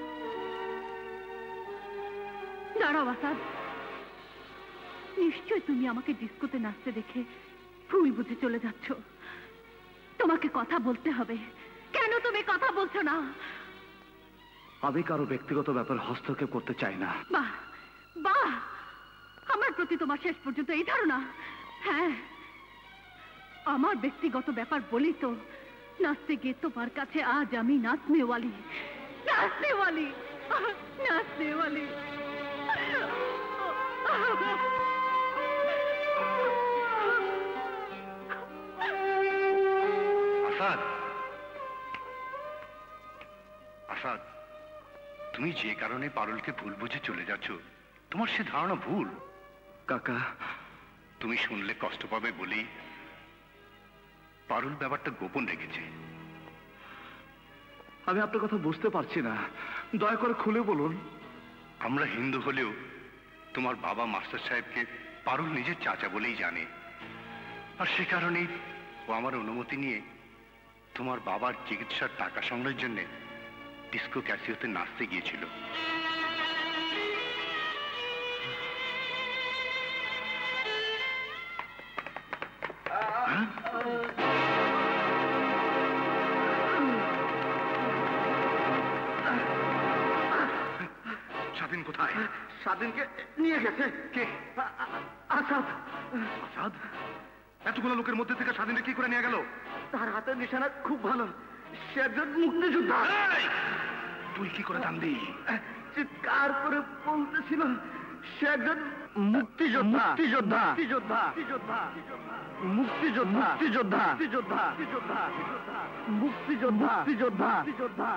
S3: দাঁড়াও আসাদ, নিশ্চয় তুমি আমাকে ডিস্কোতে নাচতে দেখে ভুল বুঝে চলে যাচ্ছ। তোমাকে কথা বলতে হবে। কেন তুমি কথা বলছো না?
S8: আমি কারো ব্যক্তিগত ব্যাপারে হস্তক্ষেপ করতে চাই না।
S3: বাহ বাহ, আমার প্রতি তোমার শেষ পর্যন্ত এই ধারণা? হ্যাঁ, আমার ব্যক্তিগত ব্যাপার বলি তো নাচতে গিয়ে তোমার কাছে আজ আমি নাচনেওয়ালি, নাচনেওয়ালি, নাচনেওয়ালি।
S14: আসাদ, আসাদ, তুমি যে কারণে পারুলকে ভুল বুঝে চলে যাচ্ছ তোমার সে ধারণা ভুল।
S8: কাকা,
S14: তুমি শুনলে কষ্ট পাবে বলেই পারুল ব্যাপারটা গোপন রেখেছে।
S8: আমি আপনার কথা বুঝতে পারছি না, দয়া করে খুলে বলুন।
S14: আমরা হিন্দু হলেও তোমার বাবা মাস্টার সাহেবকে পারুল নিজের চাচা বলেই জানে, আর সে কারণেই ও আমার অনুমতি নিয়ে তোমার বাবার চিকিৎসার টাকা সংগ্রহের জন্য ডিস্কো ক্যাসিওতে নাচতে গিয়েছিল।
S8: স্বাধীন কোথায়?
S16: স্বাধীনকে নিয়ে গেছে
S8: কে?
S16: আসাদ।
S8: আসাদ? এতগুলো লোকের মধ্যে থেকে স্বাধীনকে কি করে নিয়ে গেল?
S16: তার হাতের নিশানা খুব ভালো, সে একজন মুক্তিযোদ্ধা।
S8: তুই কি করে জানলি?
S16: চিৎকার করে বলতেছিল সে একজন মুক্তিযোদ্ধা, মুক্তিযোদ্ধা, মুক্তিযোদ্ধা, মুক্তিযোদ্ধা, মুক্তিযোদ্ধা, মুক্তিযোদ্ধা, মুক্তিযোদ্ধা, মুক্তিযোদ্ধা, মুক্তিযোদ্ধা।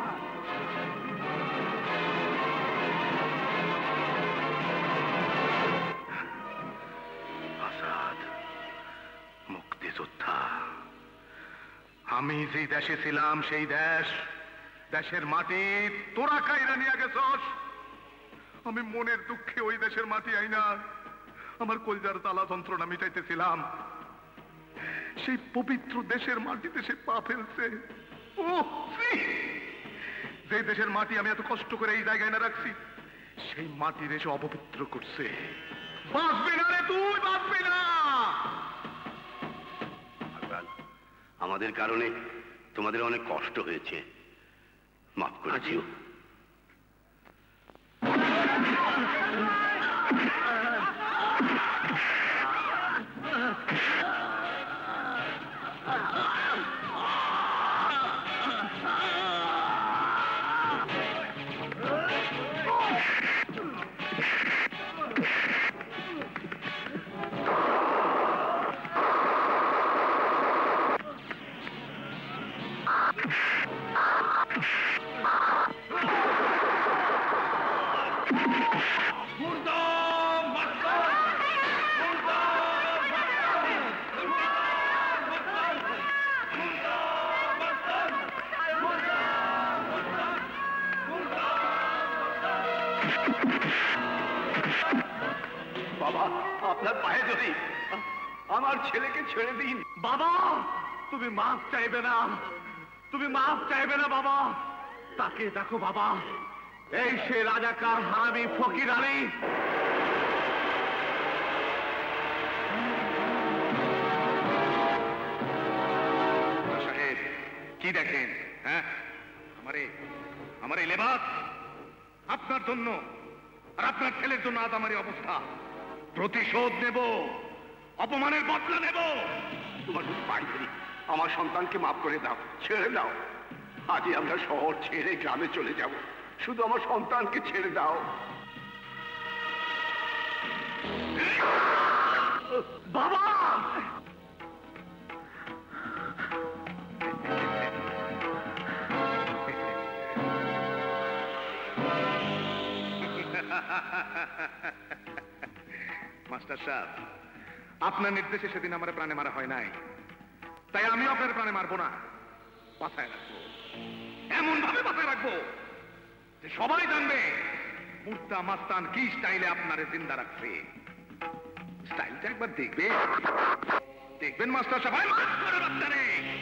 S14: আসাদ মুক্তিযোদ্ধা। আমি যে দেশে ছিলাম সেই দেশের মাটি তোরা কাইরা নিয়ে গেছস।
S9: আমি মনের দুঃখে ওই দেশের মাটি আইনা আমার কলজার জ্বালা যন্ত্রণা মিটাইতেছিলাম। সেই পবিত্র দেশের মাটিতে সে পা ফেলছে। যে দেশের মাটি আমি এত কষ্ট করে এই জায়গায় না রাখছি, সেই মাটির এসে অপবিত্র করছে। বাঁচবে না রে তুই, বাঁচবে না।
S1: আমাদের কারণে তোমাদের অনেক কষ্ট হয়েছে, মাফ করে দিও। বাবা, আপনার পায়ে ধরি, আমার ছেলেকে ছেড়ে দিন।
S8: বাবা, তুমি মাফ চাইবে না, তুমি মাফ চাইবে না বাবা। তাকে দেখো বাবা, এই সে রাজাকার হারামি ফকির আলী।
S9: সাহেব কি দেখেন? হ্যাঁ, আমার এই লেবাস আপনার জন্য আর আপনার ছেলের জন্য আজ আমার এই অবস্থা। প্রতিশোধ নেব, অপমানের বদলা নেব।
S1: তোমার পায়ে ধরি, আমার সন্তানকে মাফ করে দাও, ছেড়ে দাও। আজই আমরা শহর ছেড়ে গ্রামে চলে যাব, শুধু আমার সন্তানকে ছেড়ে দাও।
S8: বাবা,
S9: মাস্টার সাহেব, আপনার নির্দেশে সেদিন আমার প্রাণে মারা হয় নাই, তাই আমিও আপনার প্রাণে মারবো না, বাঁচায় রাখবো, এমন ভাবে বাঁচায় রাখবো যে সবাই জানবে মুর্দা মাস্তান কি স্টাইলে আপনারে জিন্দা রাখছে। স্টাইলটা একবার দেখবেন মাস্টার সাহেব। মাফ করে বাচ্চারে।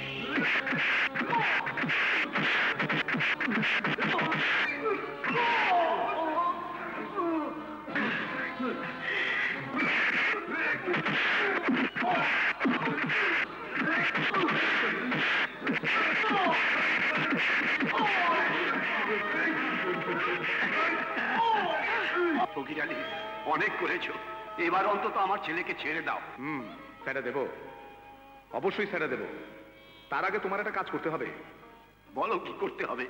S1: ফকির আলী, অনেক করেছো, এবার অন্তত আমার ছেলেকে ছেড়ে দাও।
S9: ছেড়ে দেব, অবশ্যই ছেড়ে দেব। তার আগে তোমার একটা কাজ করতে হবে।
S1: বলো কি করতে হবে?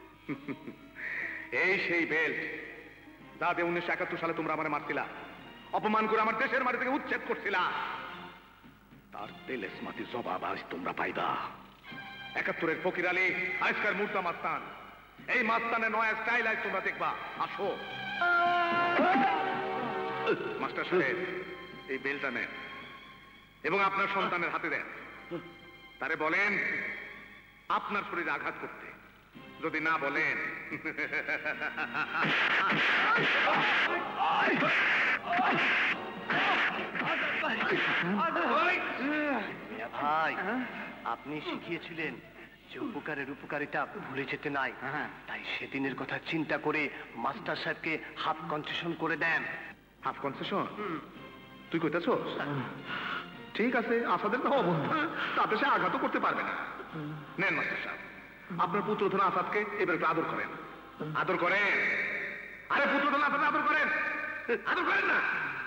S9: এই সেই বেল্ট যা দিয়ে 1971 সালে তোমরা আমার মারছিলা, অপমান করে আমার দেশের মাটি থেকে উচ্ছেদ করছিলা, তার তেলেস মাটি জবাব আজ তোমরা পাইবা। 71-এর ফকির আলী, আজকার মুর্দা মাস্তান, এই মাস্তানের নয়া স্টাইল আজ তোমরা দেখবা। আসো মাস্টার সাহেব, এই বেলটা নেন এবং আপনার সন্তানের হাতে দেন। তারে বলেন আপনার শরীরে আঘাত করতে, যদি না বলেন
S21: ভাই, আপনি শিখিয়েছিলেন যে উপকারের উপকারিতা ভুলে যেতে নাই, তাই সেদিনের কথা চিন্তা করে মাস্টার সাহেবকে হাফ কনসেশন করে দেন।
S9: Half concession? তুই কইতেছ? ঠিক আছে, আসাদের তো অবস্থা, তাতে সে আঘাতও করতে পারবে না। নেন মাস্টার সাহেব, আপনার পুত্রধন আসাদকে এবার একটু আদর করেন। আদর করেন, আরে পুত্রধন আসাদ আদর করেন, আদর করেন না।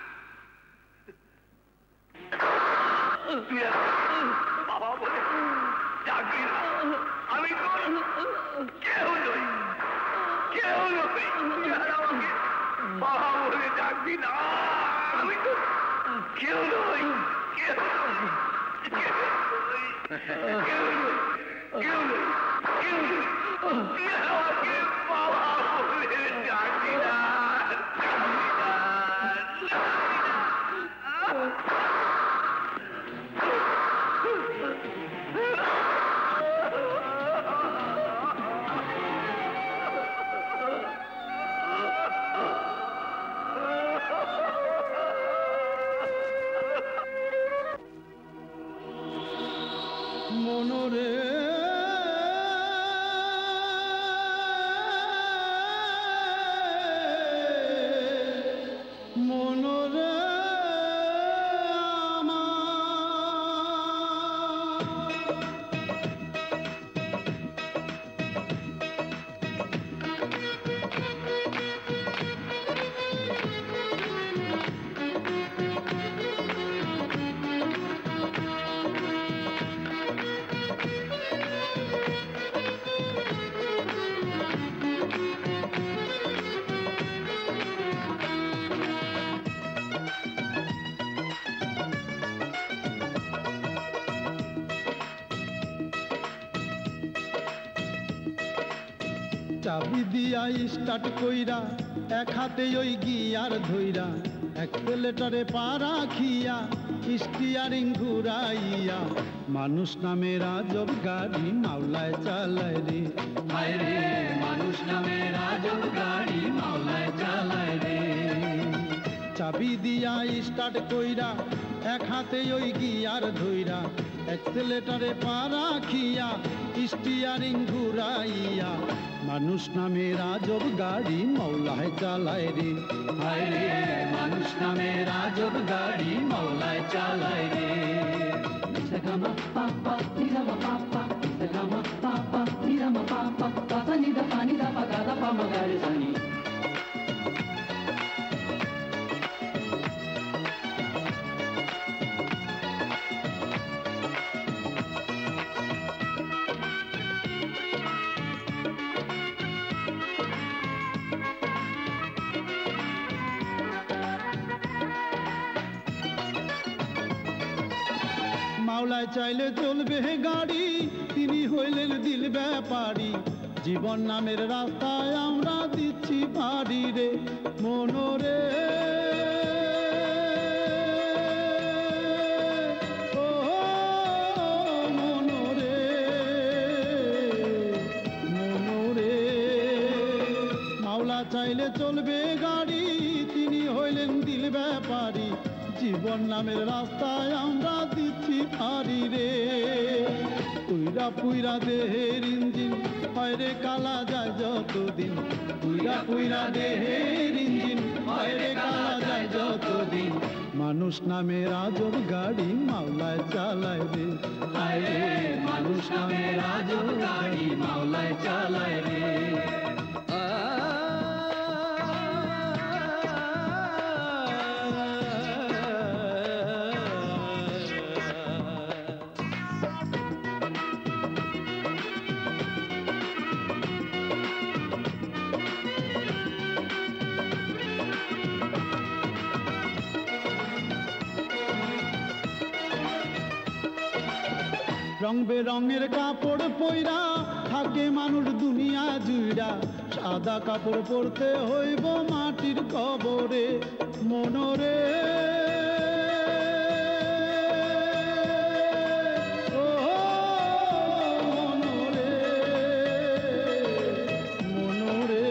S1: বাবা বলে ডাকবি না, আমি কেউ নই, কেউ নই, আমাকে বাবা বলে ডাকবি না, আমি তো কেউ নই, কেউ নই, কেউ নই, কেউ নই, কেউ নই, কেউ নই, আমাকে বাবা বলে ডাকবি না,
S20: মনরে চাবি দিয়া স্টার্ট কইরা এক হাতে ওই গিয়ার ধইরা অ্যাক্সেলেটরে পা রাখিয়া স্টিয়ারিং ঘুরাইয়া মানুষ নামের আজব গাড়ি মাওলায় চালায় রে। হায় রে মানুষ নামের আজব গাড়ি মাওলায় চালায় রে। চাবি দিয়া স্টার্ট কইরা এক হাতে ওই গিয়ার ধইরা অ্যাক্সেলেটরে পা রাখিয়া স্টিয়ারিং ঘুরাইয়া মানুষ নামের আজব গাড়ি মাওলায় চালায় রে। হায় রে মানুষ নামের আজব গাড়ি মাওলায় চালায় রে। নিসাগামা পাপা নিসামা পাপা নিসাগামা পাপা নিসামা পাপা পাপা নিদা পানি দা পাগা দা পা মগারে সানি। মাওলায় চাইলে চলবে গাড়ি, তিনি হইলেন দিল ব্যাপারী। জীবন নামের রাস্তায় আমরা দিচ্ছি বাড়ি রে মনোরে। ও মনোরে মনোরে, মাওলা চাইলে চলবে গাড়ি, তিনি হইলেন দিল ব্যাপারী। জীবন নামের রাস্তায় আমরা দিচ্ছি পারি রে। পুইরা পুইরা দেহের ইঞ্জিন হয় রে কালা যায় যতদিন। পুইরা পুইরা দেহের ইঞ্জিন হয় রে কালা যায় যতদিন। মানুষ নামের আজব গাড়ি মাওলায় চালায় রে। হায় রে মানুষ নামের আজব গাড়ি মাওলায় চালায় রে। রং বেরঙের কাপড় পইরা থাকে মানুষ দুনিয়া জুইরা। সাদা কাপড় পরতে হইব মাটির কবরে মনোরে। ও মনোরে মনোরে,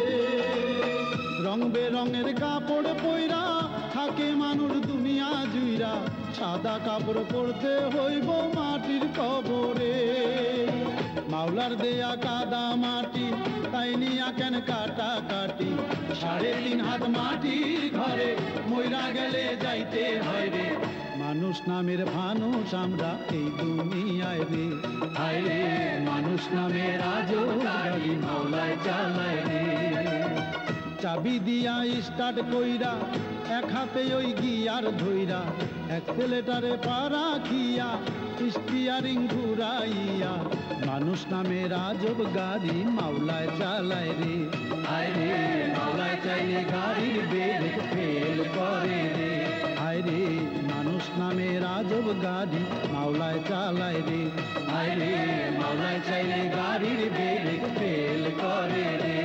S20: রং বেরঙের কাপড় পইরা থাকে মানুষ দুনিয়া জুইরা। সাদা কাপড় পরতে হইব মাটির কবরে। মাওলার দেয়া কাদা মাটি তাই নিয়া কেন কাটা কাটি। 3.5 হাত মাটির ঘরে মইরা গেলে যাইতে হয় রে। মানুষ নামের ফানুষ আমরা এই দুনিয়ায় রে। হায় রে মানুষ নামের আজব গাড়ি মাওলায় চালায় রে। চাবি দিয়া স্টার্ট কইরা এক হাতে ওই গিয়ার ধইরা অ্যাক্সেলেটরে পা রাখিয়া স্টিয়ারিং ঘুরাইয়া মানুষ নামের আজব গাড়ি মাওলায় চালায় রে। হায় রে মাওলায় চাইলে গাড়ির ব্রেক ফেল করে রে। হায় রে মানুষ নামের আজব গাড়ি মাওলায় চালায় রে। হায় রে মাওলায় চাইলে গাড়ির ব্রেক ফেল করে রে।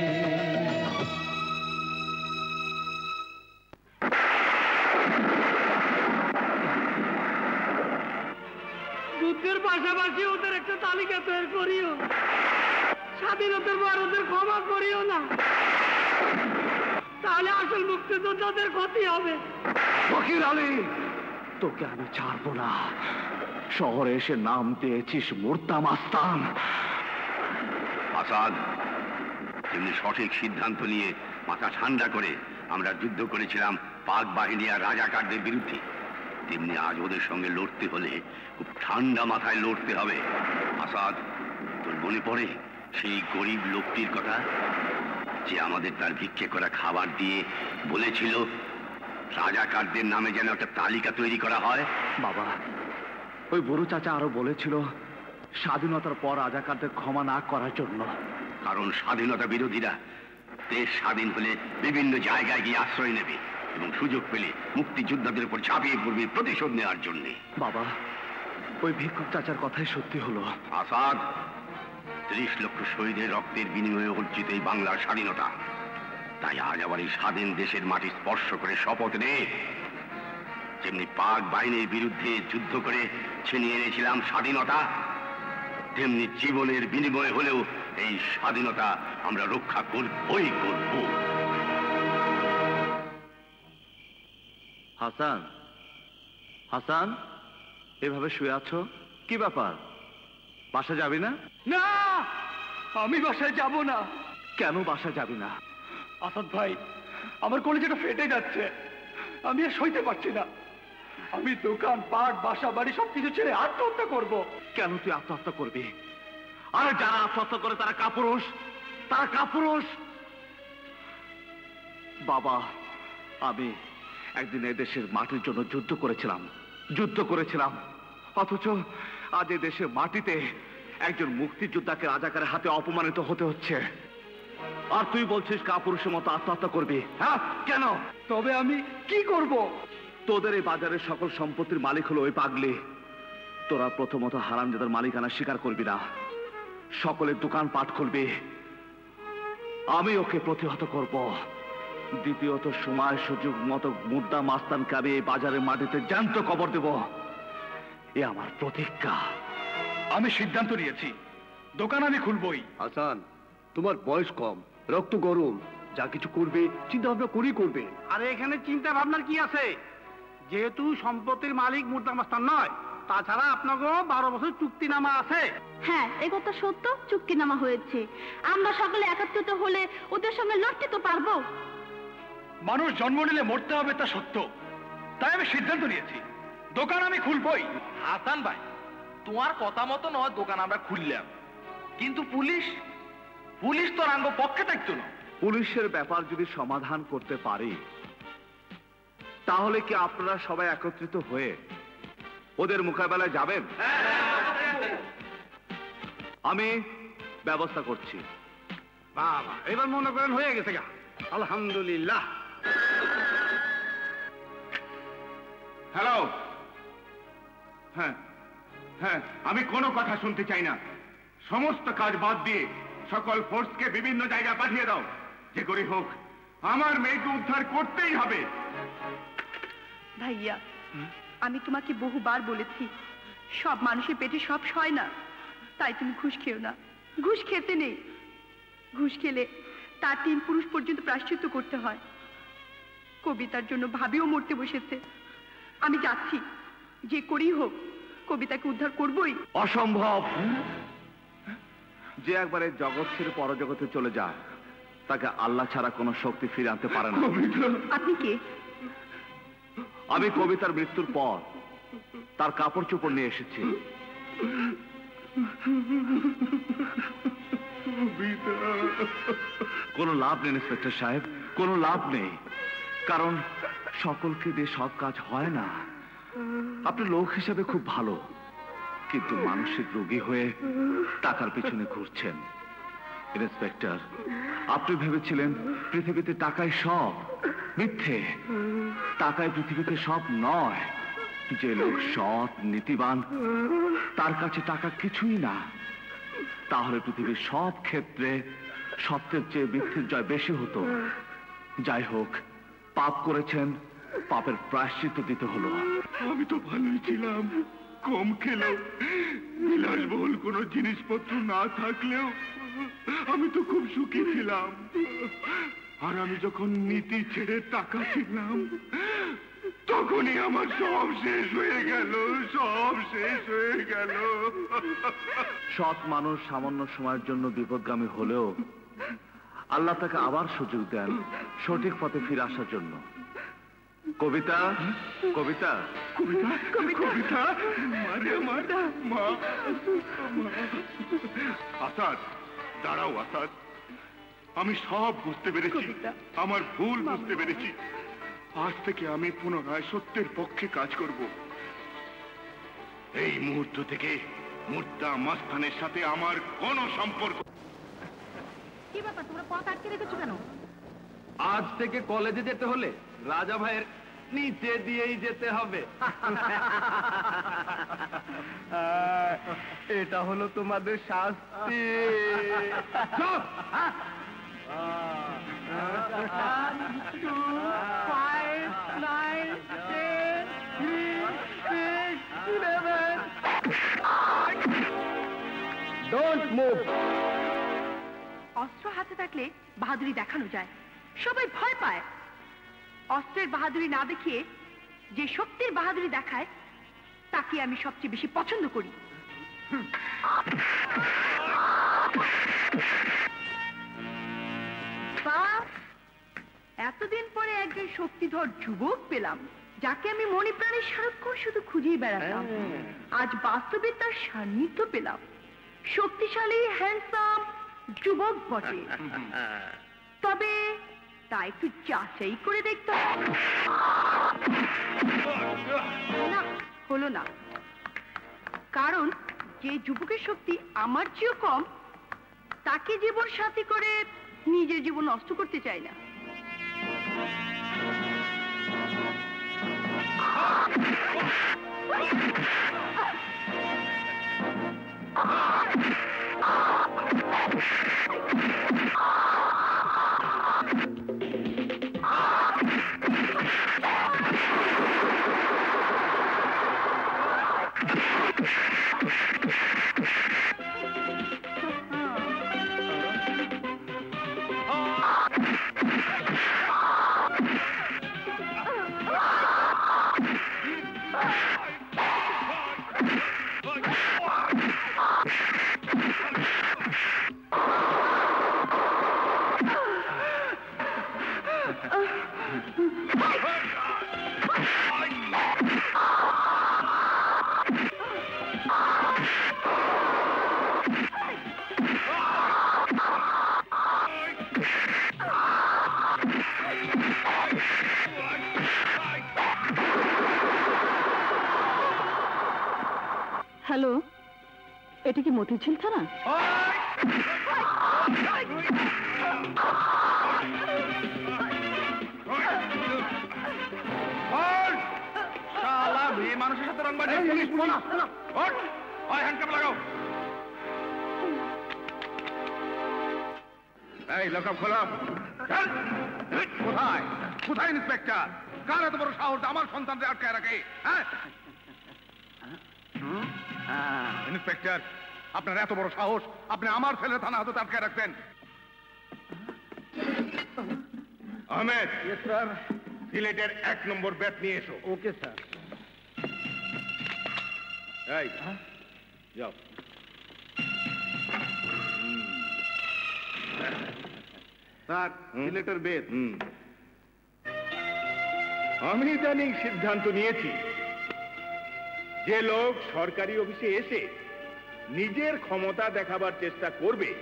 S12: যুদ্ধের পাশাপাশি ওদের একটা তালিকা তৈরি করিও। স্বাধীনতার পর ওদের ক্ষমা করিও না, তাহলে আসল মুক্তিযোদ্ধাদের ক্ষতি হবে।
S16: ফকির আলী, তোকে আমি ছাড়বো না। শহরে এসে নাম দিয়েছিস মুর্তা মাস্তান।
S1: আসাদ, তেমনি সঠিক সিদ্ধান্ত নিয়ে মাথা ঠান্ডা করে আমরা যুদ্ধ করেছিলাম পাক বাহিনী আর রাজাকারদের বিরুদ্ধে, তেমনি আজ ওদের সঙ্গে লড়তে হলে খুব ঠান্ডা মাথায় লড়তে হবে। আসাদ, তোর মনে পড়ে সেই গরিব লোকটির কথা যে আমাদের তার ভিক্ষে করা খাবার দিয়ে বলেছিল রাজাকারদের নামে যেন একটা তালিকা তৈরি করা হয়?
S16: বাবা, ওই বুড়ো চাচা আরো বলেছিল স্বাধীনতার পর রাজাকারদের ক্ষমা না করার জন্য।
S1: কারণ স্বাধীনতা বিরোধীরা দেশ স্বাধীন হলে বিভিন্ন জায়গায় গিয়ে আশ্রয় নেবে এবং সুযোগ পেলে মুক্তিযোদ্ধাদের উপর ঝাঁপিয়ে পড়বে প্রতিশোধ নেওয়ার জন্য।
S16: বাবা, ওই ভিক্ষুক চাচার কথাই সত্যি হলো।
S1: আসাদ, 30 লক্ষ শহীদের রক্তের বিনিময়ে অর্জিত এই বাংলার স্বাধীনতা। তাই আজ আবার এই স্বাধীন দেশের মাটি স্পর্শ করে শপথ নে, যেমনি পাক বাহিনীর বিরুদ্ধে যুদ্ধ করে ছিনিয়ে এনেছিলাম স্বাধীনতা, তেমনি জীবনের বিনিময়ে হলেও এই স্বাধীনতা আমরা রক্ষা করবই করব।
S13: হাসান, হাসান, এভাবে শুয়ে আছো, কি ব্যাপার? বাসা যাবি না?
S12: না, আমি বাসায় যাব না।
S13: কেন বাসা যাবি না?
S12: আসাদ ভাই, আমার কলেজটা ফেটে যাচ্ছে, আমি আর সইতে পারছি না। আমি দোকান পাট বাসা বাড়ি সবকিছু ছেড়ে আত্মহত্যা করব।
S13: কেন তুই আত্মহত্যা করবি? আরে যারা আত্মহত্যা করে তারা কাপুরুষ, তারা কাপুরুষ। বাবা, আমি একদিন এদেশের মাটির জন্য যুদ্ধ করেছিলাম, অথচ আজ এ দেশের মাটিতে একজন মুক্তিযোদ্ধাকে রাজাকারের হাতে অপমানিত হতে হচ্ছে। আর তুই বলছিস কাপুরুষের মতো আত্মহত্যা করবি? হ্যাঁ, কেন?
S12: তবে আমি কি করব?
S13: তোদের এই বাজারের সকল সম্পত্তির মালিক হলো ওই পাগলি। তোরা প্রথমত হারামজাদার মালিকানা স্বীকার করবি না, সকলের দোকান পাট খুলবি, আমি ওকে প্রতিহত করব। দ্বিতীয়ত সময় সুযোগ মতো মুদ্রা মাস্তানকে আমি এই বাজারের মাটিতে জ্যান্ত কবর দেব, এ আমার প্রতিজ্ঞা।
S12: আমি সিদ্ধান্ত নিয়েছি, দোকান আমি খুলবই।
S4: হাসান, তোমার বয়স কম, রক্ত গরম, যা কিছু করবে চিন্তা ভাবনা করেই করবে।
S12: আরে এখানে চিন্তা ভাবনার কি আছে? যেহেতু সম্পত্তির মালিক মুদ্রামাস্তান নয়, তাছাড়া আপনাকে 12 বছর চুক্তিনামা আছে।
S18: হ্যাঁ, এ কথা সত্য, চুক্তিনামা হয়েছে। আমরা সকলে একত্রিত হলে ওদের সঙ্গে লড়তে তো পারবো।
S12: মানুষ জন্ম নিলে মরতে হবে, তা সত্য। তাই আমি সিদ্ধান্ত নিয়েছি, দোকান আমি খুলবই।
S13: হাসান ভাই, তোমার কথা মতো নয় দোকান আমরা খুললাম, কিন্তু পুলিশ তো রাঙ্গ পক্ষে থাকতো না। পুলিশের ব্যাপার যদি সমাধান করতে পারি, তাহলে কি আপনারা সবাই একত্রিত হয়ে ওদের মোকাবেলায় যাবেন? আমি ব্যবস্থা করছি।
S12: বাবা, এবার মনে করেন হয়ে গেছে গা, আলহামদুলিল্লাহ।
S9: হ্যালো। হ্যাঁ হ্যাঁ, আমি কোনো কথা শুনতে চাই না। সমস্ত কাজ বাদ দিয়ে সকল ফোর্সকে বিভিন্ন জায়গায় পাঠিয়ে দাও। যে করে হোক আমার মেয়েকে উদ্ধার করতেই হবে।
S10: ভাইয়া, আমি তোমাকে বহুবার বলেছি, সব মানুষের পেটে সব সয় না, তাই তুমি ঘুষ খেও না। ঘুষ খেতে নেই, ঘুষ খেলে তার 3 পুরুষ পর্যন্ত প্রায়শ্চিত্ত করতে হয়। কবিতার জন্য ভাবিও মরতে বসেছে। আমি যাচ্ছি, যে করেই হোক কবিতাকে উদ্ধার করবই।
S13: অসম্ভব। যে একবারে জগৎ ছেড়ে পরজগতে চলে যায়, তাকে আল্লাহ ছাড়া কোনো শক্তি ফিরে আনতে পারে না।
S10: আপনি কে?
S13: আমি কবিতার মৃত্যুর পর তার কাপড় চোপড় নিয়ে এসেছি। কোনো লাভ নেই ইন্সপেক্টর সাহেব, কোনো লাভ নেই, কারণ সকলকে দিয়ে সব কাজ হয় না। আপনি লোক হিসাবে খুব ভালো, কিন্তু মানসিক রোগী হয়ে টাকার পিছনে ঘুরছেন। ইন্সপেক্টর, আপনি ভেবেছিলেন পৃথিবীতে টাকাই সব, মিথ্যে। টাকায় পৃথিবীতে সব নয়। যে লোক সৎ নীতিবান, তার কাছে টাকা কিছুই না। তাহলে পৃথিবীর সব ক্ষেত্রে সত্যের চেয়ে মিথ্যের জয় বেশি হতো। যাই হোক, পাপ করেছেন, পাপের প্রায়শ্চিত্ত দিতে হলো।
S9: আমি তো ভালোই ছিলাম, কম খেলেও, বিলাসবহুল কোনো জিনিসপত্র না থাকলেও আমি তো খুব সুখী ছিলাম। আর আমি যখন নীতি ছেড়ে টাকা ছিলাম, তখনই আমার সব শেষ হয়ে গেল, সব শেষ হয়ে গেল।
S13: সৎ মানুষ সামান্য সময়ের জন্য বিপদগামী হলেও আল্লাহ তাকে আবার সুযোগ দেন সঠিক পথে ফিরে আসার জন্য। কবিতা, কবিতা,
S9: কবিতা, কবিতা, মারে মা। আসাদ, দাঁড়াও আসাদ, আমি সব বুঝতে পেরেছি, আমার ভুল বুঝতে পেরেছি। আজ থেকে আমি পুনরায় সত্যের পক্ষে কাজ করব। এই মুহূর্ত থেকে মুদ্রা মাস্তানের সাথে আমার কোনো সম্পর্ক।
S19: কি ব্যাপার, তোমরা পথ আটকে রেখেছো কেন?
S17: আজ থেকে কলেজে যেতে হলে রাজা ভাইয়ের
S12: নিচে দিয়েই যেতে হবে। এটা হলো তোমাদের শাস্তি। চুপ! 1, 2, 5, 9, 10, 3, 6, 11. Don't move.
S10: অস্ত্র হাতে থাকলে বাহাদুরি দেখানো যায়, সবাই ভয় পায়। অস্ত্রের বাহাদুরি না দেখিয়ে যে শক্তির বাহাদুরি দেখায় তাকে আমি সবচেয়ে বেশি পছন্দ করি। এতদিন পরে একজন শক্তিধর যুবক পেলাম, যাকে আমি মনে প্রাণে সারাক্ষণ শুধু খুঁজেই বেড়াতাম। আজ বাস্তবে তার সান্নিধ্য পেলাম। শক্তিশালী হ্যান্ডসাম যুবক বটে, তবে তা একটু যাচাই করে দেখতে হবে। না, হলো না। কারণ যে যুবকের শক্তি আমার চেয়েও কম, তাকে জীবন সাথী করে নিজের জীবন নষ্ট করতে চাই না।
S19: হ্যালো, এটা কি মতিঝিল থানা?
S5: মানুষের সাথে রং বাজিয়ে হ্যান্ডকাপ লাগাও। এই লকআপ খোলা। কোথায় কোথায় ইন্সপেক্টর? কার এত বড় সাহস আমার সন্তানদের আটকায় রাখে? হ্যাঁ ইন্সপেক্টর, আপনার এত বড় সাহস, আপনি আমার ছেলে থানা হাতে আটকায় রাখবেন? আহমেদ, স্যার, সিলেটের 1 নম্বর ব্যাট নিয়ে এসো।
S12: Okay sir.
S5: এই যাও।
S12: স্যার, সিলেটের বেদ।
S5: আমি ইদানিং সিদ্ধান্ত নিয়েছি, যে লোক সরকারি অফিসে এসে নিজের ক্ষমতা দেখাবার চেষ্টা করবে,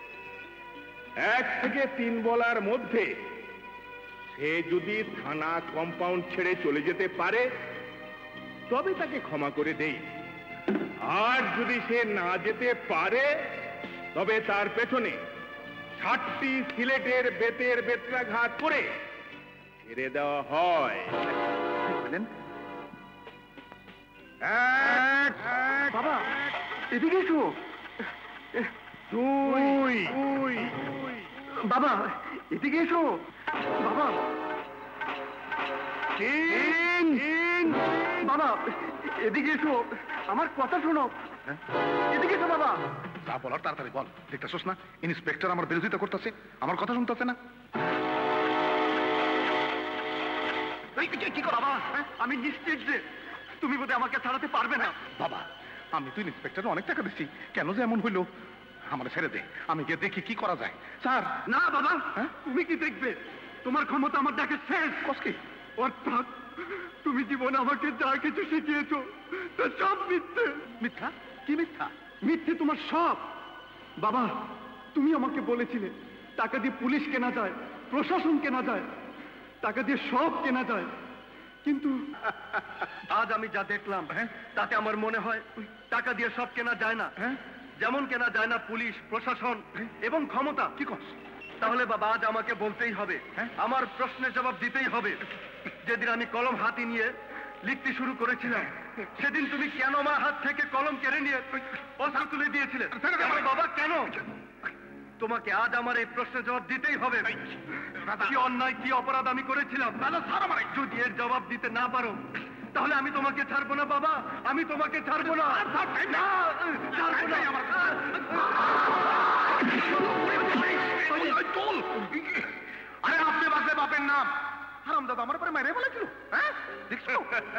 S5: 1 থেকে 3 বলার মধ্যে সে যদি থানা কম্পাউন্ড ছেড়ে চলে যেতে পারে তবে তাকে ক্ষমা করে দেই। আর যদি সে না যেতে পারে তবে তার পেছনে 60টি সিলেটের বেতের বেত্রাঘাত করে ছেড়ে দেওয়া হয়।
S12: বাবা, এদিকে এসো।
S5: 2
S12: বাবা, এদিকে এসো। বাবা,
S5: 3
S12: বাবা, এদিকে এসো। আমার কথা শোনো। এদিকে এসো বাবা।
S5: যা বলার তাড়াতাড়ি বল। দেখতেছোস না ইন্সপেক্টর আমার বিরোধিতা করতেছে, আমার কথা শুনতেছে না?
S12: কি করো বাবা? আমি নিশ্চিত যে তুমি বোধহয় আমাকে ছাড়াতে পারবে না।
S5: বাবা, আমি তো ইন্সপেক্টর অনেক টাকা দিচ্ছি, কেন যে এমন হইলো? আমার ছেড়ে দে, আমি গিয়ে দেখি কি করা যায়। স্যার।
S12: না বাবা, তুমি কি দেখবে? তোমার ক্ষমতা আমার দেখে শেষ।
S5: কসকি?
S12: অর্থাৎ তুমি জীবনে আমাকে যা কিছু শিখিয়েছো তা সব মিথ্যে।
S5: মিথ্যা? কি মিথ্যা?
S12: মিথ্যে তোমার সব। বাবা, তুমি আমাকে বলেছিলে টাকা দিয়ে পুলিশ কেনা যায়, প্রশাসন কেনা যায়, টাকা দিয়ে সব কেনা যায়। কিন্তু আজ আমি যা দেখলাম তাতে আমার মনে হয় টাকা দিয়ে সব কেনা যায় না। যেমন কেনা যায় না পুলিশ, প্রশাসন এবং ক্ষমতা।
S5: কি করছ?
S22: তাহলে বাবা আজ আমাকে বলতেই হবে, আমার প্রশ্নের জবাব দিতেই হবে। যেদিন আমি কলম হাতে নিয়ে লিখতে শুরু করেছিলাম, সেদিন তুমি কেন আমার হাত থেকে কলম কেড়ে নিয়ে অস্ত্র তুলে দিয়েছিলে? বাবা কেন? তোমাকে আজ আমার এই প্রশ্নের জবাব দিতেই হবে। কি অন্যায়, কি অপরাধ আমি করেছিলাম? যদি এর জবাব দিতে না পারো, তাহলে আমি তোমাকে ছাড়বো না বাবা, আমি তোমাকে ছাড়বো না। ছাড়বো না।
S9: আরে আপনি বাঁচলে বাপের নাম হারামজাদা আমার উপরে মেরে বলেছিল। হ্যাঁ দেখছো?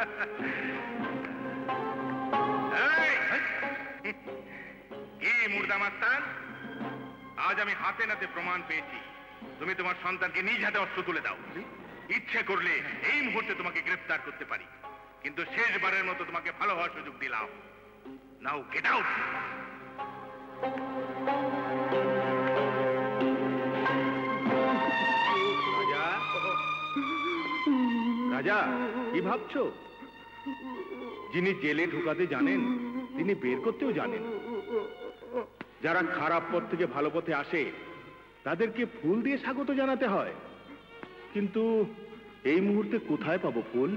S5: কি মুর্দা মাস্তান, আজ আমি হাতে নাতে প্রমাণ পেয়েছি তুমি তোমার সন্তানকে নিজ হাতে অস্ত্র তুলে দাও। ইচ্ছে করলে এই মুহূর্তে তোমাকে গ্রেফতার করতে পারি, কিন্তু শেষবারের মতো তোমাকে ভালো হওয়ার সুযোগ দিলাম। Now get out. রাজা, কি ভাবছো? যিনি জেলে ঢুকাতে জানেন, তিনি বের করতেও জানেন। যারা খারাপ পথ থেকে ভালো পথে আসে, তাদেরকে ফুল দিয়ে স্বাগত জানাতে হয়। কিন্তু এই মুহূর্তে কোথায় পাবো ফুল?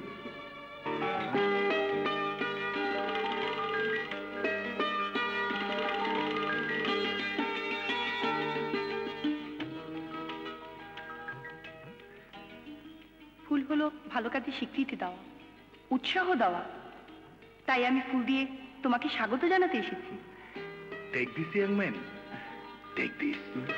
S10: ফুল হলো ভালো কাজে স্বীকৃতি দেওয়া, উৎসাহ দেওয়া। তাই আমি ফুল দিয়ে তোমাকে স্বাগত জানাতে এসেছি।
S5: Take this, young man. Take this.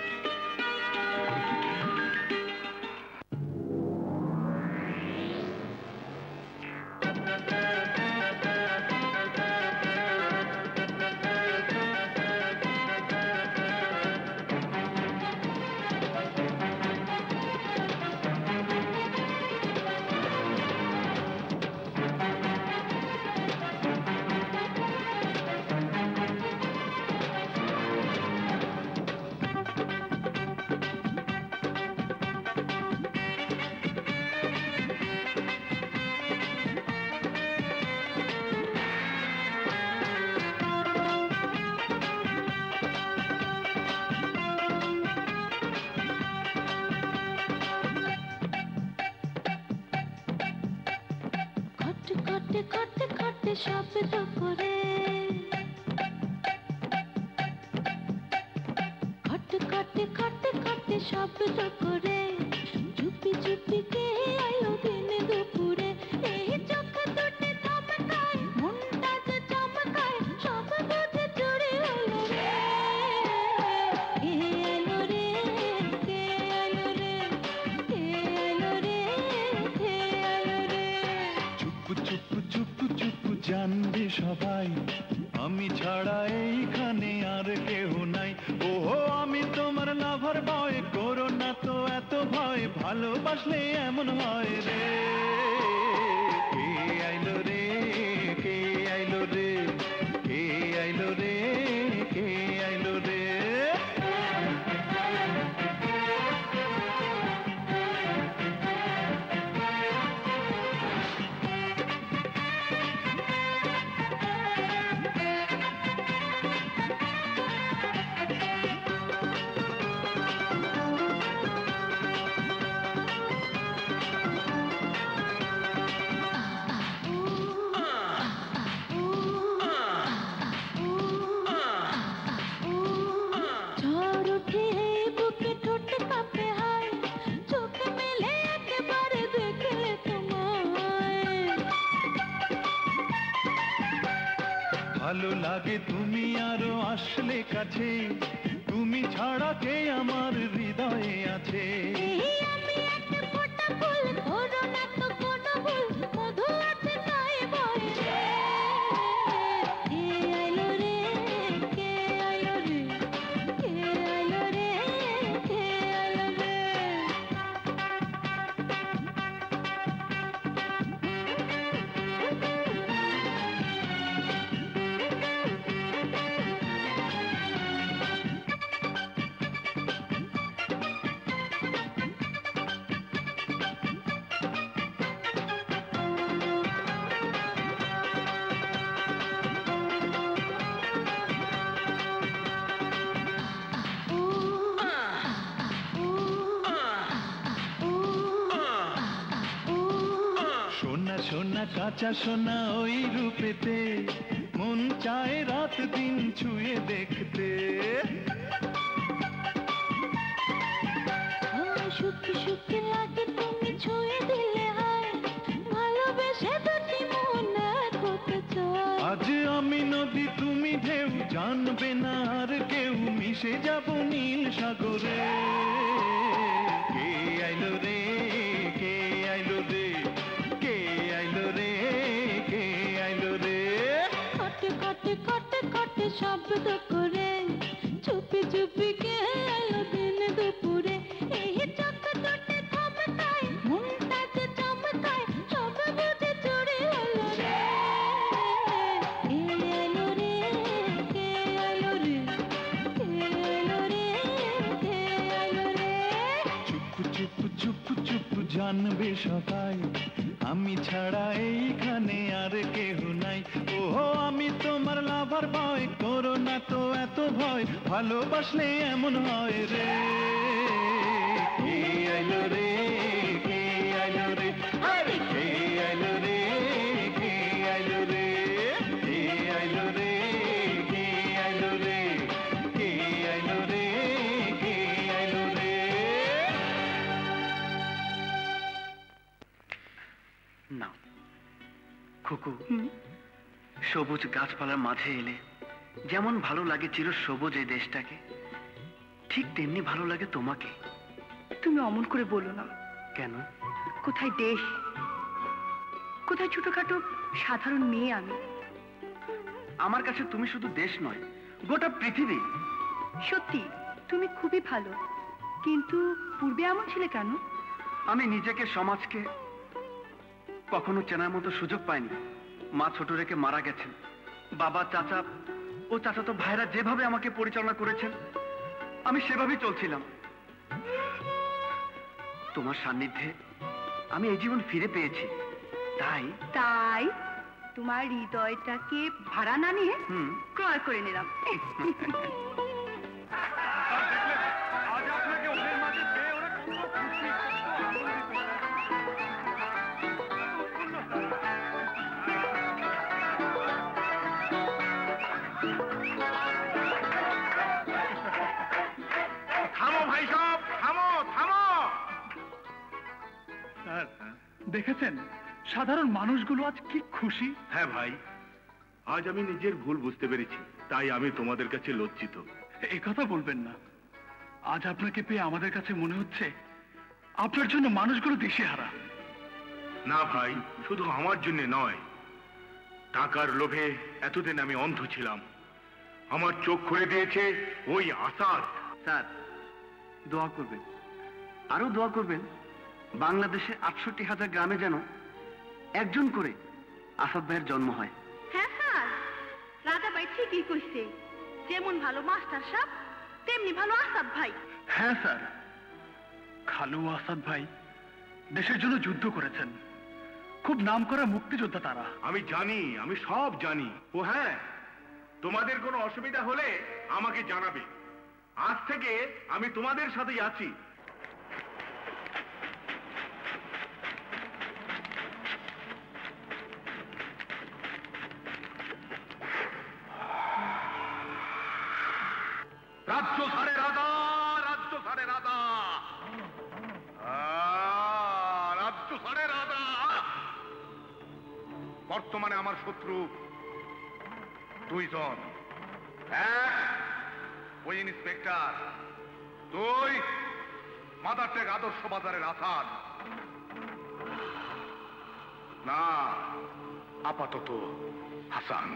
S15: শব্দ করে খট শব্দ করে চুপি চুপি কে আলো দিন দুপুরে। এই চোখ দুটি চমকায়, মনটা যে চমকায়, সব বুঝে চুরি হলো রে। কে আলো রে, কে আলো রে, কে আলো রে, কে আলো রে।
S6: চুপ চুপ চুপ চুপ জানবে সবাই, আমি ছাড়া এইখানে আর কেউ নাই। ওহো আমি তোমার লাভার বয়, করো না তো এত ভয়, ভালোবাসলে এমন হয় রে। কে আইলো রে, কে আইলো রে, কে আইলো রে, কে আইলো রে। ভালো লাগে তুমি আরো আসলে কাছে, তুমি ছাড়া কে আমার হৃদয়ে আছে।
S15: আমি একটা ফোঁটা ফুল, ধরো না তো কোনো ভুল, মধু আছে তাই বলে রে। কে আইলো রে, কে আইলো রে, কে আইলো রে, কে আইলো রে।
S6: সোনা কাঁচা সোনা ওই রূপেতে মন চায় রাত দিন ছুঁয়ে দেখতে।
S15: শুকি শুকি লাগে তুমি ছুঁয়ে দিলে হয়, ভালোবেসে দুটি মন এক হতে চায়।
S6: আজ আমি নদী তুমি ঢেউ, জানবে না আর কেউ, মিশে যাব নীল সাগরে। কে আইলো রে, কে আইলো রে, কে আইলো রে, কে আইলো রে।
S15: কটে কটে কটে কটে শব্দ করে চুপি চুপি কে আলো দিন দুপুরে। এই চোখ দুটি থমকায়, মনটা যে চমকায়, সব বুঝে চুরি হলো রে। কে আলো রে, কে আলো রে, কে আলো রে, কে আলো রে।
S6: চুপ চুপ চুপ চুপ জানবে সবাই, আমি ছাড়া এইখানে আর কেহ নাই। ওহো আমি তোমার লাভার বয়, করো না তো এত ভয়, ভালোবাসলে এমন হয় রে। কে আইলো রে, কে আইলো রে, আরে কে আইলো রে, কে আইলো রে, কে আইলো রে, কে আইলো রে, কে আইলো রে, কে আইলো রে।
S16: না খুকু, সবুজ গাছপালার মাঝে এলে যেমন ভালো লাগে চির সবুজ এই দেশটাকে, ঠিক তেমনি ভালো লাগে তোমাকে।
S10: তুমি অমন করে বলো না।
S16: কেন?
S10: কোথায় দেশ, কোথায় ছোটখাটো সাধারণ মেয়ে আমি।
S16: আমার কাছে তুমি শুধু দেশ নয়, গোটা পৃথিবী।
S10: সত্যি তুমি খুবই ভালো, কিন্তু পূর্বে এমন ছিলে কেন?
S16: আমি নিজেকে সমাজকে কখনো চেনার মতো সুযোগ পাইনি। মা ছোট রেখে মারা গেছেন, বাবা চাচা ও চাচাতো ভাইরা যেভাবে আমাকে পরিচালনা করেছেন আমি সেভাবেই চলছিলাম। তোমার সান্নিধ্যে আমি এই জীবন ফিরে পেয়েছি, তাই
S10: তাই তোমার হৃদয়টাকে ভাড়া না নিয়ে ক্রয় করে নিলাম।
S5: আজ আপনাকে ওদের মাঝে পেয়ে ওরা কত খুশি,
S9: থামো ভাই সব, থামো থামো।
S8: স্যার দেখেছেন সাধারণ মানুষগুলো আজ কি খুশি।
S5: হ্যাঁ ভাই, আজ আমি নিজের ভুল বুঝতে পেরেছি, তাই আমি তোমাদের কাছে লজ্জিত।
S8: এই কথা বলবেন না, আজ আপনাকে পেয়ে আমাদের কাছে মনে হচ্ছে আপনার জন্য মানুষগুলো দিশেহারা।
S5: না ভাই, শুধু আমার জন্য নয়, টাকার লোভে এতদিন আমি অন্ধ ছিলাম। আমার চোখ খুলে দিয়েছে ওই আসাদ।
S16: স্যার দোয়া করবেন, আরো দোয়া করবেন বাংলাদেশে ৬৮,০০০ গ্রামে যেন একজন করে আসাদ ভাইয়ের জন্ম হয়।
S18: হ্যাঁ স্যার, রাজা ভাই ঠিকই কইছে, যেমন ভালো মাস্টার সাহেব তেমনি ভালো আসাদ ভাই।
S8: হ্যাঁ স্যার, খালু আসাদ ভাই দেশের জন্য যুদ্ধ করেছেন, খুব নামকরা মুক্তিযোদ্ধা তারা।
S5: আমি জানি, আমি সব জানি। ও হ্যাঁ, তোমাদের কোনো অসুবিধা হলে আমাকে জানাবে। আজ থেকে আমি তোমাদের সাথেই আছি।
S9: রাজ্য ছাড়ে রাজা, রাজ্য ছাড়ে রাজা, রাজ্য ছাড়ে রাজা। বর্তমানে আমার শত্রু দুইজন, এক ওই ইন্সপেক্টর, দুই মাদারটেক আদর্শ বাজারের আসাদ। না, আপাতত হাসান।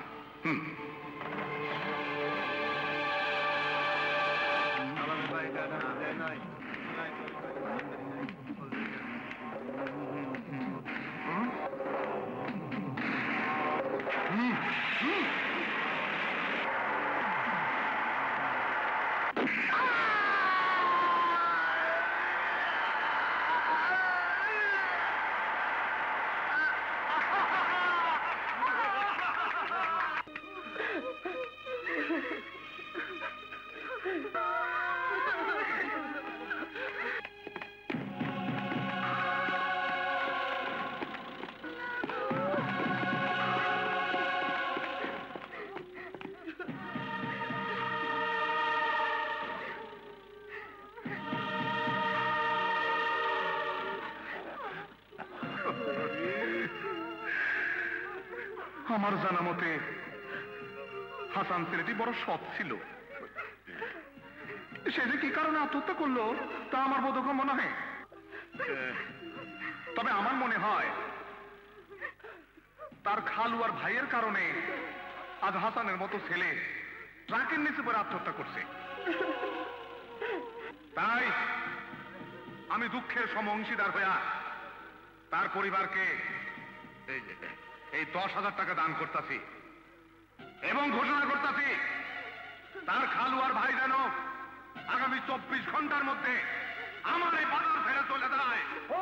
S11: আমার জানা মতে হাসান ছেলেটি বড় সৎ ছিল। সে যে কি কারণে আত্মহত্যা করলো তা আমার বোধগম্য নহে। তবে আমার মনে হয় তার খালু আর ভাইয়ের কারণে আজ হাসানের মতো ছেলে ট্রাকের নিচে পড়ে আত্মহত্যা করছে। তাই আমি দুঃখের সমঅংশীদার হইয়া তার পরিবারকে এই 10,000 টাকা দান করতেছি এবং ঘোষণা করতেছি তার খালু আর ভাই যেন আগামী 24 ঘন্টার মধ্যে আমার এই বাজার ফেরত চলে যায়।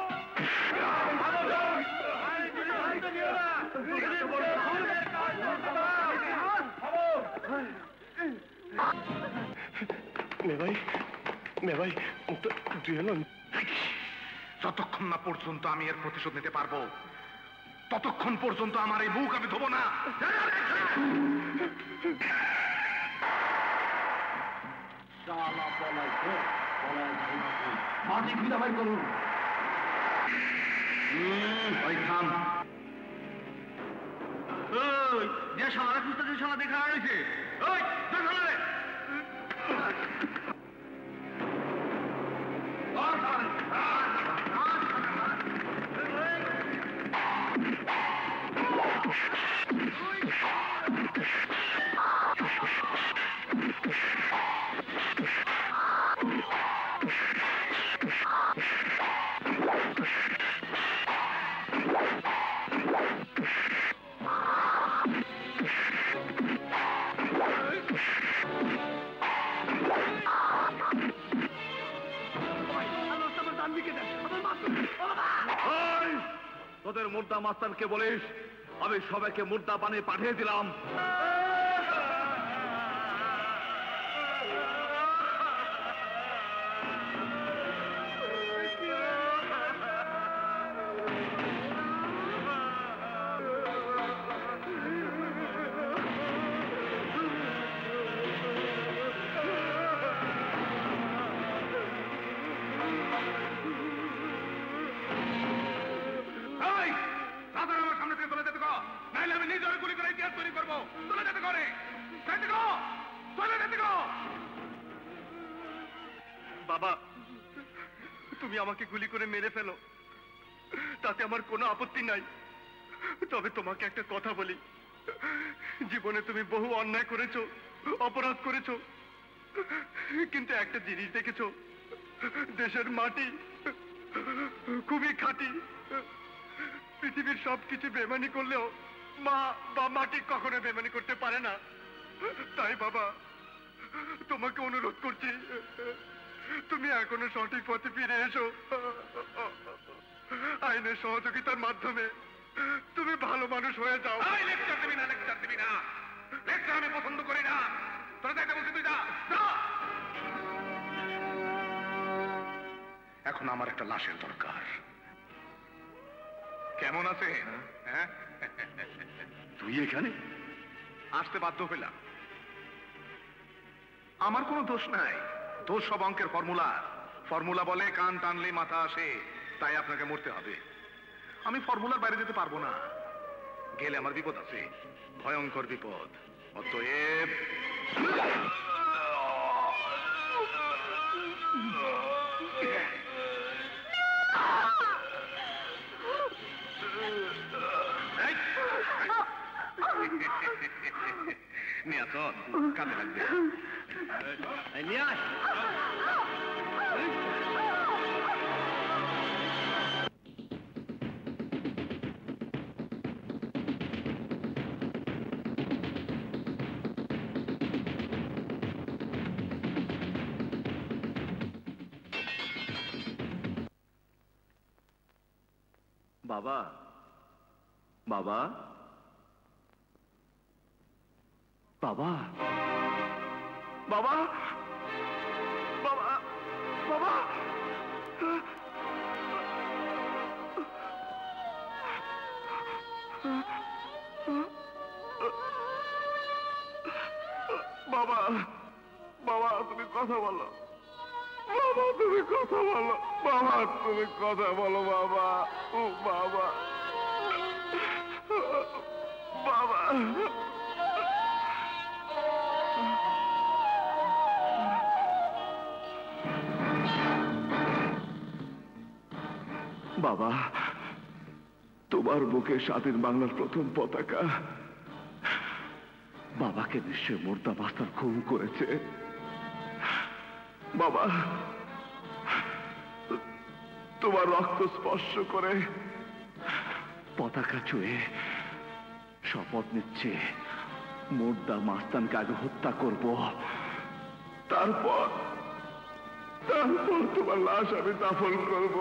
S11: যতক্ষণ না পর্যন্ত আমি এর প্রতিশোধ নিতে পারবো ততক্ষণ পর্যন্ত আমার এই মুখ আমি ধোবো না।
S22: যে শালা খুঁজতে শালা দেখা হয়েছে
S13: তোদের মুর্দা মাস্তানকে বলিস আমি সবাইকে মুর্দা বানিয়ে পাঠিয়ে দিলাম।
S22: বাবা তুমি আমাকে গুলি করে মেরে ফেলো তাতে আমার কোনো আপত্তি নাই। তবে তোমাকে একটা কথা বলি, জীবনে তুমি বহু অন্যায় করেছো, অপরাধ করেছো, কিন্তু একটা জিনিস দেখেছো, দেশের মাটি খুবই খাঁটি। পৃথিবীর সবকিছু বেমানি করলেও মা বা মাটি কখনো বেমানি করতে পারে না। তাই বাবা তোমাকে অনুরোধ করছি তুমি এখনো সঠিক পথে ফিরে এসো। আইনের সহযোগিতার মাধ্যমে তুমি ভালো মানুষ হয়ে যাও।
S11: লেকচার দিবি না, লেকচার দিবি না, লেকচার আমি পছন্দ করি না। তোরা যাইতে বলছি তুই যা। এখন আমার একটা লাশের দরকার। কেমন আছে? হ্যাঁ
S12: তুই এখানে
S11: আসতে বাধ্য হইলাম। আমার কোনো দোষ নাই, দোষ সব অঙ্কের ফর্মুলা বলে কান টানলে মাথা আসে, তাই আপনাকে মরতে হবে। আমি ফর্মুলার বাইরে যেতে পারবো না, গেলে আমার বিপদ আছে, ভয়ঙ্কর বিপদ। অতএব নিয়াসন কাঁদে লাগবে।
S13: বাবা বাবা বাবা
S22: বাবা বাবা বাবা বাবা বাবা তুমি কথা বলো, বাবা তুমি কথা বলো, বাবা তুমি কথা বলো, বাবা ও বাবা
S9: বাবা
S7: বাবা, তোমার বুকে স্বাধীন বাংলার প্রথম পতাকা। বাবাকে নিশ্চয় মোর্দা মাস্টার খুন করেছে। বাবা, তোমার রক্ত স্পর্শ করে পতাকা ছুঁয়ে শপথ নিচ্ছে মোর্দা মাস্তানকে আগে হত্যা করব, তারপর তোমার লাশ আমি দাফন করব।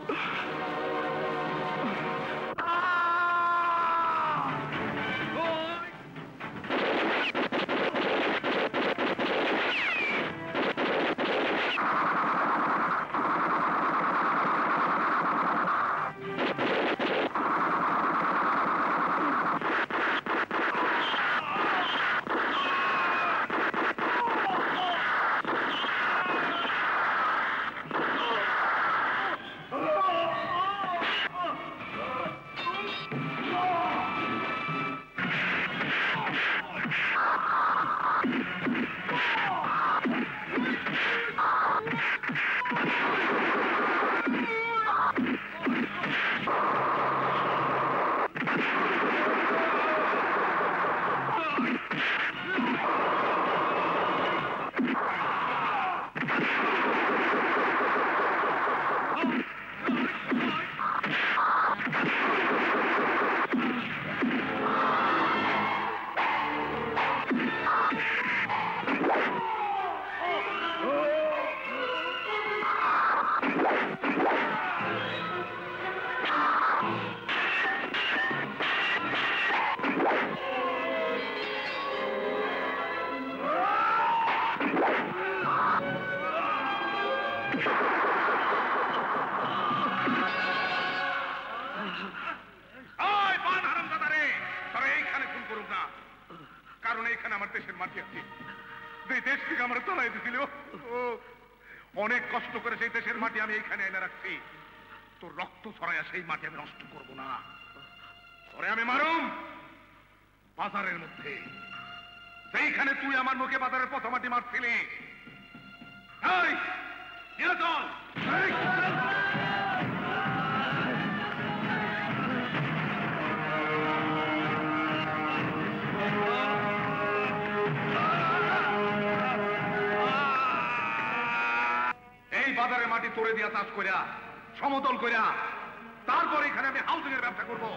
S9: অনেক কষ্ট করে সেই দেশের মাটি আমি এইখানে এনে রাখছি। তোর রক্ত ছড়াইয়া সেই মাটি আমি নষ্ট করব না। পরে আমি মারুম বাজারের মধ্যে, সেইখানে তুই আমার মুখে বাজারের পথ মাটি মারছিলি। চল বাজারে মাটি তোড়ে দিয়া চাষ করিয়া সমতল করিয়া তারপর এখানে আমি হাউজিং এর ব্যবসা করবো।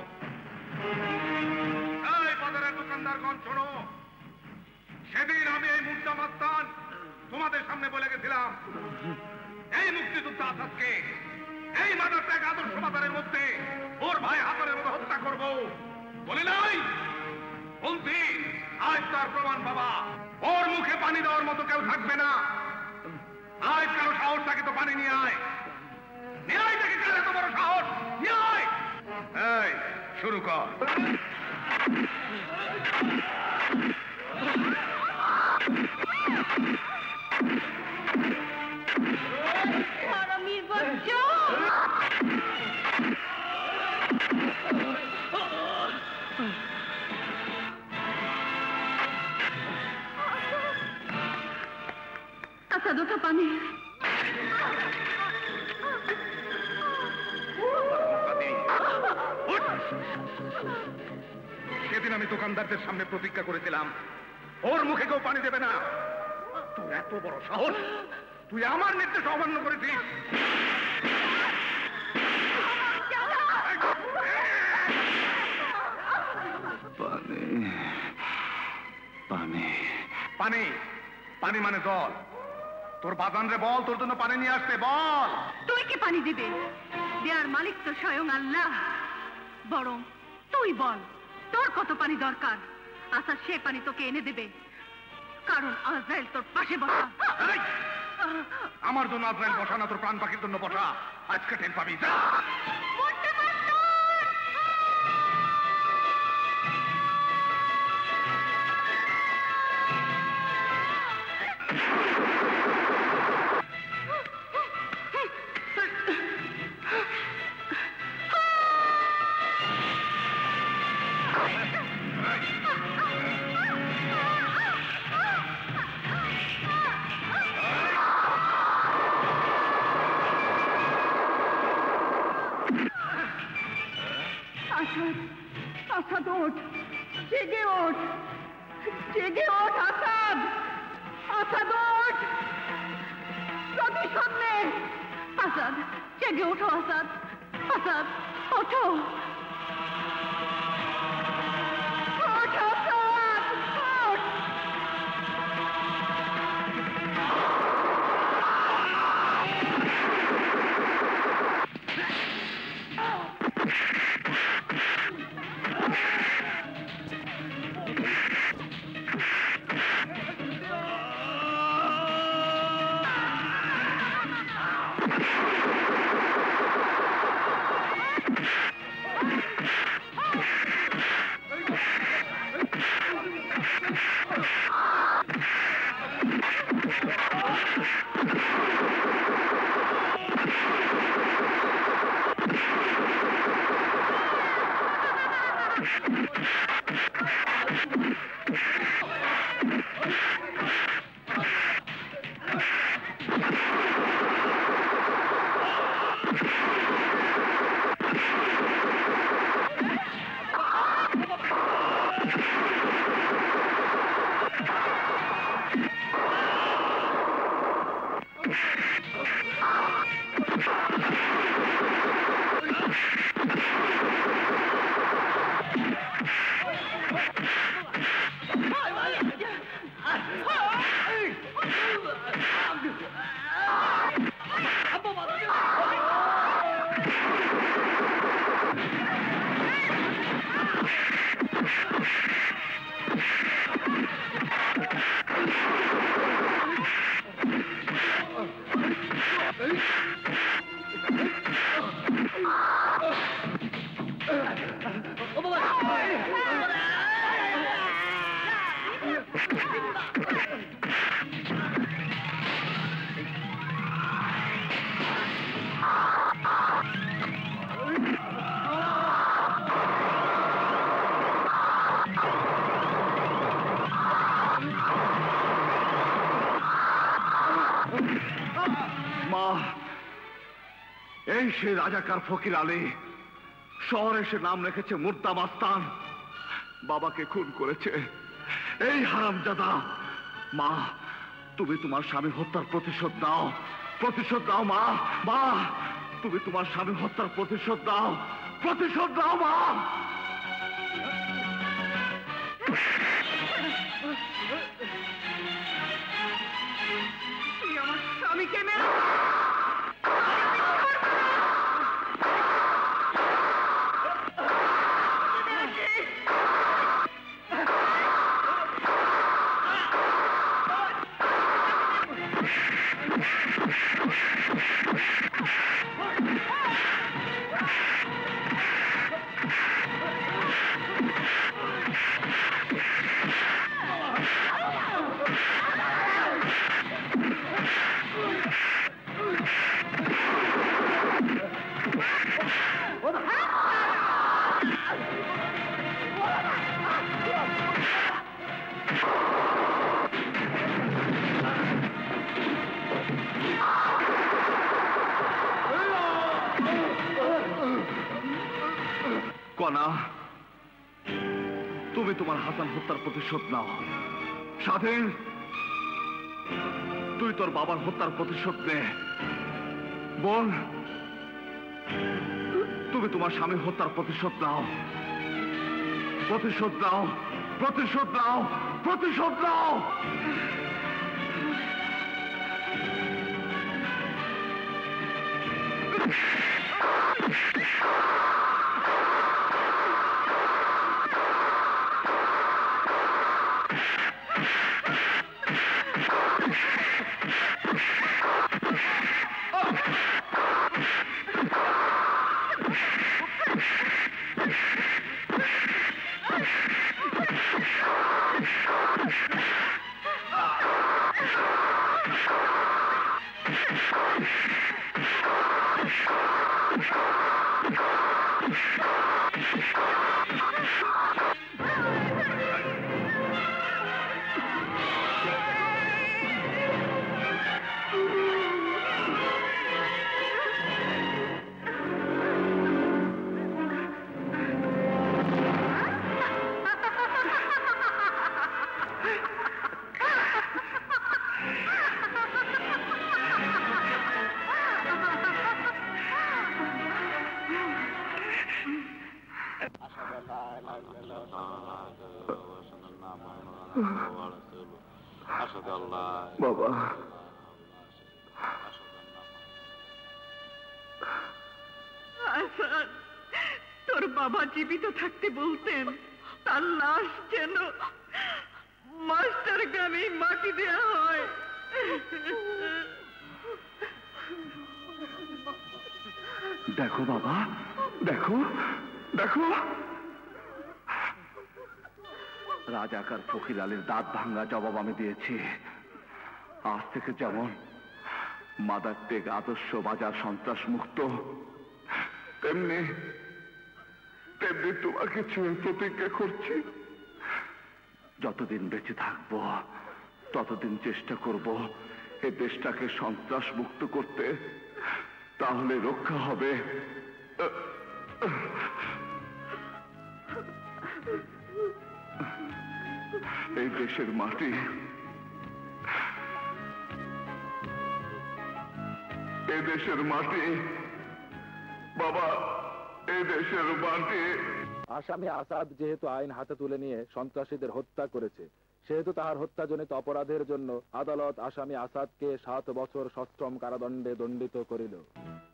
S9: এই বাজারের দোকানদারগণ শোনো, সেদিন আমি এই মুর্দা মাস্তান তোমাদের সামনে বলে গেছিলাম এই মুক্তিযোদ্ধা আসাদকে এই মাদার ত্যাগ আদর্শ বাজারের মধ্যে ওর ভাই হাতের মধ্যে হত্যা করবো বলে নাই? বলছি আজ তার প্রমাণ বাবা, ওর মুখে পানি দেওয়ার মতো কেউ থাকবে না। আয় কারো সাহস থাকে তো পানি নিয়ে আয়, নিয়ে আয় দেখে কার এত বড় সাহস, নিয়ে আয়। এই শুরু কর।
S10: আচ্ছা দুটো পানি।
S9: সেদিন আমি দোকানদারদের সামনে প্রতিজ্ঞা করেছিলাম ওর মুখে কেউ পানি দেবে না। তোর এত বড় সাহস, তুই আমার নির্দেশ অমান্য করেছিস।
S7: পানি পানি
S9: পানি পানি মানে জল। তোর বাজান রে বল তোর জন্য পানি নিয়ে আসতে বল।
S10: তুই কি পানি দিবে? দেয়ার মালিক তো স্বয়ং আল্লাহ। বরং তুই বল তোর কত পানি দরকার, আচ্ছা সে পানি তোকে এনে দেবে, কারণ আজরাইল তোর পাশে বসা।
S9: আমার জন্য আজরাইল বসা না, তোর প্রাণ পাখির জন্য বসা। আজকে টেন পাবি। যা
S3: আসাদ, আসাদ ওঠ, জেগে ওঠ, জেগে ওঠ আসাদ, আসাদ ওঠ, প্রতিশোধ নে। আসাদ, জেগে ওঠো আসাদ, আসাদ ওঠো, ওঠ আসাদ, ওঠ।
S9: এই সে রাজাকার ফকির আলী, শহরে সে নাম রেখেছে মুর্দা মাস্তান, বাবাকে খুন করেছে এই হারামজাদা। মা, তুমি তোমার স্বামী হত্যার প্রতিশোধ দাও, প্রতিশোধ দাও মা। মা, তুমি তোমার স্বামী হত্যার প্রতিশোধ দাও, প্রতিশোধ দাও মা।
S3: তুই আমার স্বামীকে মেরে
S9: কনা, তুমি তোমার হাসান হত্যার প্রতিশোধ নাও। স্বাধীন, তুই তোর বাবার হত্যার প্রতিশোধ নে। বল, তুমি তোমার স্বামী হত্যার প্রতিশোধ নাও, প্রতিশোধ নাও, প্রতিশোধ নাও, প্রতিশোধ নাও।
S7: বাবা
S3: আসাদ, তোর বাবা জীবিত থাকতে বলতেন তার লাশ যেন মাস্টার গ্রামে মাটি দেয়া হয়।
S7: দেখো বাবা, দেখো দেখো,
S13: রাজাকার ফকির আলীর দাঁত ভাঙ্গা জবাব আমি দিয়েছি। আজ থেকে যেমন মাদার টেক আদর্শ বাজার সন্ত্রাস মুক্ত,
S7: তেমনি তেমনি তোমাকে ছুঁয়ে প্রতিজ্ঞা করছি
S13: যতদিন বেঁচে থাকবো ততদিন চেষ্টা করব এ দেশটাকে সন্ত্রাস মুক্ত করতে, তাহলে রক্ষা হবে। এই দেশের মাটি,
S7: এই দেশের মাটি বাবা, এই দেশের মাটি।
S13: আসামি আসাদ যেহেতু আইন হাতে তুলে নিয়ে সন্ত্রাসীদের হত্যা করেছে, সেহেতু তাহার হত্যাজনিত অপরাধের জন্য আদালত আসামি আসাদকে 7 বছর সশ্রম কারাদণ্ডে দণ্ডিত করিল।